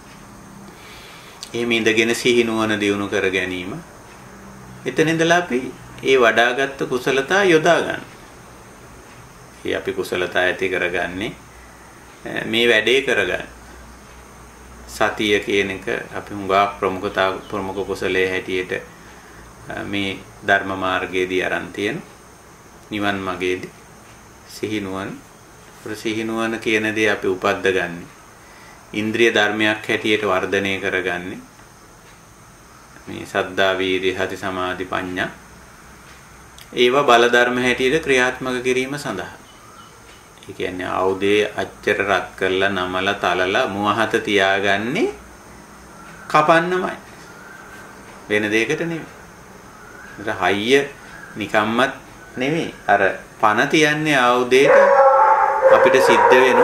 එහෙම ඉඳගෙන සිහි නුවණ දියුණු කර ගැනීම. එතන ඉඳලා අපි ඒ වඩාගත් කුසලතා යොදා ගන්න. ඒ අපි කුසලතා ඇති කරගන්නේ මේ වැඩේ කරගන්න. සතිය කියන එක අපි හුඟා ප්‍රමුඛතා ප්‍රමුඛ කුසලයේ හැටියට මේ ධර්ම මාර්ගයේදී අරන් තියෙන නිවන් මාර්ගයේදී සිහි නුවණ ප්‍රසිහි නුවණ කියන දේ අපි උපද්ද ගන්න. ඉන්ද්‍රිය ධර්මයක් හැටියට වර්ධනය කරගන්නේ මේ සද්ධා වීර්ය සති සමාධි ප්‍රඥා ඒවා බල ධර්ම හැටියට ක්‍රියාත්මක කිරීම සඳහා. ඒ කියන්නේ ආයුධයේ අච්චර රත් කරලා නමලා තලලා මුවහත තියාගන්නේ කපන්නමයි. වෙන දෙයකට නෙවෙයි. ඒක හයිය නිකම්මත් නෙමෙයි. අර පණ තියන්නේ ආයුධයට අපිට සිද්ධ වෙන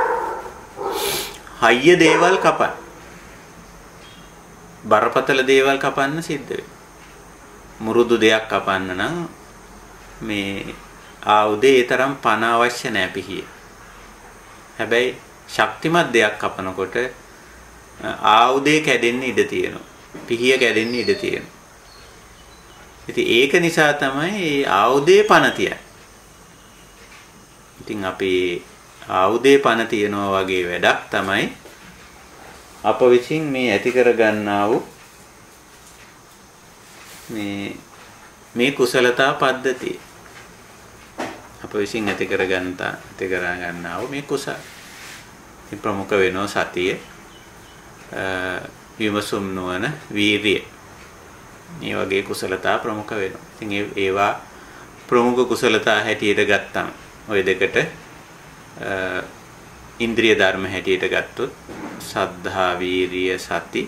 හයිය දේවල් කපන්න. බරපතල දේවල් කපන්න සිද්ධ වෙනවා. මුරුදු දෙයක් කපන්න නම් මේ ආයුධේ ඒ තරම් පණ අවශ්‍ය නැහැ පිහිය. හැබැයි ශක්තිමත් දෙයක් කපනකොට ආයුධේ කැඩෙන්න ඉඩ තියෙනවා. පිහිය කැඩෙන්න ඉඩ තියෙනවා. ඉතින් ඒක නිසා තමයි මේ ආයුධේ පණ තියන්නේ. ඉතින් අපි ආයුධේ පණ තියනවා වගේ වැඩක් තමයි අප විසින් මේ ඇති කර ගන්නා වූ මේ මේ කුසලතා පද්ධතිය. අප විසින් ඇති කර ගන්නා ඇති කර ගන්නා වූ මේ කුසල. මේ ප්‍රමුඛ වෙනෝ සතිය, විමසුම් නොවන වීරිය. මේ වගේ කුසලතා ප්‍රමුඛ වෙනවා. ඉතින් ඒවා ප්‍රමුඛ කුසලතා හැටියට ගත්තම ওই දෙකට ඉන්ද්‍රිය ධර්ම හැටියට ගත්තොත් සද්ධා, වීරිය, සති,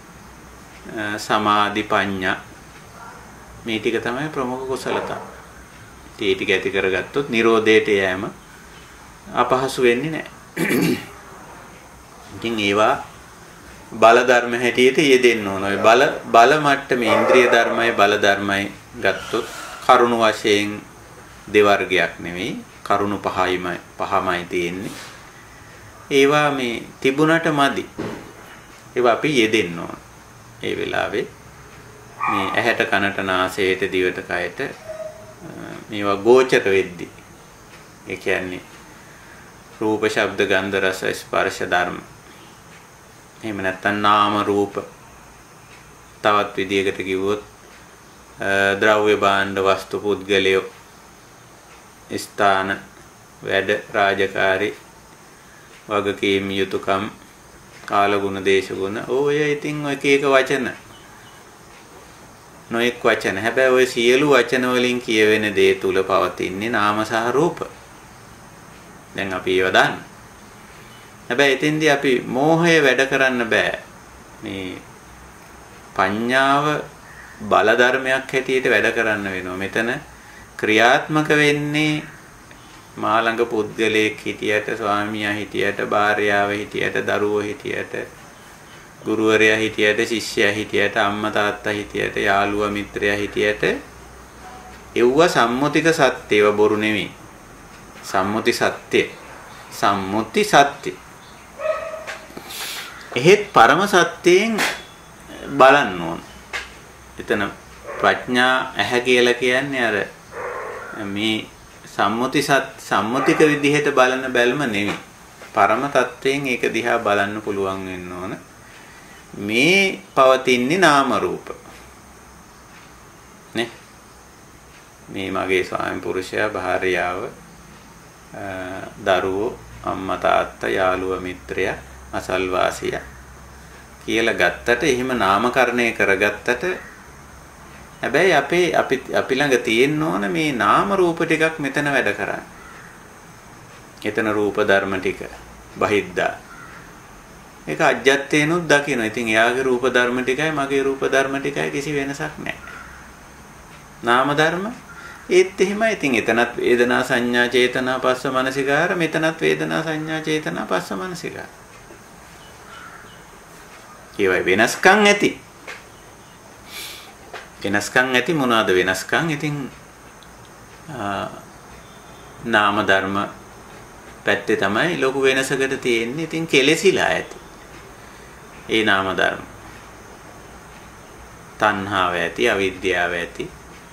සමාධි, ප්‍රඥා මේ ටික තමයි ප්‍රමුඛ කුසලතා. මේ ටික ඇති කරගත්තොත් නිරෝධයට යෑම අපහසු වෙන්නේ නැහැ. ඉතින් ඒවා බල ධර්ම හැටියට යෙදෙන්න ඕන. ඔය බල බල මට්ටමේ ඉන්ද්‍රිය ධර්මයි බල ධර්මයි ගත්තොත් කරුණු වශයෙන් දෙවර්ගයක් නෙවෙයි. කරුණු පහයිමයි පහමයි තියෙන්නේ. ඒවා මේ තිබුණට මදි. ඒවා අපි යෙදෙන්න ඕන. ඒ වෙලාවේ මේ ඇහැට කනට නාසයට දිවට කයට මේවා ගෝචර වෙද්දී ඒ කියන්නේ රූප ශබ්ද ගන්ධ රස ස්පර්ශ ධර්ම එහෙම නැත්නම් නාම රූප තවත් විදියකට කිව්වොත් ද්‍රව්‍ය භාණ්ඩ වස්තු පුද්ගලයෝ ස්ථාන වැඩ රාජකාරී වගකීම් යුතුයකම් කාලගුණ දේශගුණ ඔය ඉතින් ඔය එක එක වචන නොඑක් වචන. හැබැයි ওই සියලු වචන වලින් කියවෙන දේ තුල පවතින්නේ නාම සහ රූප. දැන් අපි ඒව දන්න. හැබැයි එතෙන්දී අපි මෝහය වැඩ කරන්න බෑ. මේ පඤ්ඤාව බල ධර්මයක් හැටියට වැඩ කරන්න වෙනවා. මෙතන ක්‍රියාත්මක වෙන්නේ මා ළඟ පුද්ගලයෙක් හිටියට, ස්වාමියා හිටියට, භාර්යාව හිටියට, දරුවෝ හිටියට, ගුරුවරයා හිටියට, ශිෂ්‍යයා හිටියට, අම්මා තාත්තා හිටියට, යාළුවා මිත්‍රයා හිටියට එව්ව සම්මුතික සත්‍ය. ඒව බොරු නෙමෙයි. සම්මුති සත්‍ය. සම්මුති සත්‍ය. එහෙත් පරම සත්‍යයෙන් බලන්න ඕන. එතන ප්‍රඥා ඇහැ කියලා කියන්නේ අර මේ සම්මුති සත් සම්මුතික විදිහට බලන බැල්ම නෙමෙයි. පරම තත්වයෙන් ඒක දිහා බලන්න පුළුවන් වෙන්න ඕන. මේ පවතින්නේ නාම රූප. නේ? මේ මගේ ස්වාමි පුරුෂයා, භාර්යාව, දරුවෝ, අම්මා තාත්තා, යාළුවා මිත්‍රයා, අසල්වාසියා කියලා ගත්තට එහෙම නාමකරණය කරගත්තට හැබැයි අපේ අපි අපි ළඟ තියෙන්න ඕන මේ නාම රූප ටිකක් මෙතන වැඩ කරන්නේ. එතන රූප ධර්ම ටික බහිද්දා. ඒක අජ්ජත්තේනොත් දකින්න. ඉතින් එයාගේ රූප ධර්ම ටිකයි මගේ රූප ධර්ම ටිකයි කිසි වෙනසක් නැහැ. නාම ධර්ම ඒත් එහෙමයි. ඉතින් එතනත් වේදනා සංඥා චේතනා පස්ස මනසිකාර, මෙතනත් වේදනා සංඥා චේතනා පස්ස මනසිකාර. ඒවයි වෙනස්කම් ඇති. වෙනස්කම් ඇති මොනවාද වෙනස්කම්? ඉතින් නාම ධර්ම පැත්තේ තමයි ලොකු වෙනසකට තියෙන්නේ. ඉතින් කෙලෙසිලා ඇති. ඒ නාම ධර්ම. තණ්හාව ඇති, අවිද්‍යාව ඇති,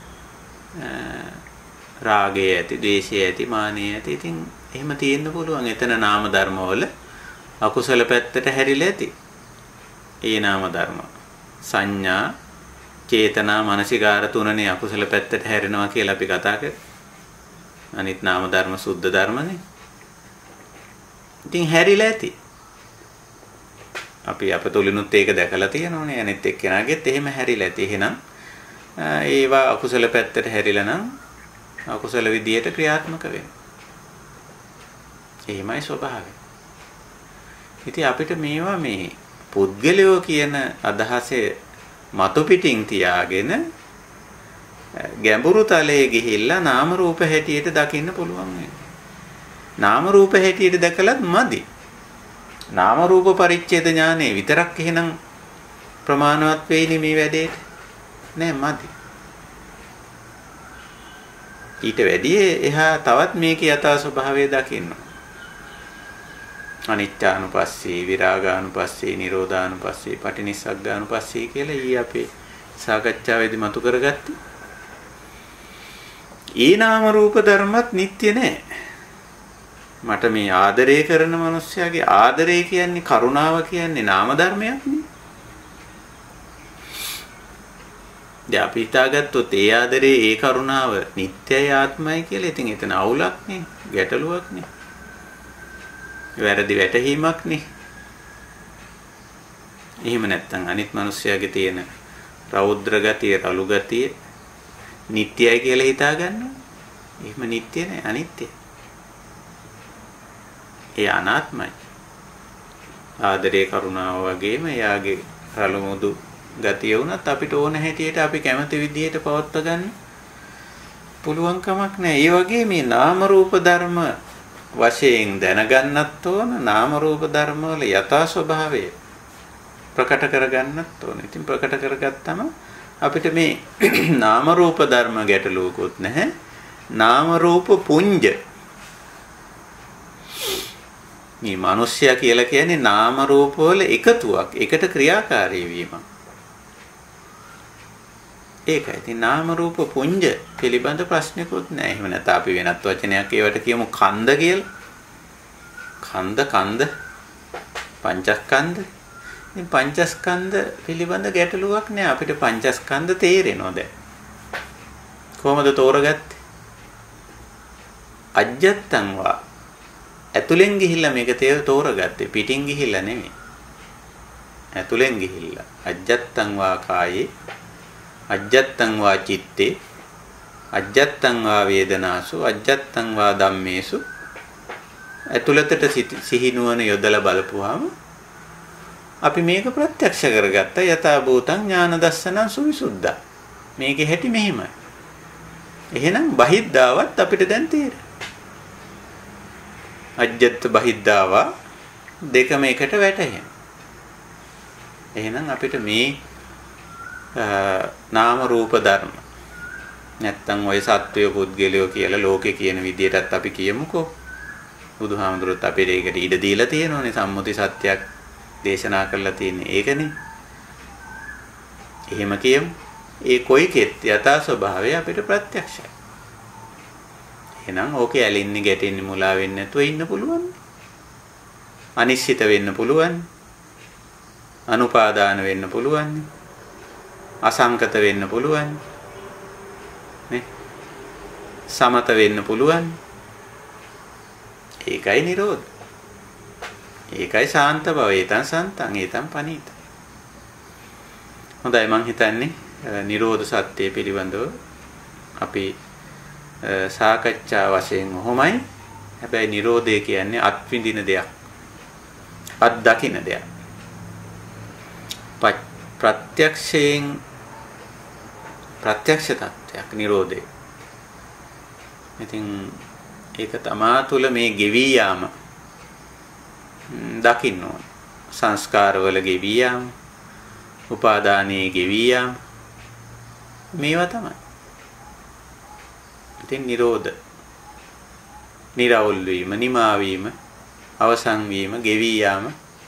රාගය ඇති, ද්වේෂය ඇති, මානය ඇති. ඉතින් එහෙම තියෙන්න පුළුවන්. එතන නාම ධර්ම වල අකුසල පැත්තට හැරිලා ඇති. ඒ නාම ධර්ම. සංඥා, චේතනා, මනසිකාර තුනනේ අකුසල පැත්තට හැරෙනවා කියලා අපි කතා කරේ. අනිත් නාම ධර්ම සුද්ධ ධර්මනේ. ඉතින් හැරිලා ඇති. අපි අපතුලිනුත් ඒක දැකලා තියෙනෝනේ. අනිත් එක්කෙනාගෙත් එහෙම හැරිලා ඇති. එහෙනම් ඒවා අකුසල පැත්තට හැරිලා නම් අකුසල විදියට ක්‍රියාත්මක වෙනවා. එහෙමයි ස්වභාවය. ඉතින් අපිට මේවා මේ පුද්ගලයෝ කියන අදහසේ මතු පිටින් තියාගෙන ගැඹුරු තලයේ ගිහිල්ලා නාම රූප හැටියට දකින්න පුළුවන් වෙනවා. නාම රූප හැටියට දැකලත් මදි. නාම රූප පරිච්ඡේද ඥානෙ විතරක් එහෙනම් ප්‍රමාණවත් වෙයිනේ මේ වැඩේට. නෑ මදි. ඊට වැඩිය එහා තවත් මේකේ යථා ස්වභාවය දකින්න. අනිත්‍යානුපස්සී, විරාගානුපස්සී, නිරෝධානුපස්සී, පටිනිස්සග්ගානුපස්සී කියලා ඊ අපේ සාකච්ඡාවේදී මතු කරගත්තේ. ඒ නාම රූප ධර්මත් නිට්ටය නෑ. මට මේ ආදරය කරන මිනිස්සයාගේ ආදරය කියන්නේ කරුණාව කියන්නේ නාම ධර්මයක් නේ. දැන් අපි හිතාගත්තොත් ඒ ආදරේ ඒ කරුණාව නිට්ටයයි ආත්මයි කියලා ඉතින් එතන අවුලක් නේ, ගැටලුවක් නේ. වැරදි වැටහීමක් නේ. එහෙම නැත්නම් අනිත් මිනිස්සයාගේ තියෙන රෞද්‍ර ගතිය, රළු ගතිය නිට්ටයයි කියලා හිතා ගන්නවා. එහෙම නිට්ටය නෑ, අනිත්‍යයි. ඒ අනාත්මයි. ආදරේ කරුණාව වගේම එයාගේ රළු මුදු ගතිය වුණත් අපිට ඕන හැටියට අපි කැමති විදිහට පවත්වා ගන්න පුළුවන් කමක් නැහැ. ඒ වගේ මේ නාම රූප ධර්ම වශයෙන් දැනගන්නත් ඕන, නාම රූප ධර්ම වල යථා ස්වභාවය ප්‍රකට කරගන්නත් ඕන. ඉතින් ප්‍රකට කරගත්තම අපිට මේ නාම රූප ධර්ම ගැටලුවකුත් නැහැ. නාම රූප පුඤ්ජ මේ මිනිස්සයා කියලා කියන්නේ නාම රූප වල එකතුවක්, එකට ක්‍රියාකාරී වීමක්. ඒකයි. ඉතින් නාම රූප පුඤ්ජ පිළිබඳ ප්‍රශ්නකුත් නැහැ. එහෙම නැත්නම් අපි වෙනත් වචනයක් ඒවට කියමු කන්ද කියලා. කන්ද කන්ද පංචස්කන්ධ. ඉතින් පංචස්කන්ධ පිළිබඳ ගැටලුවක් නැහැ. අපිට පංචස්කන්ධ තේරෙනවා දැන්. කොහොමද තෝරගත්තේ? අජ්ජත්තං වා ඇතුලෙන් ගිහිල්ලා මේක තෝරගත්තේ, පිටින් ගිහිල්ලා නෙමෙයි. ඇතුලෙන් ගිහිල්ලා අජ්ජත්තං වා කායේ, අජ්ජත්තං වා චිත්තේ, අජ්ජත්තං වා වේදනාසු, අජ්ජත්තං වා ධම්මේසු. ඇතුළතට සිහිනුවන යොදලා බලපුවාම අපි මේක ප්‍රත්‍යක්ෂ කරගත්තා. යථා භූතං ඥාන දස්සනං සුවිසුද්ධා. මේකේ හැටි මෙහෙමයි. එහෙනම් බහිද්ධාවත් අපිට දැන් තේරෙනවා. අජ්ජත් බහිද්ධාවා දෙකම එකට වැටෙනවා. එහෙනම් අපිට මේ නාම රූප ධර්ම නැත්තම් ඔය සත්වය පුද්ගලයෝ කියලා ලෝකේ කියන විදිහටත් අපි කියමුකෝ. බුදුහාමුදුරුවෝත් අපිට ඒකට ඉඩ දීලා තියෙනෝනේ, සම්මුති සත්‍යයක් දේශනා කරලා තියෙන්නේ ඒකනේ. එහෙම කියමු. ඒ කොයිකෙත් යථා ස්වභාවය අපිට ප්‍රත්‍යක්ෂයි. එහෙනම් ඕකේ ඇලින්නේ ගැටෙන්නේ මුලා වෙන්නේ නැතුව ඉන්න පුළුවන්. අනිශ්චිත වෙන්න පුළුවන්. අනුපාදාන වෙන්න පුළුවන්. අසංකත වෙන්න පුළුවන්. නේ? සමත වෙන්න පුළුවන්. ඒකයි නිරෝධ. ඒකයි ශාන්ත බව. ඒතන් සන්තං, ඒතන් පනීත. හොඳයි, මං හිතන්නේ නිරෝධ සත්‍ය පිළිබඳව අපි සාකච්ඡා වශයෙන් ඔහොමයි. හැබැයි නිරෝධය කියන්නේ අත්විඳින දෙයක්, අත්දකින්න දෙයක්. ප්‍රත්‍යක්ෂයෙන් ප්‍රත්‍යක්ෂ තත්ත්වයක් නිරෝධය. ඉතින් ඒක තමා තුළ මේ ගෙවි යාම දකින්න ඕන. සංස්කාරවල ගෙවි යාම, උපාදානයේ ගෙවි යාම, මේවා තමයි. ඉතින් නිරෝධ, නිරවුල් වීම, නිමා වීම, අවසන් වීම, ගෙවි යාම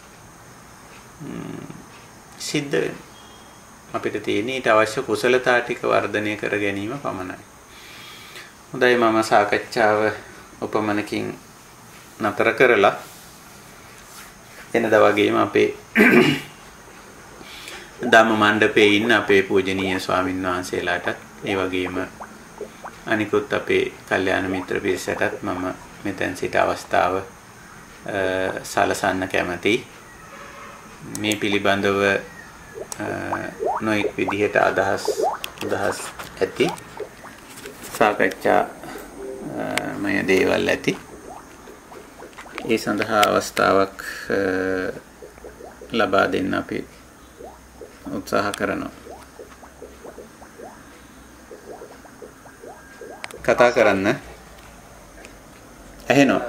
සිද්ධ වෙනවා. අපිට තියෙන ඊට අවශ්‍ය කුසලතා ටික වර්ධනය කර ගැනීම පමණයි. හොඳයි, මම සාකච්ඡාව උපමනකින් නතර කරලා එනදා වගේම අපේ ධම්ම මණ්ඩපයේ ඉන්න අපේ පූජනීය ස්වාමින් වහන්සේලාටත් ඒ වගේම අනිකුත් අපේ කල්යාණ මිත්‍ර පිරිසටත් මම මෙතෙන් සිට අවස්ථාව සලසන්න කැමතියි. මේ පිළිබඳව නොඑක් විදිහට අදහස් අදහස් ඇති සාකච්ඡා මය දේවල් ඇති. ඒ සඳහා අවස්ථාවක් ලබා දෙන්න අපි උත්සාහ කරනවා. කතා කරන්න. ඇහෙනවා.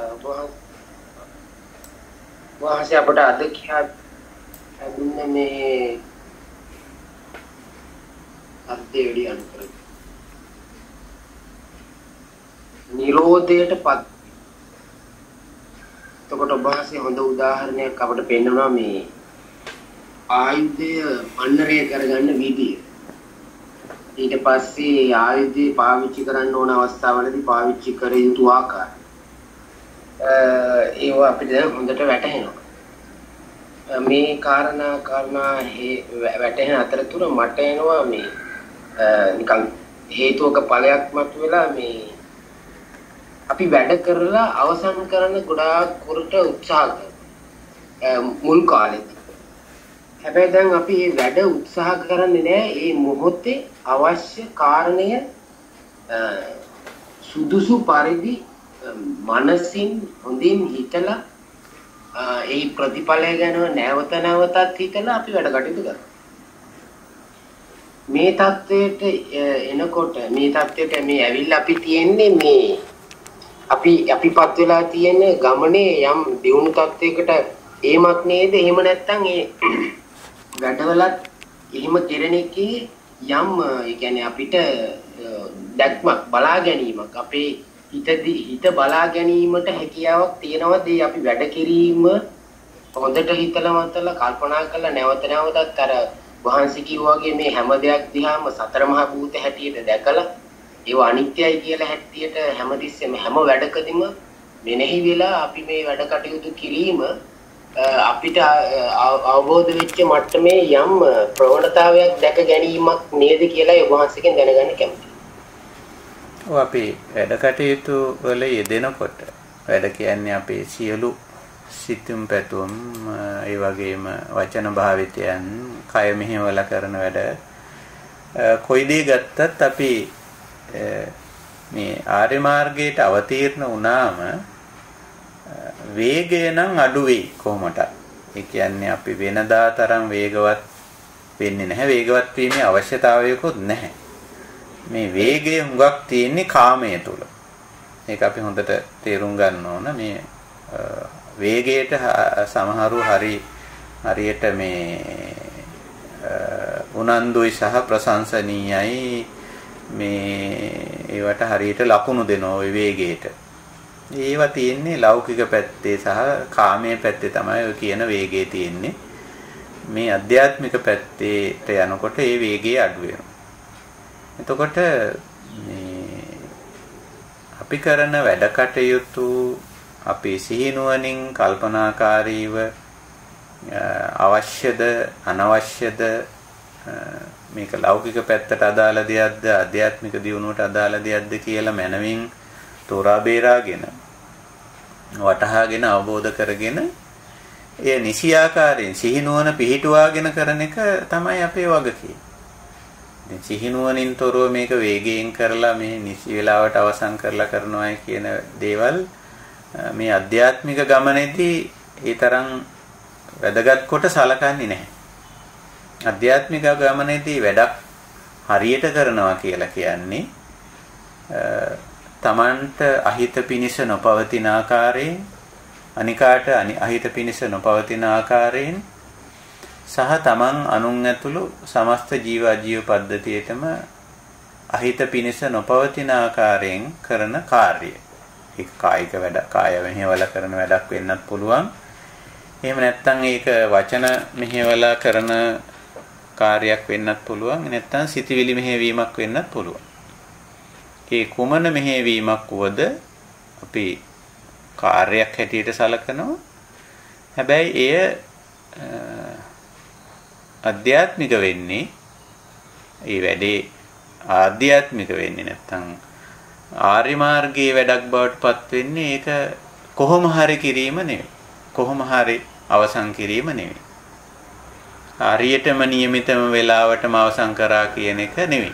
වහන්සේ අපට අද කියා දුන්නේ මේ අර්ථය වැඩි අනුකර නිරෝධයටපත්. එතකොට වහන්සේ හොඳ උදාහරණයක් අපට පෙන්නනවා මේ ආයුධය පන්නරය කරගන්න විදිය. ඊට පස්සේ ආයුධය පාවිච්චි කරන්න ඕන අවස්ථාවලදී පාවිච්චි කර යුතු ආකාරය. ඒව අපිට දැන් හොඳට වැටහෙනවා. මේ කාරණා කාරණා වැටහෙන අතරතුර මට එනවා මේ නිකන් හේතුක ඵලයක් මතුවලා මේ අපි වැඩ කරලා අවසන් කරන්න ගොඩාක් කුරට උත්සාහ කරනවා මුල් කාලේදී. හැබැයි දැන් අපි මේ වැඩ උත්සාහ කරන්නේ නැහැ. මේ මොහොතේ අවශ්‍ය කාරණය සුදුසු පරිදි මනසින් හොඳින් හිතලා ඒ ප්‍රතිඵලය ගැන නැවත නැවතත් හිතලා අපි වැඩ කටයුතු කරනවා. මේ தത്വයට එනකොට මේ தത്വයට මේ ඇවිල්ලා අපි තියෙන්නේ මේ අපි අපිපත් වෙලා තියෙන ගමනේ යම් දියුණු தത്വයකට ඒමක් නේද? එහෙම නැත්නම් ඒ වැඩවලත් එහෙම කෙරෙන එකේ යම් ඒ කියන්නේ අපිට දැක්මක් බලා ගැනීමක් අපේ හිතදී හිත බලා ගැනීමට හැකියාවක් තියෙනවද? ඒ අපි වැඩ කිරීම හොඳට හිතලා මතලා කල්පනා කරලා නැවත නැවතත් අර වහන්සේ කිව්වා වගේ මේ හැම දෙයක් දිහාම සතර මහා භූත හැටියට දැකලා ඒව අනිත්‍යයි කියලා හැටියට හැමතිස්සෙම හැම වැඩකදීම මෙනෙහි වෙලා අපි මේ වැඩ කටයුතු කිරීම අපිට අවබෝධ වෙච්ච මට්ටමේ යම් ප්‍රවණතාවයක් දැක ගැනීමක් නේද කියලා ඒ වහන්සේගෙන් දැනගන්න කැමතියි. ඔව් අපි වැඩ කටයුතු වල යෙදෙනකොට වැඩ කියන්නේ අපේ සියලු සිතුම් පැතුම් ඒ වගේම වචන භාවිතයන් කය මෙහෙवला කරන වැඩ කොයි දේ ගත්තත් අපි මේ ආර්ය මාර්ගයට අවතීර්ණ වුණාම වේගය නම් අඩු වෙයි කොහොමද? ඒ කියන්නේ අපි වෙනදා තරම් වේගවත් වෙන්නේ නැහැ. වේගවත් වීමේ අවශ්‍යතාවයකුත් නැහැ. මේ වේගය හුඟක් තියෙන්නේ කාමයේ තුල. ඒක අපි හොඳට තේරුම් ගන්න ඕන. මේ වේගයට සමහරු හරි හරියට මේ උනන්දුයි සහ ප්‍රශංසනීයයි මේ ඒවට හරියට ලකුණු දෙනවා ওই වේගයට. ඒවා තියෙන්නේ ලෞකික පැත්තේ සහ කාමයේ පැත්තේ තමයි ඔය කියන වේගය තියෙන්නේ. මේ අධ්‍යාත්මික පැත්තේට යනකොට ඒ වේගය අඩු වෙනවා. එතකොට මේ අපි කරන වැඩ කටයුතු අපි සිහිනුවණින් කල්පනාකාරීව අවශ්‍යද අනවශ්‍යද මේක ලෞකික පැත්තට අදාළ දෙයක්ද ආධ්‍යාත්මික දියුණුවට අදාළ දෙයක්ද කියලා මනමින් තෝරා බේරාගෙන වටහාගෙන අවබෝධ කරගෙන එය නිසි ආකාරයෙන් සිහිනුවණ පිහිටුවාගෙන කරන එක තමයි අපේ වගකීම. ඉතින් සිහිනුවණින් තොරව මේක වේගයෙන් කරලා මේ නිසි වේලාවට අවසන් කරලා කරනවායි කියන දේවල් මේ අධ්‍යාත්මික ගමනේදී ඒ තරම් වැදගත් කොට සලකන්නේ නැහැ. අධ්‍යාත්මික ගමනේදී වැඩක් හරියට කරනවා කියලා කියන්නේ තමන්ට අහිත පිනිස නොපවතින ආකාරයෙන් අනිකාට අහිත පිනිස නොපවතින ආකාරයෙන් සහ තමන් අනුන් ඇතුළු සමස්ත ජීව ජීව පද්ධතියටම අහිත පිනිස නොපවතින ආකාරයෙන් කරන කාර්යය. ඒක කායික වැඩ, කාය මෙහෙवला කරන වැඩක් වෙන්නත් පුළුවන්. එහෙම නැත්නම් ඒක වචන මෙහෙवला කරන කාර්යයක් වෙන්නත් පුළුවන්. නැත්නම් සිතවිලි මෙහෙවීමක් වෙන්නත් පුළුවන්. ඒ කුමන මෙහෙවීමක් වුවද අපි කාර්යයක් හැටියට සලකනවා. හැබැයි එය අධ්‍යාත්මික වෙන්නේ ඒ වැඩේ ආධ්‍යාත්මික වෙන්නේ නැත්නම් ආර්ය මාර්ගයේ වැඩක් බවට පත් වෙන්නේ ඒක කොහොම හරි කිරීම නෙවෙයි. කොහොම හරි අවසන් කිරීම නෙවෙයි. හරියටම નિયમિતම වේලාවටම අවසන් කරා කියන එක නෙවෙයි.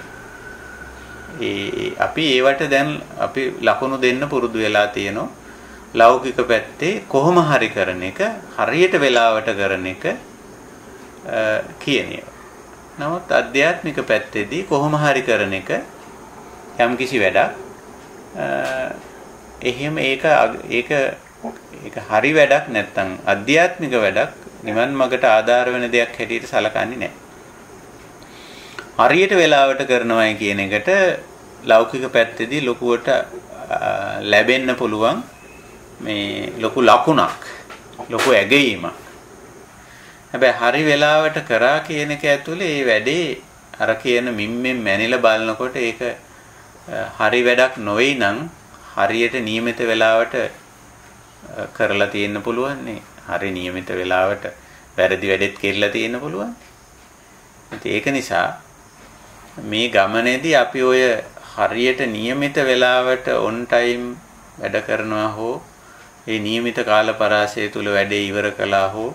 ඒ අපි ඒවට දැන් අපි ලකුණු දෙන්න පුරුදු වෙලා තියෙනවා. ලෞකික පැත්තේ කොහොම හරි කරන එක, හරියට වේලාවට කරන එක කියන ඒවා. නමුත් අධ්‍යාත්මික පැත්තේදී කොහොම හරි කරන එක යම්කිසි වැඩක් එහෙම ඒක ඒක ඒක හරි වැඩක් නැත්තම් අධ්‍යාත්මික වැඩක් නිවන් මඟට ආධාර වෙන දෙයක් හැටියට සලකන්නේ නැහැ. හරියට වෙලාවට කරනවායි කියන එකට ලෞකික පැත්තේදී ලොකුවට ලැබෙන්න පුළුවන් මේ ලොකු ලකුණක්, ලොකු ඇගීමක්. හැබැයි හරි වෙලාවට කරා කියන එක ඇතුලේ මේ වැඩේ අර කියන මිම්මෙන් මැනිලා බලනකොට ඒක හරි වැඩක් නොවේ නම් හරියට නියමිත වෙලාවට කරලා තියෙන්න පුළුවන් නේ. හරි නියමිත වෙලාවට වැරදි වැඩෙත් කෙරලා තියෙන්න පුළුවන්. ඒක නිසා මේ ගමනේදී අපි ඔය හරියට නියමිත වෙලාවට on time වැඩ කරනවා හෝ ඒ නියමිත කාල පරාසය තුල වැඩේ ඉවර කළා හෝ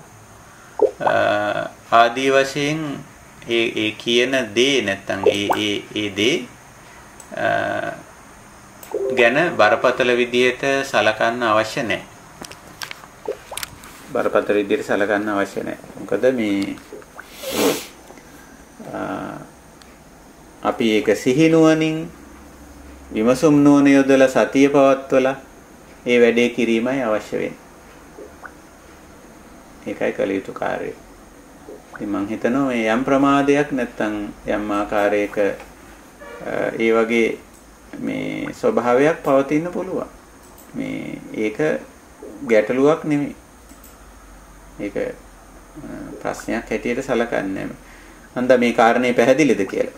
ආදී වශයෙන් ඒ ඒ කියන දේ නැත්තම් ඒ ඒ ඒ දේ ගැන බරපතල විදියට සලකන්න අවශ්‍ය නැහැ. බරපතල විදියට සලකන්න අවශ්‍ය නැහැ. මොකද මේ අපි ඒක සිහිනුවණින් විමසුම් නුවණ යොදලා සතිය පවත්වලා ඒ වැඩේ කිරීමයි අවශ්‍ය වෙන්නේ. ඒකයි කළ යුතු කාර්යය. ඉතින් මම හිතනවා මේ යම් ප්‍රමාදයක් නැත්තම් යම් ආකාරයක ඒ වගේ මේ ස්වභාවයක් පවතින්න පුළුවන්. මේ ඒක ගැටලුවක් නෙමෙයි. ඒක ප්‍රශ්නයක් හැටියට සලකන්නේ නැහැ. හන්ද මේ කාරණේ පැහැදිලිද කියලා?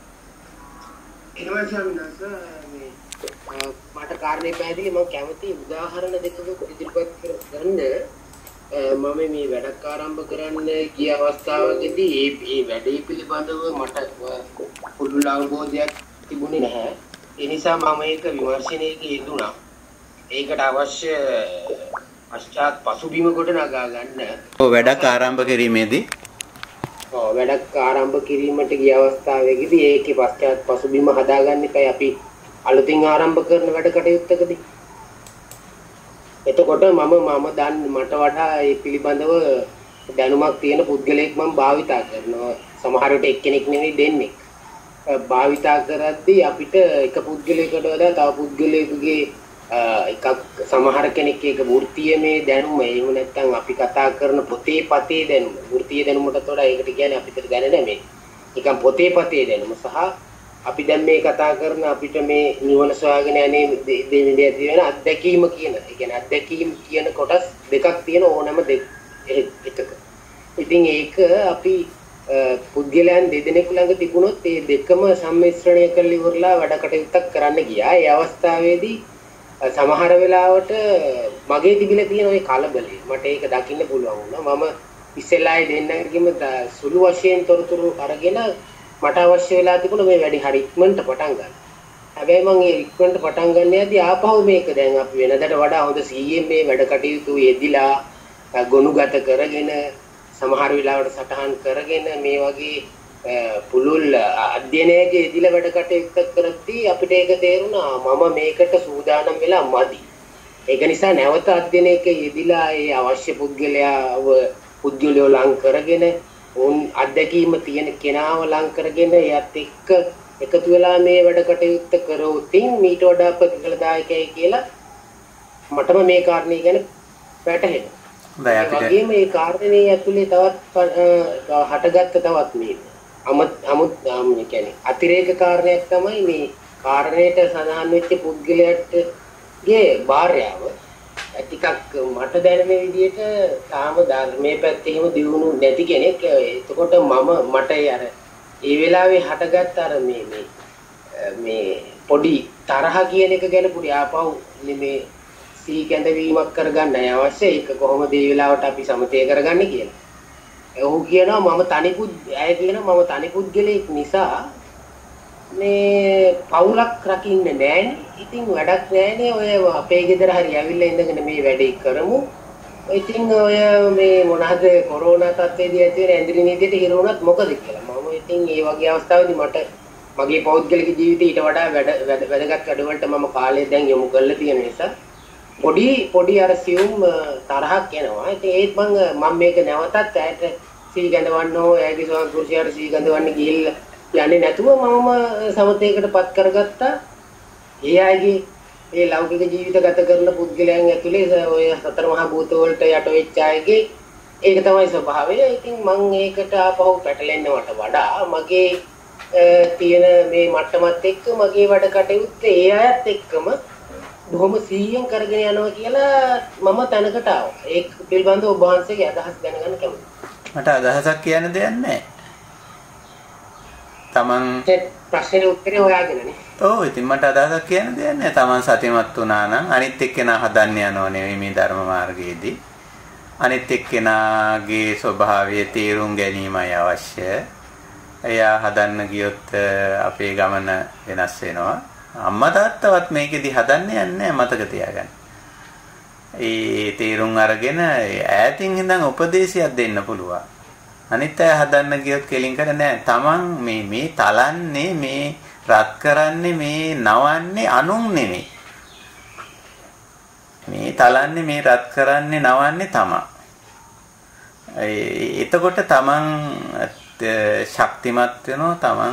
මට කාරණේ පැහැදිලි. මම කැමති උදාහරණ දෙකක ඉදිරිපත් කරන්න. මම මේ වැඩක් ආරම්භ කරන්න ගිය අවස්ථාවකදී මේ මේ වැඩේ පිළිබඳව මට පුළුල් අවබෝධයක් තිබුණේ නැහැ. ඒ නිසා මම ඒක විමර්ශනයක යෙදුණා. ඒකට අවශ්‍ය පශ්චාත් පසුබිම කොට නගා ගන්න. ඔව් වැඩක් ආරම්භ කිරීමේදී ඔව් වැඩක් ආරම්භ කිරීමට ගිය අවස්ථාවේදී ඒකේ පශ්චාත් පසුබිම හදාගන්න එකයි අපි අලුතින් ආරම්භ කරන වැඩ කටයුත්තකදී. එතකොට මම මම දන්න මට වඩා ඒ පිළිබඳව දැනුමක් තියෙන පුද්ගලයෙක් මම භාවිතා කරනවා. සමහර විට එක්කෙනෙක් නෙවෙයි දෙන්නෙක්. භාවිතා කරද්දී අපිට එක පුද්ගලයෙකුට වඩා තව පුද්ගලයෙකුගේ එකක් සමහර කෙනෙක් ඒක වෘත්තීයමේ දැනුම එහෙම නැත්නම් අපි කතා කරන පොතේ පතේ දැනුම වෘත්තීය දැනුමට වඩා ඒකට කියන්නේ අපිට දැනෙන්නේ මේ නිකන් පොතේ පතේ දැනුම සහ අපි දැන් මේ කතා කරන අපිට මේ නිවන සොයාගෙන යන්නේ දෙන්නේ තියෙන අත්දැකීම කියන ඒ කියන්නේ අත්දැකීම් කියන කොටස් දෙකක් තියෙන ඕනම එකක. ඉතින් ඒක අපි පුද්ගලයන් දෙදෙනෙකු ළඟ තිබුණොත් මේ දෙකම සම්මිශ්‍රණය කරලා ඉවරලා වැඩ කටයුත්තක් කරන්න ගියා. ඒ අවස්ථාවේදී සමහර වෙලාවට මගේ තිබිලා තියෙන ওই කලබලය මට ඒක දකින්න පුළුවන් වුණා. මම ඉස්සෙල්ලායි දෙන්නගෙම සුළු වශයෙන් තොරතුරු අරගෙන මට අවශ්‍ය වෙලා තිබුණ මේ වැඩි හරි ඉක්මනට පටන් ගන්න. හැබැයි මම ඒ ඉක්මනට පටන් ගන්න යද්දී ආපහු මේක දැන් අපි වෙනදට වඩා හොඳ සීයෙන් මේ වැඩ කටයුතු යෙදිලා ගොනුගත කරගෙන සමහර වෙලාවට සටහන් කරගෙන මේ වගේ පුළුල් අධ්‍යයනයක යෙදිලා වැඩ කටයුතු කරද්දී අපිට ඒක තේරුණා මම මේකට සූදානම් වෙලා මදි. ඒක නිසා නැවත අධ්‍යයනයක යෙදිලා ඒ අවශ්‍ය පුද්ගලයාව පුද්ගලයෝ ලං කරගෙන උන් අධ්‍යක්ීම තියෙන කෙනාව ලං කරගෙන එයත් එක්ක එකතු වෙලා මේ වැඩ කටයුත්ත කරොත් මීට වඩා ප්‍රතිඵලදායකයි කියලා මටම මේ කාරණේ ගැන වැටහෙනවා. ඒ වගේම මේ කාරණේ ඇතුලේ තවත් හටගත්ත තවත් මේ අමුත් අමුත් කියන්නේ අතිරේක කාරණයක් තමයි මේ කාරණේට සඳහන් වෙච්ච පුද්ගලයාගේ භාර්යාව ටිකක් මට දැනෙන විදිහට තාම ධර්මයේ පැත්තේ එහෙම දියුණු නැති කෙනෙක්. එතකොට මම මට අර ඒ වෙලාවේ හටගත්ත අර මේ මේ මේ පොඩි තරහ කියන එක ගැන පොඩි ආපහු මේ සී කැඳවීමක් කරගන්න අවශ්‍ය. ඒක කොහොමද මේ වෙලාවට අපි සමතය කරගන්නේ කියලා. ඔහු කියනවා මම තනිපුත් ඇය කියනවා මම තනිපුද්ගලෙක් නිසා මේ පවුලක් රකින්නේ නැහැනේ. ඉතින් වැඩක් නැහැනේ. ඔය අපේ ගෙදර හරි ඇවිල්ලා ඉඳගෙන මේ වැඩේ කරමු. ඉතින් ඔය මේ මොනවාද කොරෝනා තත්ත්වයේදී ඇති වෙන ඇඳිරි නීතියට හිර වුණත් මොකද කියලා. මම ඉතින් මේ වගේ අවස්ථාවේදී මට මගේ පෞද්ගලික ජීවිතේ ඊට වඩා වැඩ වැදගත් වැඩවලට මම කාලය දැන් යොමු කරලා තියෙන නිසා පොඩි පොඩි අර සියුම් තරහක් එනවා. ඉතින් ඒත් මම මම මේක නැවතත් ඇයට සී ගඳවන්න ඕ ඇයගේ ස්වාමි පුරුෂයාට සී ගඳවන්න ගිහිල්ලා යන්නේ නැතුව මම සමතේකටපත් කරගත්තා. ඒ අයගේ ඒ ලෞකික ජීවිත ගත කරන පුද්ගලයන් ඇතුලේ ඔය සතර මහා භූත වලට යට වෙච්ච අයගේ ඒක තමයි ස්වභාවය. ඉතින් මම ඒකට ආපහු පැටලෙන්නවට වඩා මගේ තියෙන මේ මට්ටමත් එක්ක මගේ වැඩ කටයුත්ත ඒ අයත් එක්කම බොහොම සීයෙන් කරගෙන යනවා කියලා මම තැනකට ආවා. ඒක පිළිබඳව ඔබ වහන්සේගේ අදහස් දැනගන්න කැමතියි. මට අදහසක් කියන්න දෙයක් නැහැ. තමන් ප්‍රශ්නේ උත්තරේ හොයාගෙනනේ. ඔව් ඉතින් මට අදහසක් කියන්න දෙයක් නැහැ. තමන් සතියමත් වුණා නම් අනිත් එක්කෙනා හදන්න යනව නෙවෙයි මේ ධර්ම මාර්ගයේදී. අනිත් එක්කෙනාගේ ස්වභාවය තේරුම් ගැනීමයි අවශ්‍ය. එයා හදන්න ගියොත් අපේ ගමන වෙනස් වෙනවා. අම්මා තාත්තවත් මේකෙදි හදන්න යන්නේ මතක තියාගන්න. ඒ තේරුම් අරගෙන ඈතින් ඉඳන් උපදේශයක් දෙන්න පුළුවන්. අනිත් අය හදන්න ගියොත් කෙලින් කර නෑ. තමන් මේ මේ තලන්නේ මේ රත් කරන්නේ මේ නවන්නේ අනුන් නෙමෙයි. මේ තලන්නේ මේ රත් කරන්නේ නවන්නේ තමන්. එතකොට තමන් ශක්තිමත් වෙනවා තමන්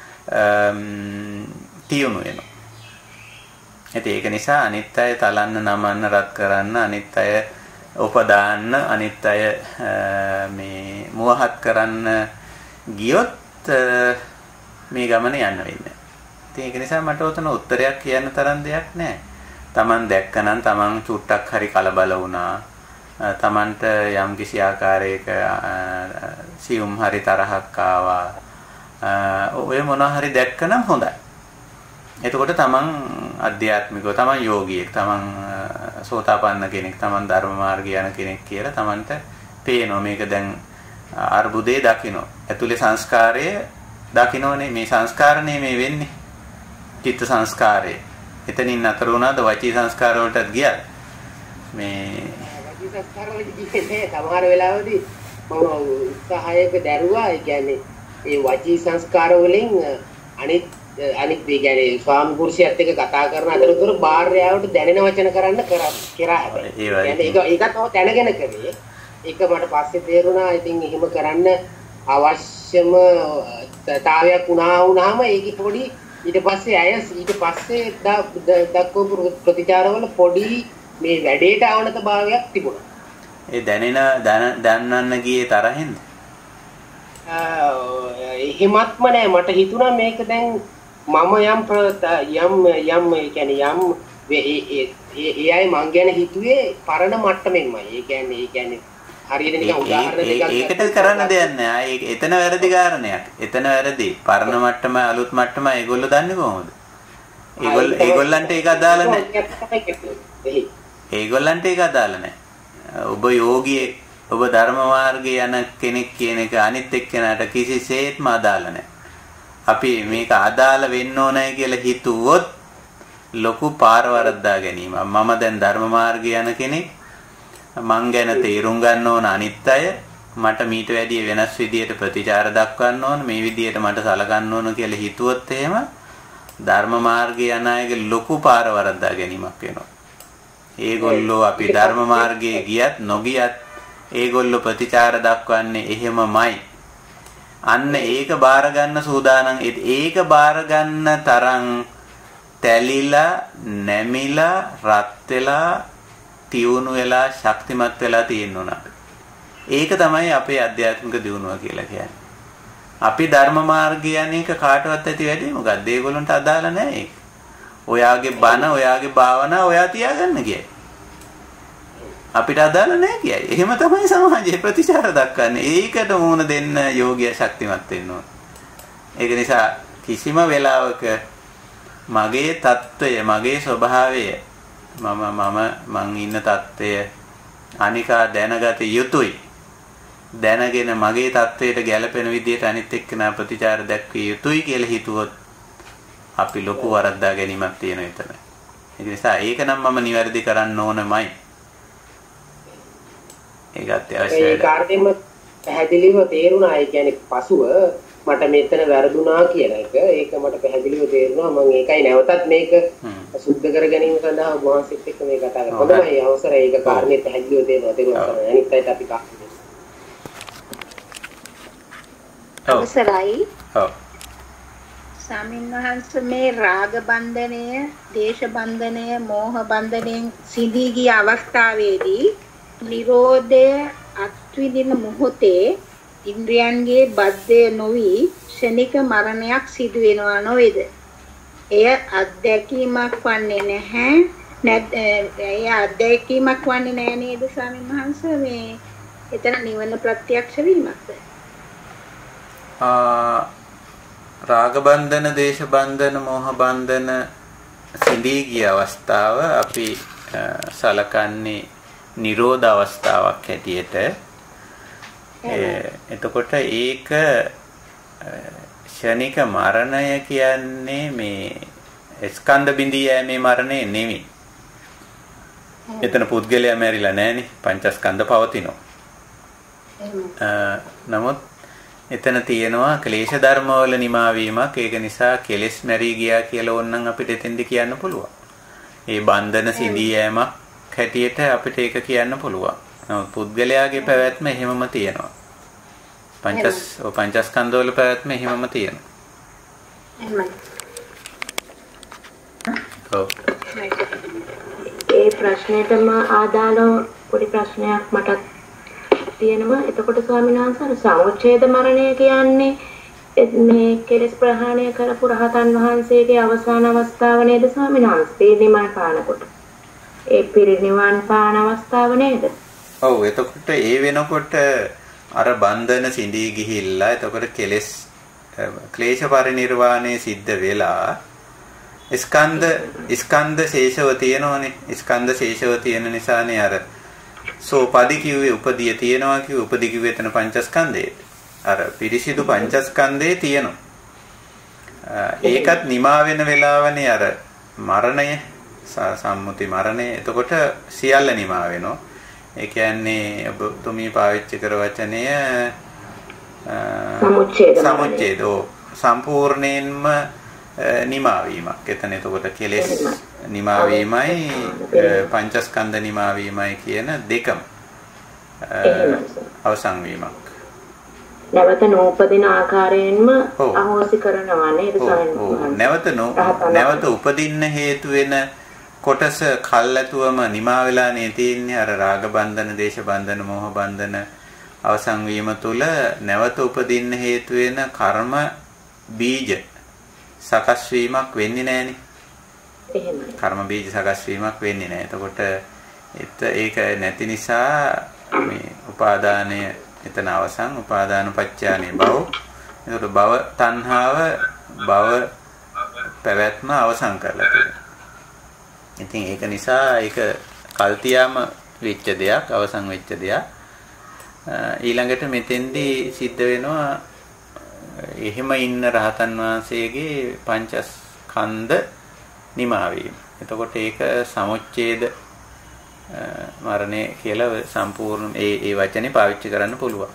තියුණු වෙනවා. ඒක නිසා අනිත් අය තලන්න නමන්න රත් කරන්න අනිත් අය උපදාන්න අනිත් අය මේ මුවහත් කරන්න ගියොත් මේ ගමන යන්න වෙන්නේ. ඉතින් ඒක නිසා මට උතන උත්තරයක් කියන්න තරම් දෙයක් නැහැ. Taman දැක්කනම් Taman චුට්ටක් හරි කලබල වුණා. Tamanට යම් කිසි ආකාරයක සියුම් හරි තරහක් ආවා. ඔය මොනවා හරි දැක්කනම් හොඳයි. එතකොට තමන් අධ්‍යාත්මිකව තමන් යෝගියෙක් තමන් සෝතාපන්න කෙනෙක් තමන් ධර්ම මාර්ගය යන කෙනෙක් කියලා තමන්ට පේනවා මේක දැන් අර්බුදේ දකින්න. ඇතුලේ සංස්කාරය දකින්නෝනේ මේ සංස්කාරනේ මේ වෙන්නේ. චිත්ත සංස්කාරය. එතනින් අතර වුණාද වචී සංස්කාර වලටත් ගියාද? මේ වචී සංස්කාර වලට ගියේ සමහර වෙලාවදී මම උත්සාහයක දැරුවා. ඒ කියන්නේ ඒ වචී සංස්කාර වලින් අනිත් අනිත් ඒ කියන්නේ ස්වාමි පුරුෂයත් එක්ක කතා කරන අතරතුර භාර්යාවට දැනෙන වචන කරන්න කරා කරා හැබැයි. يعني ඒක ඒකත් මම දැනගෙන කරේ. ඒක මට පස්සේ තේරුණා. ඉතින් එහෙම කරන්න අවශ්‍යම තාවයක් වුණා වුණාම ඒක පොඩි ඊට පස්සේ අය ඊට පස්සේ දක්වපු ප්‍රතිචාරවල පොඩි මේ වැඩේට අවනත භාවයක් තිබුණා. ඒ දැනෙන දැනන්න ගියේ තරහින්ද? එහෙමත්ම නෑ. මට හිතුණා මේක දැන් මම යම් යම් යම් කියන්නේ යම් ඒ අය මං ගැන හිතුවේ පරණ මට්ටමෙන්මයි. ඒ කියන්නේ ඒ කියන්නේ හරියට නිකන් උදාහරණ දෙකක් ඒකට කරන්න දෙයක් නෑ. ඒක එතන වැරදි කාරණයක්. එතන වැරදි. පරණ මට්ටම අලුත් මට්ටම ඒගොල්ලෝ දන්නේ කොහොමද? ඒගොල්ලෝ ඒගොල්ලන්ට ඒක අදාළ නෑ. ඒගොල්ලන්ට ඒක අදාළ නෑ. ඔබ යෝගියෙක් ඔබ ධර්ම මාර්ගයේ යන කෙනෙක් කියන එක අනිත් එක්කෙනාට කිසිසේත්ම අදාළ නැහැ. අපි මේක අදාළ වෙන්න ඕනයි කියලා හිතුවොත් ලොකු පාර වරද්දා ගැනීම. මම දැන් ධර්ම මාර්ගයේ යන කෙනෙක් මං ගැන තේරුම් ගන්න ඕන අනිත් අය මට මීට වැඩිය වෙනස් විදියට ප්‍රතිචාර දක්වන්න ඕන මේ විදියට මට සලකන්න ඕන කියලා හිතුවොත් එහෙම ධර්ම මාර්ගයේ යන අයගේ ලොකු පාර වරද්දා ගැනීමක් වෙනවා. ඒගොල්ලෝ අපි ධර්ම මාර්ගයේ ගියත් නොගියත් ඒගොල්ලෝ ප්‍රතිචාර දක්වන්නේ එහෙමමයි. අන්න ඒක බාර ගන්න සූදානම්. ඒක බාර ගන්න තරම් තැලිලා නැමිලා රත් වෙලා තියුණු වෙලා ශක්තිමත් වෙලා තියෙන්න ඕන. ඒක තමයි අපේ ආධ්‍යාත්මික දියුණුව කියලා කියන්නේ. අපි ධර්ම මාර්ගය යන්නේක කාටවත් ඇති වැඩි මොකද්ද? ඒගොල්ලන්ට අදාළ නැහැ ඒක. ඔයාගේ බණ ඔයාගේ භාවනා ඔයා තියාගන්න කියයි. අපිට අදාළ නැහැ කියයි. එහෙම තමයි සමාජයේ ප්‍රතිචාර දක්වන්නේ. ඒකට මුණ දෙන්න යෝගිය ශක්තිමත් වෙන්න ඕන. ඒක නිසා කිසිම වෙලාවක මගේ తত্ত্বය, මගේ ස්වභාවය, මම මම මං ඉන්න తত্ত্বය අනිකා දැනගත යුතුයි. දැනගෙන මගේ తত্ত্বයට ගැළපෙන විදිහට අනිත් එක්කෙනා ප්‍රතිචාර දක්විය යුතුයි කියලා හිතුවොත් අපි ලොකු වරද්දා ගැනීමක් තියෙන එතන. ඒ නිසා ඒක නම් මම නිවැරදි කරන්න ඕනමයි. ඒක අත්‍යවශ්‍යයි. ඒ කාර්යෙම පැහැදිලිව තේරුණා. ඒ කියන්නේ පසුව මට මෙතන වැරදුනා කියන එක ඒක මට පැහැදිලිව තේරුණා. මම ඒකයි නැවතත් මේක සුද්ධ කර ගැනීම සඳහා වහන්සේත් එක්ක මේ කතා කරා. හොඳයි අවසරයි. ඒක කාරණේ පැහැදිලිව තේරුණා. තේරුණා තමයි. අනිත් අයට අපි කතා අවසරයි. ඔව්. ස්වාමීන් වහන්සේ මේ රාග බන්ධනය, දේශ බන්ධනය, මෝහ බන්ධනයෙන් සිඳී ගිය අවස්ථාවේදී නිරෝධය අත්විඳින මොහොතේ ඉන්ද්‍රයන්ගේ බද්ධය නොවි ශනික මරණයක් සිදු වෙනවා නොවේද? එය අත්දැකීමක් වන්නේ නැහැ. නැත් එය අත්දැකීමක් වන්නේ නැහැ නේද ස්වාමීන් වහන්සේ? මේ එතන නිවන ප්‍රත්‍යක්ෂ වීමක්ද? ආ රාග බන්ධන, දේශ බන්ධන, මෝහ බන්ධන සිඳී ගිය අවස්ථාව අපි සලකන්නේ නිරෝධ අවස්ථාවක් හැටියට. එතකොට ඒක ශනික මරණය කියන්නේ මේ ස්කන්ධ බිඳී යෑමේ මරණය නෙමෙයි. එතන පුද්ගලයා මැරිලා නැහනේ, පංචස්කන්ධ පවතිනවා. නමුත් එතන තියෙනවා ක්ලේශ ධර්මවල නිමාවීමක්. ඒක නිසා කෙලෙස් මැරී ගියා කියලා ඕනනම් අපිට එතෙන්ද කියන්න පුළුවන්. ඒ බන්ධන සිඳී යෑමක් හැටියට අපිට ඒක කියන්න පුළුවන්. නමුත් පුද්ගලයාගේ පැවැත්ම එහෙමම තියෙනවා. පංචස් පංචස්කන්ධ වල පැවැත්ම එහෙමම තියෙනවා. එහෙමයි. ඔව්. ඒ ප්‍රශ්නෙටම ආදාළව පොඩි ප්‍රශ්නයක් මට තියෙනවා. එතකොට ස්වාමීන් වහන්සේ සමුච්ඡේද මරණය කියන්නේ මේ කෙලෙස් ප්‍රහාණය කරපු රහතන් වහන්සේගේ අවසාන අවස්ථාව නේද ස්වාමීන් වහන්සේ? පිරිනිවන් පානකොට. ඒ පිරිනිවන් පාන අවස්ථාව නේද? ඔව්. එතකොට ඒ වෙනකොට අර බන්ධන සිඳී ගිහිල්ලා එතකොට කෙලෙස් ක්ලේශ පරිනිර්වාණය සිද්ධ වෙලා ස්කන්ධ ස්කන්ධ ශේෂව තියෙනවනේ. ස්කන්ධ ශේෂව තියෙන නිසානේ අර සෝපදි කිව්වේ උපදිය තියෙනවා කිව්වේ. උපදි කිව්වේ එතන පංචස්කන්ධයේ. අර පිරිසිදු පංචස්කන්ධයේ තියෙනවා. ඒකත් නිමා වෙන වෙලාවනේ අර මරණය, සම්මුති මරණය. එතකොට සියල්ල නිමා වෙනවා. ඒ කියන්නේ ඔබතුමී පාවිච්චි කර වචනය සමුච්ඡේද සමුච්ඡේද සම්පූර්ණයෙන්ම නිමා වීමක්. එතන එතකොට කෙලෙස් නිමා වීමයි පංචස්කන්ධ නිමා වීමයි කියන දෙකම අවසන් වීමක්. නැවත නූපදින ආකාරයෙන්ම අහෝසි කරනවා නේද ස්වාමීන්? නැවත නැවත උපදින්න හේතු වෙන කොටස කල්ැතුවම නිමා වෙලානේ තියෙන්නේ. අර රාග බන්ධන, දේශ බන්ධන, මෝහ බන්ධන අවසන් වීම තුළ නැවත උපදින්න හේතු වෙන කර්ම බීජ සකස් වීමක් වෙන්නේ නැහනේ. එහෙමයි. කර්ම බීජ සකස් වීමක් වෙන්නේ නැහැ. එතකොට ඒක නැති නිසා මේ උපාදානය එතන අවසන්. උපාදාන පත්‍යානේ භව. එතකොට භව තණ්හාව භව පැවැත්ම අවසන් කරලා තියෙනවා. ඉතින් ඒක නිසා ඒක කල්තියාම වෙච්ච දෙයක්, අවසන් වෙච්ච දෙයක්. ඊළඟට මෙතෙන්දී සිද්ධ වෙනවා එහෙම ඉන්න රහතන් වහන්සේගේ පංචස්කන්ධ නිමා වීම. එතකොට ඒක සමුච්ඡේද මරණය කියලා සම්පූර්ණ ඒ ඒ වචනේ පාවිච්චි කරන්න පුළුවන්.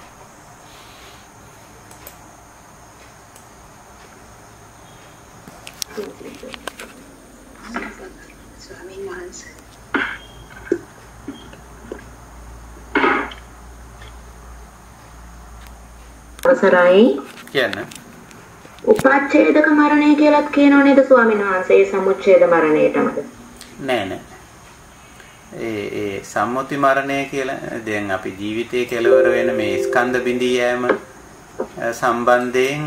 අවසරයි කියන්න. උපච්ඡේදක මරණය කියලාත් කියනෝ නේද ස්වාමීන් වහන්සේ? සමුච්ඡේද මරණයටමද? නෑ නෑ. ඒ ඒ සම්මුති මරණය කියලා දැන් අපි ජීවිතයේ කෙලවර වෙන මේ ස්කන්ධ බිඳී යෑම සම්බන්ධයෙන්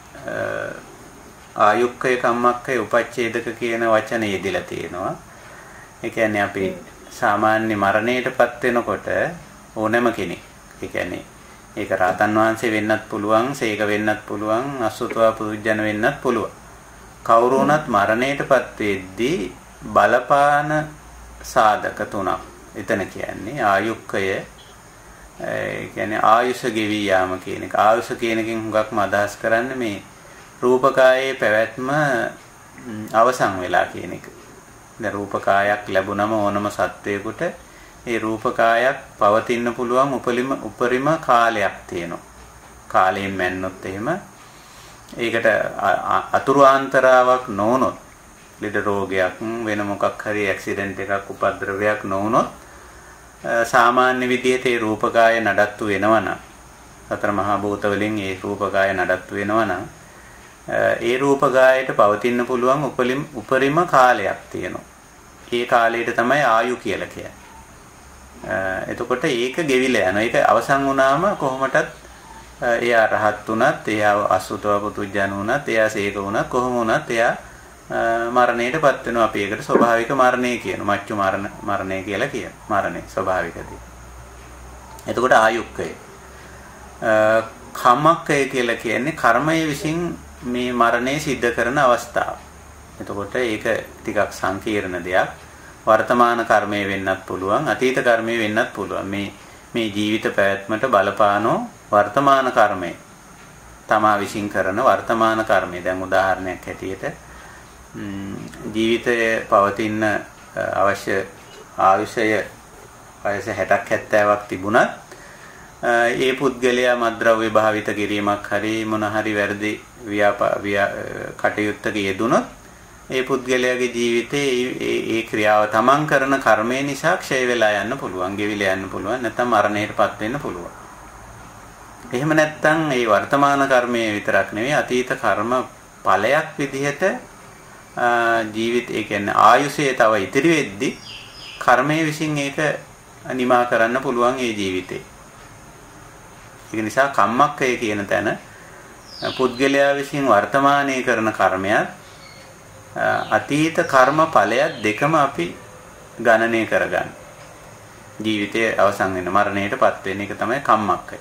ආයුක්කය, කම්මක්කය, උපච්ඡේදක කියන වචන යෙදিলা තියෙනවා. ඒ කියන්නේ අපි සාමාන්‍ය මරණයටපත් වෙනකොට ඕනෑම කෙනෙක්, ඒ කියන්නේ ඒක රහතන් වහන්සේ වෙන්නත් පුළුවන්, සේක වෙන්නත් පුළුවන්, අසුතවා පුදුජන වෙන්නත් පුළුවන්. කවුරු වුණත් මරණයටපත් වෙද්දී බලපාන සාධක තුනක්. එතන කියන්නේ ආයුක්කය, ඒ කියන්නේ ආයුෂ ගෙවි යාම කියන එක. ආයුෂ කියන එකෙන් හුඟක්ම අදහස් කරන්නේ මේ රූපකායේ පැවැත්ම අවසන් වෙලා කියන එක. දැන් රූපකායක් ලැබුණම ඕනම සත්වයකට ඒ රූපකායක් පවතින්න පුළුවන් උපරිම උපරිම කාලයක් තියෙනවා. කාලයෙන් මැන්නොත් එහෙම ඒකට අතුරු ආන්තරාවක් නොවුනොත්, ලෙඩ රෝගයක් වෙන මොකක් හරි ඇක්සිඩන්ට් එකක් උපද්‍රවයක් නොවුනොත් සාමාන්‍ය විදිහට ඒ රූපකාය නඩත්තු වෙනවා නම්, සතර මහා භූත වලින් ඒ රූපකාය නඩත්තු වෙනවා නම් ඒ රූපගායයට පවතින්න පුළුවන් උපරිම උපරිම කාලයක් තියෙනවා. ඒ කාලයට තමයි ආයු කියලා කියන්නේ. එතකොට ඒක ගෙවිලා යනවා. ඒක අවසන් වුණාම කොහොමටත් එයා රහත් වුණත්, එයා අසුතව පුතුජන වුණත්, එයා සීක වුණත් කොහොම වුණත් එයා මරණයටපත් වෙනවා. අපි ඒකට ස්වභාවික මරණය කියනවා. මච්චු මරණ මරණය කියලා කියනවා. මරණය ස්වභාවිකදී. එතකොට ආයුක්කය. කම්මක්කය කියලා කියන්නේ කර්මය විසින් මේ මරණය සිද්ධ කරන අවස්ථාව. එතකොට ඒක ටිකක් සංකීර්ණ දෙයක්. වර්තමාන කර්මය වෙන්නත් පුළුවන්, අතීත කර්මය වෙන්නත් පුළුවන්. මේ මේ ජීවිත පැවැත්මට බලපානෝ වර්තමාන කර්මය. තමා විසින් කරන වර්තමාන කර්මය. දැන් උදාහරණයක් හැටියට ජීවිතයේ පවතින අවශ්‍ය ආයුෂය වයස හැටක් හැත්තෑවක් තිබුණත් ඒ පුද්ගලයා මද්ද්‍රව්‍ය භාවිත කිරීමක් හරි මොන හරි වැරදි කටයුත්තක යෙදුනොත් ඒ පුද්ගලයාගේ ජීවිතේ ඒ ක්‍රියාව තමන් කරන කර්මය නිසා ක්ෂය වෙලා යන්න පුළුවන්, ගෙවිලා යන්න පුළුවන්, නැත්නම් මරණයටපත් වෙන්න පුළුවන්. එහෙම නැත්නම් ඒ වර්තමාන කර්මය විතරක් නෙවෙයි අතීත කර්ම ඵලයක් විදිහට ජීවිත ඒ කියන්නේ ආයුෂය තව ඉතිරි වෙද්දි කර්මය විසින් ඒක නිමා කරන්න පුළුවන් ඒ ජීවිතේ. ඒක නිසා කම්මක්කය කියන තැන පුද්ගලයා විසින් වර්තමානයේ කරන කර්මයක් අතීත කර්ම ඵලයක් දෙකම අපි ගණනය කරගන්න. ජීවිතයේ අවසන් වෙන මරණයටපත් වෙන එක තමයි කම්මක්කය.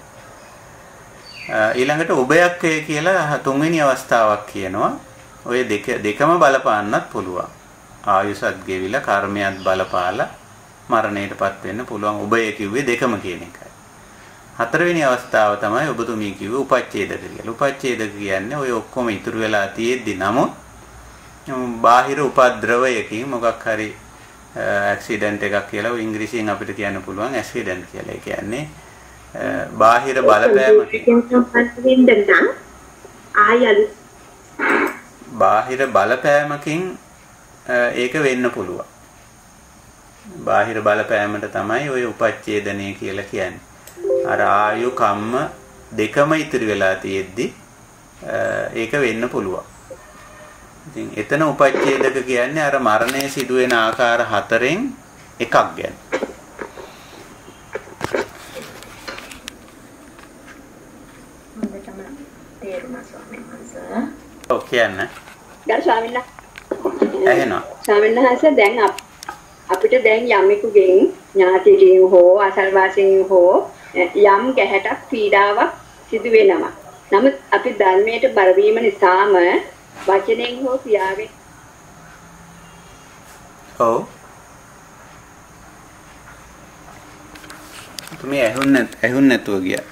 ඊළඟට උභයක්කය කියලා තුන්වෙනි අවස්ථාවක් කියනවා. ඔය දෙක දෙකම බලපාන්නත් පුළුවන්. ආයුෂත් ගෙවිලා කර්මයක් බලපාලා මරණයටපත් වෙන්න පුළුවන්. උභය කිව්වේ දෙකම කියන එකයි. හතරවෙනි අවස්ථාව තමයි ඔබතුමී කිව්වේ උපච්ඡේදක කියලා. උපච්ඡේදක කියන්නේ ඔය ඔක්කොම ඉතුරු වෙලා තියෙද්දි නමුත් බාහිර උපද්‍රවයකින් මොකක් හරි ඇක්සිඩන්ට් එකක් කියලා ඉංග්‍රීසියෙන් අපිට කියන්න පුළුවන් ඇක්සිඩන්ට් කියලා. ඒ කියන්නේ බාහිර බලපෑමකින් බාහිර බලපෑමකින් ඒක වෙන්න පුළුවන්. බාහිර බලපෑමට තමයි ඔය උපච්ඡේදනය කියලා කියන්නේ. අර ආයු කම්ම දෙකම ඉතිරි වෙලා තියෙද්දි ඒක වෙන්න පුළුවන්. ඉතින් එතන උපච්ඡේදක කියන්නේ අර මරණය සිදු වෙන ආකාර හතරෙන් එකක් ගැන. හොඳටම තේරුණා ස්වාමීන් වහන්සේ. ඔව් කියන්න. ගරු ස්වාමීන් වහන්සේ. ඇහෙනවා. ස්වාමීන් වහන්සේ දැන් අපිට දැන් යමෙකුගෙන් ඥාතිගෙන් හෝ අසල්වාසීන් හෝ යම් ගැහැටක් පීඩාවක් සිදු වෙනවා. නමුත් අපි ධර්මයට බර වීම නිසාම වචනෙන් හෝ ක්‍රියාවෙන් ඔව් තුමේ ඇහුන්නේ ඇහුන්නේ නැතුව ගියා.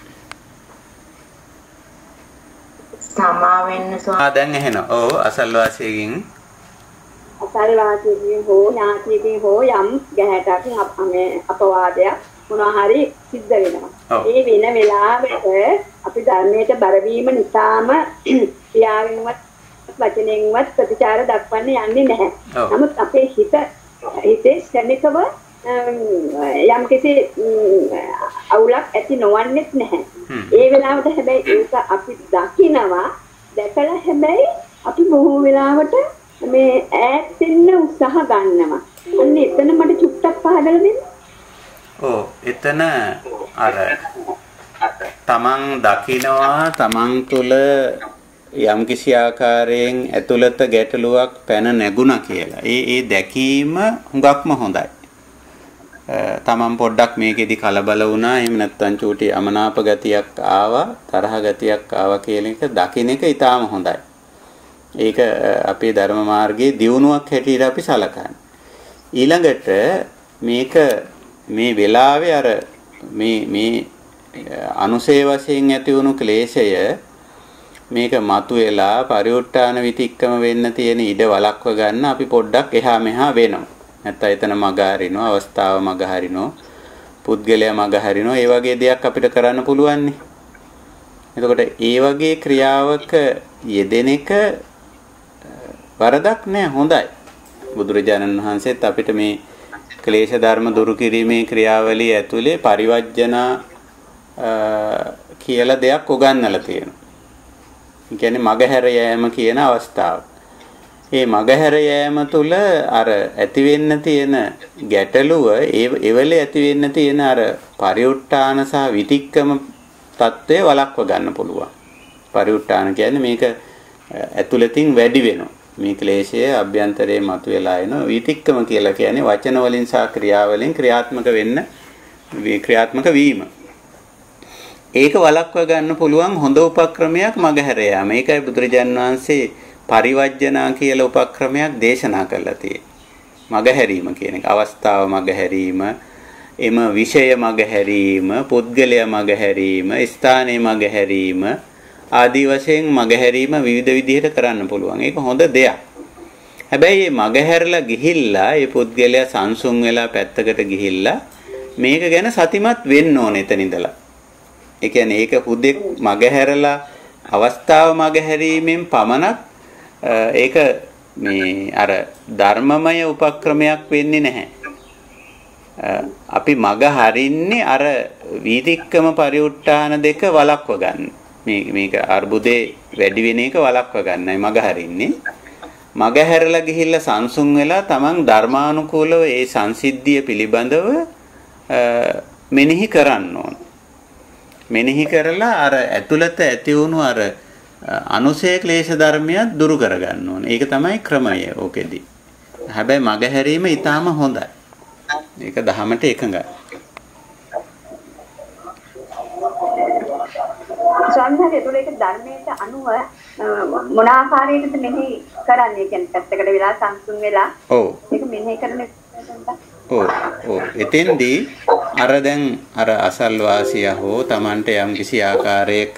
සමා වෙන්න ස්වාමීන්. ආ දැන් ඇහෙනවා. ඔව් අසල්වාසීගෙන් අසල්වාසීගෙන් හෝ ඥාතිගෙන් හෝ යම් ගැහැටක් මේ අපවාදයක් මොනවා හරි සිද්ධ වෙනවා. ඒ වෙන වෙලාවට අපි ධර්මයට බර වීම නිසාම ක්‍රියාවෙන්වත් වචනෙන්වත් ප්‍රතිචාර දක්වන්න යන්නේ නැහැ. නමුත් අපේ හිත හිතේ ශනිකව යම් කිසි අවුලක් ඇති නොවන්නේත් නැහැ. ඒ වෙලාවට හැබැයි ඒක අපි දකිනවා. දැකලා හැබැයි අපි බොහෝ වෙලාවට මේ ඈත් වෙන්න උත්සාහ ගන්නවා. අන්න එතන මට චුට්ටක් පහදලා දෙන්න. ඔව් එතන අර තමන් දකිනවා තමන් තුළ යම්කිසි ආකාරයෙන් ඇතුළත ගැටලුවක් පැන නැගුණා කියලා. ඒ ඒ දැකීම හුඟක්ම හොඳයි. තමන් පොඩ්ඩක් මේකෙදි කලබල වුණා. එහෙම නැත්නම් චූටි අමනාප ගතියක් ආවා, තරහ ගතියක් ආවා කියන එක දකින්න එක ඊටාම හොඳයි. ඒක අපේ ධර්ම මාර්ගයේ දියුණුවක් හැටියට අපි සලකන්නේ. ඊළඟට මේක මේ වෙලාවේ අර මේ මේ අනුසේ වශයෙන් ඇති වුණු ක්ලේශය මේක මතුවෙලා පරිඋත්ථාන විතික්කම වෙන්න තියෙන ඉඩ වළක්ව ගන්න අපි පොඩ්ඩක් එහා මෙහා වෙනවා. නැත්නම් එතන මග හරිනවා, අවස්ථාව මග හරිනවා, පුද්ගලයා මග හරිනවා. ඒ වගේ දෙයක් අපිට කරන්න පුළුවන් නේ. එතකොට ඒ වගේ ක්‍රියාවක යෙදෙන එක වරදක් නෑ, හොඳයි. බුදුරජාණන් වහන්සේත් අපිට මේ ක්ලේශ ධර්ම දුරු කිරීමේ ක්‍රියාවලිය ඇතුලේ පරිවර්ජන කියලා දෙයක් උගන්වලා තියෙනවා. කියන්නේ මගහැර යෑම කියන අවස්ථාව. මේ මගහැර යෑම තුළ අර ඇති වෙන්න තියෙන ගැටලුව ඒ එවලේ ඇති වෙන්න තියෙන අර පරිඋත්ථාන සහ විතික්කම తත්වය වළක්ව ගන්න පුළුවන්. පරිඋත්ථාන කියන්නේ මේක ඇතුළතින් වැඩි වෙනවා. මේ ක්ලේශය අභ්‍යන්තරයේ මතුවලා එනවා. විතික්කම කියලා කියන්නේ වචන වලින් සහ ක්‍රියා වලින් ක්‍රියාත්මක වෙන්න ක්‍රියාත්මක වීම. ඒක වළක්ව ගන්න පුළුවන් හොඳ උපක්‍රමයක් මගහැර යාම. ඒකයි බුදුරජාන් වහන්සේ පරිවර්ජනා කියලා උපක්‍රමයක් දේශනා කළා තියෙන්නේ. මගහැරීම කියන එක. අවස්ථාව මගහැරීම, එම විෂය මගහැරීම, පුද්ගලයා මගහැරීම, ස්ථානයේ මගහැරීම ආදී වශයෙන් මගහැරීම විවිධ විදිහට කරන්න පුළුවන්. ඒක හොඳ දෙයක්. හැබැයි මේ මගහැරලා ගිහිල්ලා ඒ පුද්ගලයා සංසුන් වෙලා පැත්තකට ගිහිල්ලා මේක ගැන සතිමත් වෙන්න ඕනේ එතන ඉඳලා. ඒ කියන්නේ ඒක හුදෙක් මගහැරලා අවස්ථාව මගහැරීමෙන් පමණක් ඒක මේ අර ධර්මමය උපක්‍රමයක් වෙන්නේ නැහැ. අපි මග හරින්නේ අර වීතික්කම පරිඋත්ථාන දෙක වළක්ව ගන්න. මේ මේක අර්බුදේ වැඩි වෙන එක වළක්ව ගන්නයි මග හරින්නේ. මග හැරලා ගිහිල්ලා සංසුන් වෙලා තමන් ධර්මානුකූලව ඒ සංසිද්ධිය පිළිබඳව මෙනෙහි කරන්න ඕන. මෙනෙහි කරලා අර ඇතුළත ඇති වුණු අර අනුසය ක්ලේශ ධර්මයක් දුරු කරගන්න ඕන. ඒක තමයි ක්‍රමය ඕකෙදි. හැබැයි මග හැරීම ඊටාම හොඳයි. ඒක දහමට එකඟයි. ස්වාමීන් වහන්සේ ඒක ධර්මයට අනුව මොන ආකාරයකටද මෙහි කරන්නේ? කියන්නේ පැත්තකට වෙලා සංසුන් වෙලා ඔව් ඒක මෙහි කරන ඔව් ඔව් එතෙන්දී අර දැන් අර අසල්වාසිය හෝ Tamante යම් කිසි ආකාරයක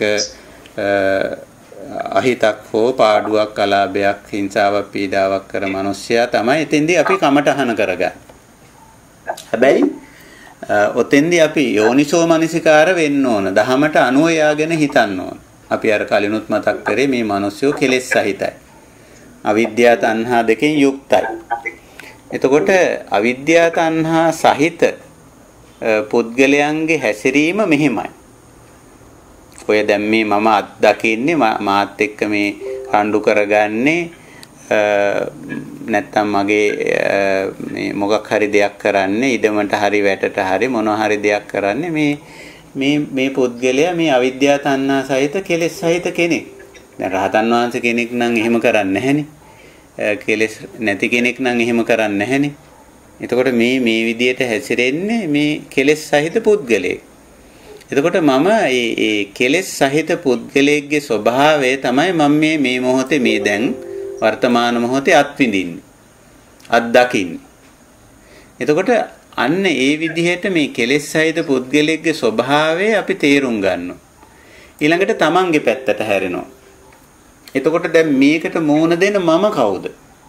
අහිතක් හෝ පාඩුවක් අලාභයක් හිංසාවක් පීඩාවක් කර මිනිස්සයා තමයි එතෙන්දී අපි කමටහන කරගන්නේ. හැබැයි ඔතෙන්දී අපි යෝනිසෝ මනසිකාර වෙන්න ඕන. දහමට අනුව යාගෙන හිතන්න ඕන. අපි අර කලිනුත් මතක් කරේ මේ මිනිස්සු කෙලෙස් සහිතයි. අවිද්‍යා තණ්හා දෙකෙන් යුක්තයි. එතකොට අවිද්‍යා තණ්හා සහිත පුද්ගලයන්ගේ හැසිරීම මෙහිමයි. ඔය දැන් මේ මම අත්දකින්නේ මාත් එක්ක මේ රණ්ඩු කරගන්නේ නැත්තම් මගේ මේ මොකක් හරි දෙයක් කරන්නේ ඉදමට හරි වැටට හරි මොනවා හරි දෙයක් කරන්නේ මේ මේ මේ පුද්ගලයා මේ අවිද්‍යා තණ්හා සහිත කෙලෙස් සහිත කෙනෙක්. දැන් රහතන් වහන්සේ කෙනෙක් නම් එහෙම කරන්නේ නැහෙනේ. කෙලෙස් නැති කෙනෙක් නම් එහෙම කරන්නේ නැහෙනේ. එතකොට මේ මේ විදියට හැසිරෙන්නේ මේ කෙලෙස් සහිත පුද්ගලයෙක්. එතකොට මම මේ මේ කෙලෙස් සහිත පුද්ගලයෙක්ගේ ස්වභාවය තමයි මම මේ මේ මොහොතේ මේ දැන් වර්තමාන මොහොතේ අත්විඳින්නේ. අත්දකින්නේ. එතකොට අන්න ඒ විදිහට මේ කෙලෙස් සහිත පුද්ගලයෙක්ගේ ස්වභාවය අපි තේරුම් ගන්නවා. ඊළඟට තමන්ගේ පැත්තට හැරෙනවා. එතකොට දැන් මේකට මෝන දෙන මම කවුද?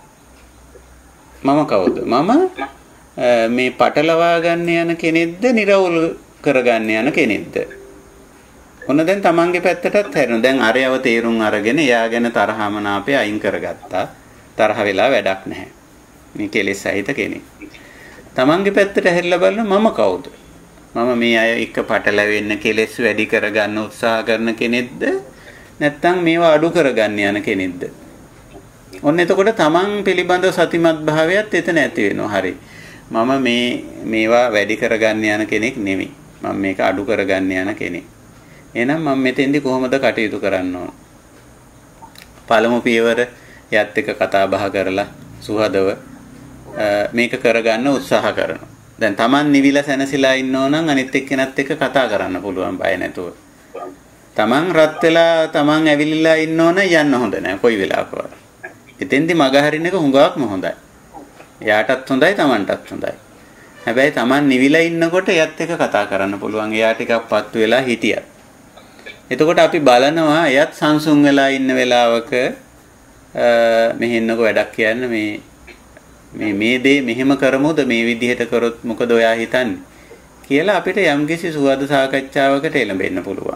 මම කවුද? මම මේ පටලවා ගන්න යන කෙනෙක්ද, නිර්වුල් කරගන්න යන කෙනෙක්ද? ඔන්න දැන් තමන්ගේ පැත්තටත් හැරෙනවා. දැන් අරයව තේරුම් අරගෙන එයා ගැන තරහමනාපේ අයින් කරගත්තා. තරහ වෙලා වැඩක් නැහැ. මේ කෙලෙස් සහිත කෙනෙක්. තමන්ගේ පැත්තට හැරිලා බලන මම කවුද? මම මේ අය එක්ක පටලැවෙන්න කෙලෙස් වැඩි කරගන්න උත්සාහ කරන කෙනෙක්ද? නැත්නම් මේවා අඩු කරගන්න යන කෙනෙක්ද? ඔන්න එතකොට තමන් පිළිබඳව සතිමත් භාවයත් එතන ඇති වෙනවා. හරි. මම මේ මේවා වැඩි කරගන්න යන කෙනෙක් නෙමෙයි. මම මේක අඩු කරගන්න යන කෙනෙක්. එහෙනම් මම මෙතෙන්දි කොහොමද කටයුතු කරන්න ඕන? පළමු පියවර යත් එක්ක කතා බහ කරලා සුහදව මේක කරගන්න උත්සාහ කරනවා. දැන් Taman නිවිලා සැනසීලා ඉන්නෝ නම් අනිත් එක්කෙනත් එක්ක කතා කරන්න පුළුවන් බය නැතුව. Taman රත් වෙලා Taman ඇවිලිලා ඉන්නෝ නම් යන්න හොඳ නැහැ කොයි වෙලාවකවත්. එතෙන්දි මග හරින එක හුඟක්ම හොඳයි. එයාටත් හොඳයි Tamanටත් හොඳයි. හැබැයි Taman නිවිලා ඉන්නකොට එයත් එක්ක කතා කරන්න පුළුවන්. එයා ටිකක් පත්තු වෙලා හිටියත්. එතකොට අපි බලනවා එයත් සංසුන් වෙලා ඉන්න වෙලාවක මෙහෙන්නක වැඩක් කියන්න මේ මේ මේ දේ මෙහෙම කරමුද මේ විදිහට කරොත් මොකද ඔයා හිතන්නේ කියලා අපිට යම්කිසි සුවද සාකච්ඡාවකට එළඹෙන්න පුළුවන්.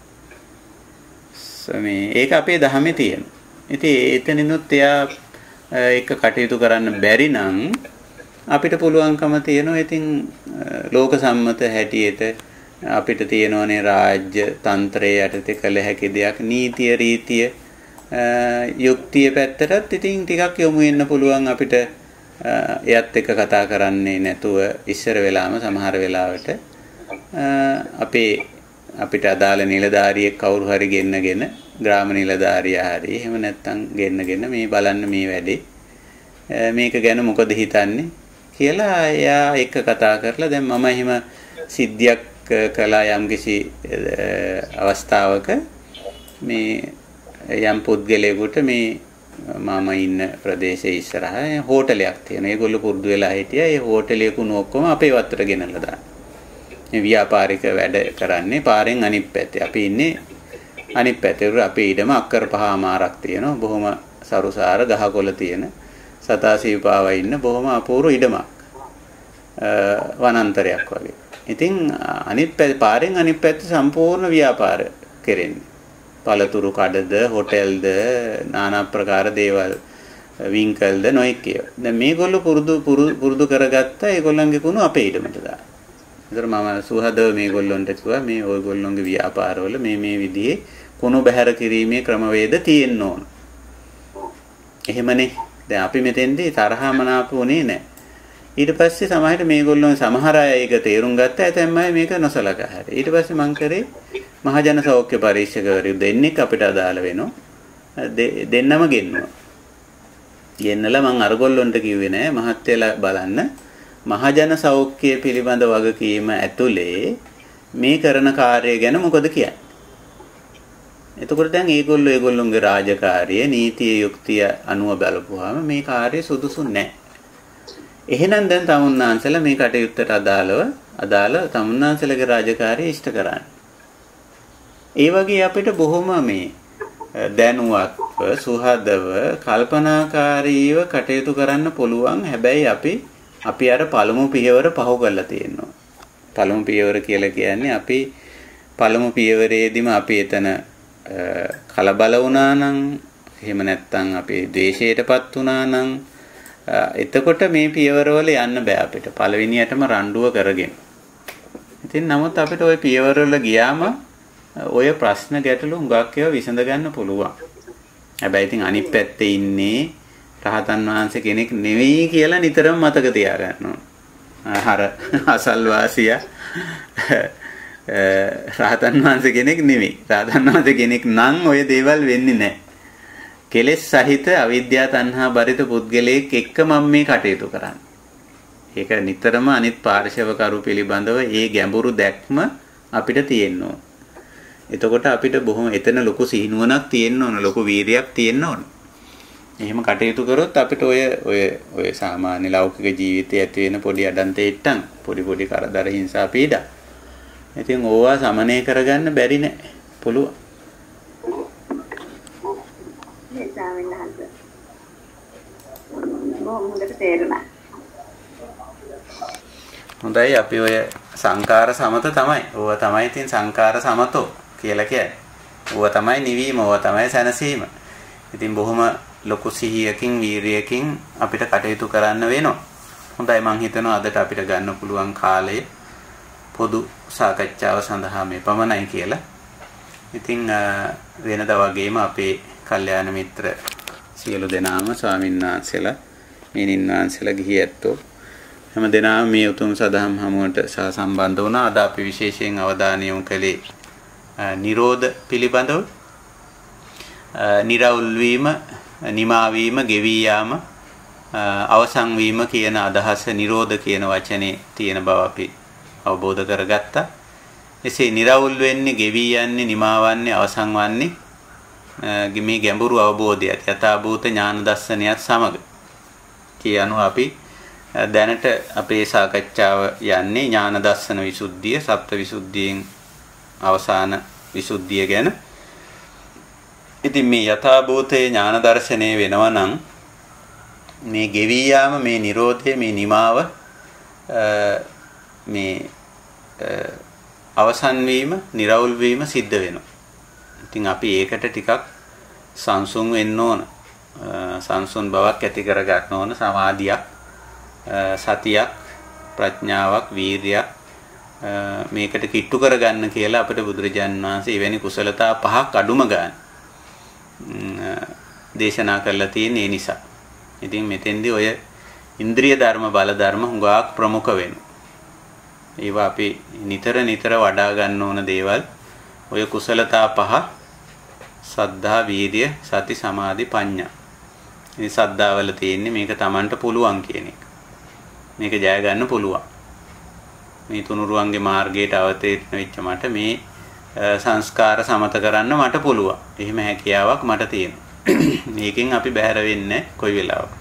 මේ ඒක අපේ ධර්මයේ තියෙන. ඉතින් එතනිනුත් එයා එක කටයුතු කරන්න බැරි නම් අපිට පුළුවන්කම තියෙනවා. ඉතින් ලෝක සම්මත හැටියට අපිට තියෙනවනේ රාජ්‍ය තන්ත්‍රයේ යටතේ කළ හැකි දෙයක් නීතිය රීතිය යුක්තිය පැත්තටත් ඉතින් ටිකක් යොමු වෙන්න පුළුවන් අපිට එයත් එක්ක කතා කරන්නේ නැතුව ඉස්සර වෙලාම සමහර වෙලාවට අපේ අපිට අදාළ නිලධාරියෙක් කවුරු හරි ගෙන්නගෙන ග්‍රාම නිලධාරියා හරි එහෙම නැත්නම් ගෙන්නගෙන මේ බලන්න මේ වැඩේ මේක ගැන මොකද හිතන්නේ කියලා එයා එක්ක කතා කරලා දැන් මම එහෙම සිද්ධියක් කළා යම්කිසි අවස්ථාවක මේ යම් පුද්ගලයෙකුට මේ මම ඉන්න ප්‍රදේශයේ ඉස්සරහා හෝටලයක් තියෙනවා. ඒගොල්ලෝ පුරුදු වෙලා හිටියා. ඒ හෝටලේ කුණු ඔක්කොම අපේ වත්තට ගෙනල්ලා දාන්න. මේ ව්‍යාපාරික වැඩ කරන්නේ පාරෙන් අනිත් පැත්තේ. අපි ඉන්නේ අනිත් පැත්තේ. අපේ ඊඩම අක්කර පහමාරක් තියෙනවා. බොහොම සරුසාර ගහකොළ තියෙන සතා සීපාවා ඉන්න බොහොම අපූර්ව ඊඩමක්. වනාන්තරයක් වගේ. ඉතින් අනිත් පාරෙන් අනිත් පැත්තේ සම්පූර්ණ ව්‍යාපාර කෙරෙන්නේ. පළතුරු කඩද හොටෙල්ද নানা ප්‍රකාර දේවල් වින්කල්ද නොඑක් ඒවා. දැන් මේගොල්ලෝ පුරුදු පුරුදු කරගත්ත ඒගොල්ලන්ගේ කුණු අපේ ඊටමට දාන. ඒතර මම සුහදව මේගොල්ලොන්ට කිව්වා මේ ඔයගොල්ලොන්ගේ ව්‍යාපාරවල මේ මේ විදිහේ කුණු බැහැර කිරීමේ ක්‍රමවේද තියෙන්න ඕන. එහෙමනේ. දැන් අපි මෙතෙන්දී තරහමනාප වුණේ නැහැ. ඊට පස්සේ සමහරට මේගොල්ලෝ සමහර අය ඒක තේරුම් ගත්තා. ඇතැම් අය මේක නොසලකා හැරේ. ඊට පස්සේ මං කරේ මහජන සෞඛ්‍ය පරීක්ෂකවරු දෙන්නෙක් අපිට අදාළ වෙනවා. දෙන්නම ගෙන්නුවා. ගෙන්නලා මං අරගොල්ලොන්ට කිව්වේ නෑ මහත්තයලා බලන්න මහජන සෞඛ්‍ය පිළිබඳ වගකීම ඇතුලේ මේ කරන කාර්යය ගැන මොකද කියන්නේ. එතකොට දැන් ඒගොල්ලෝ ඒගොල්ලොන්ගේ රාජකාරිය නීතිය යුක්තිය අනුව බලපුවාම මේ කාර්යය සුදුසු නෑ. එහෙනම් දැන් තමුන්නාන්සලා මේ කටයුත්තට අදාළව අදාළ තමුන්නාන්සලගේ රාජකාරිය ඉෂ්ට කරන්න. ඒ වගේ අපිට බොහොම මේ දැනුවත්ව සුහදව කල්පනාකාරීව කටයුතු කරන්න පුළුවන්. හැබැයි අපි අපි අර පළමු පියවර පහු කරලා තියෙනවා. පළමු පියවර කියලා කියන්නේ අපි පළමු පියවරේදීම අපි එතන කලබල වුණා නම් එහෙම නැත්නම් අපි ද්වේෂයටපත් වුණා නම් එතකොට මේ පියවරවල යන්න බෑ අපිට. පළවෙනියටම රණ්ඩුව කරගෙන. ඉතින් නමුත් අපිට ওই පියවරවල ගියාම ඔය ප්‍රශ්න ගැටලු හුඟක් ඒවා විසඳ ගන්න පුළුවන්. හැබැයි ඉතින් අනිත් පැත්තේ ඉන්නේ රහතන් වහන්සේ කෙනෙක් නෙවෙයි කියලා නිතරම මතක තියාගන්න ඕන. අර අසල්වාසියා රහතන් වහන්සේ කෙනෙක් නෙවෙයි. රහතන් වහන්සේ කෙනෙක් නම් ඔය දේවල් වෙන්නේ නැහැ. කෙලෙස් සහිත අවිද්‍යා තණ්හා බරිත පුද්ගලයෙක් එක්ක මම මේ කටයුතු කරන්නේ. ඒක නිතරම අනිත් පාර්ශවකරු පිළිබඳව ඒ ගැඹුරු දැක්ම අපිට තියෙන්න ඕන. එතකොට අපිට බොහොම එතන ලොකු සිහිනුවණක් තියෙන්න ඕන, ලොකු වීරියක් තියෙන්න ඕන. එහෙම කටයුතු කරොත් අපිට ඔය ඔය ඔය සාමාන්‍ය ලෞකික ජීවිතයේ ඇති වෙන පොඩි අඩන්තේට්ටන්, පොඩි පොඩි කරදර හිංසා පීඩා. ඉතින් ඕවා සමනය කරගන්න බැරි නෑ. පුළුවන්. හොඳයි අපි ඔය සංකාර සමත තමයි. ඕවා තමයි ඉතින් සංකාර සමතෝ කියලා කියන්නේ. ඕවා තමයි නිවීම, ඕවා තමයි සැනසීම. ඉතින් බොහොම ලොකු සිහියකින් වීරියකින් අපිට කටයුතු කරන්න වෙනවා. හොඳයි මං හිතනවා අදට අපිට ගන්න පුළුවන් කාලය පොදු සාකච්ඡාව සඳහා මේ පමණයි කියලා. ඉතින් වෙනදා වගේම අපේ කල්යාණ මිත්‍ර සියලු දෙනාම ස්වාමීන් වහන්සේලා, මිනින් වහන්සේලා ගිහි ඇත්තෝ හැම දෙනාම මේ උතුම් සදහම් හමුවට සහසම්බන්ධ වුණා. අද අපි විශේෂයෙන් අවධානය යොමු කළේ නිරෝධ පිළිබඳව. නිරවුල් වීම, නිමා වීම, ගෙවී යාම, අවසන් වීම කියන අදහස නිරෝධ කියන වචනේ තියෙන බව අපි අවබෝධ කරගත්තා. එසේ නිරවුල් වෙන්නේ, ගෙවී යන්නේ, නිමාවන්නේ, අවසන් වන්නේ මේ ගැඹුරු අවබෝධයත් යථාභූත ඥාන දර්ශනයත් සමග කියනු අපි දැනට අපේ සාකච්ඡාව යන්නේ ඥාන දර්ශන විසුද්ධිය, සප්ත විසුද්ධියෙන් අවසාන විසුද්ධිය ගැන. ඉතින් මේ යථාභූතයේ ඥාන දර්ශනය වෙනවා නම් මේ ගෙවී යාම, මේ නිරෝධය, මේ නිමාව, මේ අවසන් වීම, නිරවුල් වීම සිද්ධ වෙනවා. ඉතින් අපි ඒකට ටිකක් සංසුන් වෙන්න ඕන. සංසුන් බවක් ඇති කර ගන්න ඕන. සමාධියක්, සතියක්, ප්‍රඥාවක්, වීරියක් මේකට කිට්ටු කරගන්න කියලා අපිට බුදුරජාණන් වහන්සේ එවැනි කුසලතා පහක් අඩුම ගන්න දේශනා කරලා තියෙන ඒ නිසා. ඉතින් මෙතෙන්දී ඔය ඉන්ද්‍රිය ධර්ම බල ධර්ම හුඟක් ප්‍රමුඛ වෙනවා. ඒවා අපි නිතර නිතර වඩා ගන්න ඕන දේවල්. ඔය කුසලතා පහ සද්ධා, වීර්ය, සති, සමාධි, ප්‍රඥා. ඉතින් සද්ධාවල තියෙන්නේ මේක Tamanට පුළුවන් කියන එක. මේක ජය ගන්න පුළුවන්. මේ තුනුරුවන්ගේ මාර්ගයට අවතීර්ණ වෙච්ච මට මේ සංස්කාර සමත කරන්න මට පුළුවන්. එහෙම හැකියාවක් මට තියෙනවා. මේකෙන් අපි බැහැර වෙන්නේ කොයි වෙලාවක.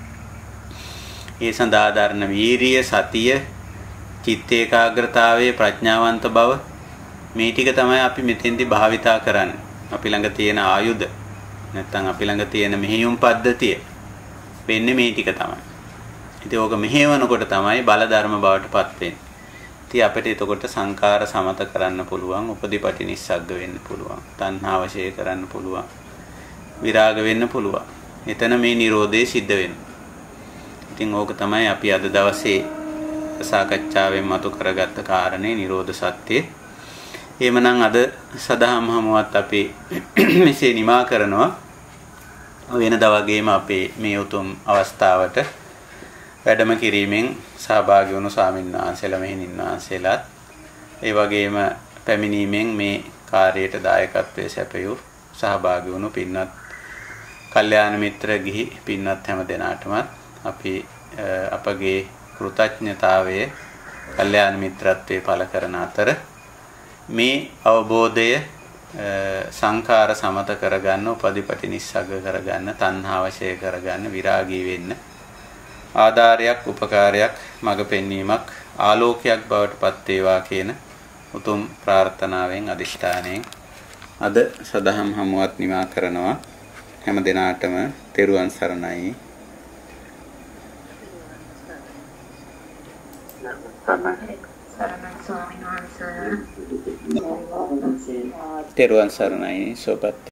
ඒ සඳහා දරන වීරිය, සතිය, චිත්ත ඒකාග්‍රතාවයේ ප්‍රඥාවන්ත බව මේ ටික තමයි අපි මෙතෙන්දී භාවිතා කරන්නේ. අපි ළඟ තියෙන ආයුධ නැත්නම් අපි ළඟ තියෙන මෙහෙයුම් පද්ධතිය වෙන්නේ මේ ටික තමයි. ඉතින් ඕක මෙහෙවනකොට තමයි බල ධර්ම බවට පත් වෙන්නේ. ඉතින් අපිට එතකොට සංකාර සමත කරන්න පුළුවන්, උපදීපටි නිස්සග්ග වෙන්න පුළුවන්, තණ්හාව ශේ කරන්න පුළුවන්, විරාග වෙන්න පුළුවන්. එතන මේ Nirodhe සිද්ධ වෙනවා. ඉතින් ඕක තමයි අපි අද දවසේ සාකච්ඡාවෙන් මතු කරගත්ත කාරණේ Nirodha සත්‍ය. එහෙමනම් අද සදාම් හමුවත් අපි මෙසේ නිමා කරනවා. වෙනදා වගේම අපේ මේ උතුම් අවස්ථාවට වැඩම කිරීමෙන් සහභාගී වුණු ස්වාමීන් වහන්සේලා මෙහෙණින් වහන්සේලාත් ඒ වගේම පැමිණීමෙන් මේ කාර්යයට දායකත්වයේ සැපයූ සහභාගී වුණු පින්වත් කල්යාණ මිත්‍ර ගිහි පින්වත් හැම දෙනාටමත් අපි අපගේ කෘතඥතාවය කල්යාණ මිත්‍රත්වයේ පළ කරන අතර මේ අවබෝධය සංඛාර සමත කරගන්න, උපදීපටි නිස්සග්ග කරගන්න, තණ්හාව ශේ කරගන්න, විරාගී වෙන්න ආධාරයක්, උපකාරයක්, මඟ පෙන්වීමක්, ආලෝකයක් බවට පත් වේවා කියන උතුම් ප්‍රාර්ථනාවෙන් අදිෂ්ඨානයෙන් අද සදහම් හමුවත් නිමා කරනවා. හැම දිනාටම තෙරුවන් සරණයි. සරණයි ස්වාමීන් වහන්සේ. තෙරුවන් සරණයි. සෝපත්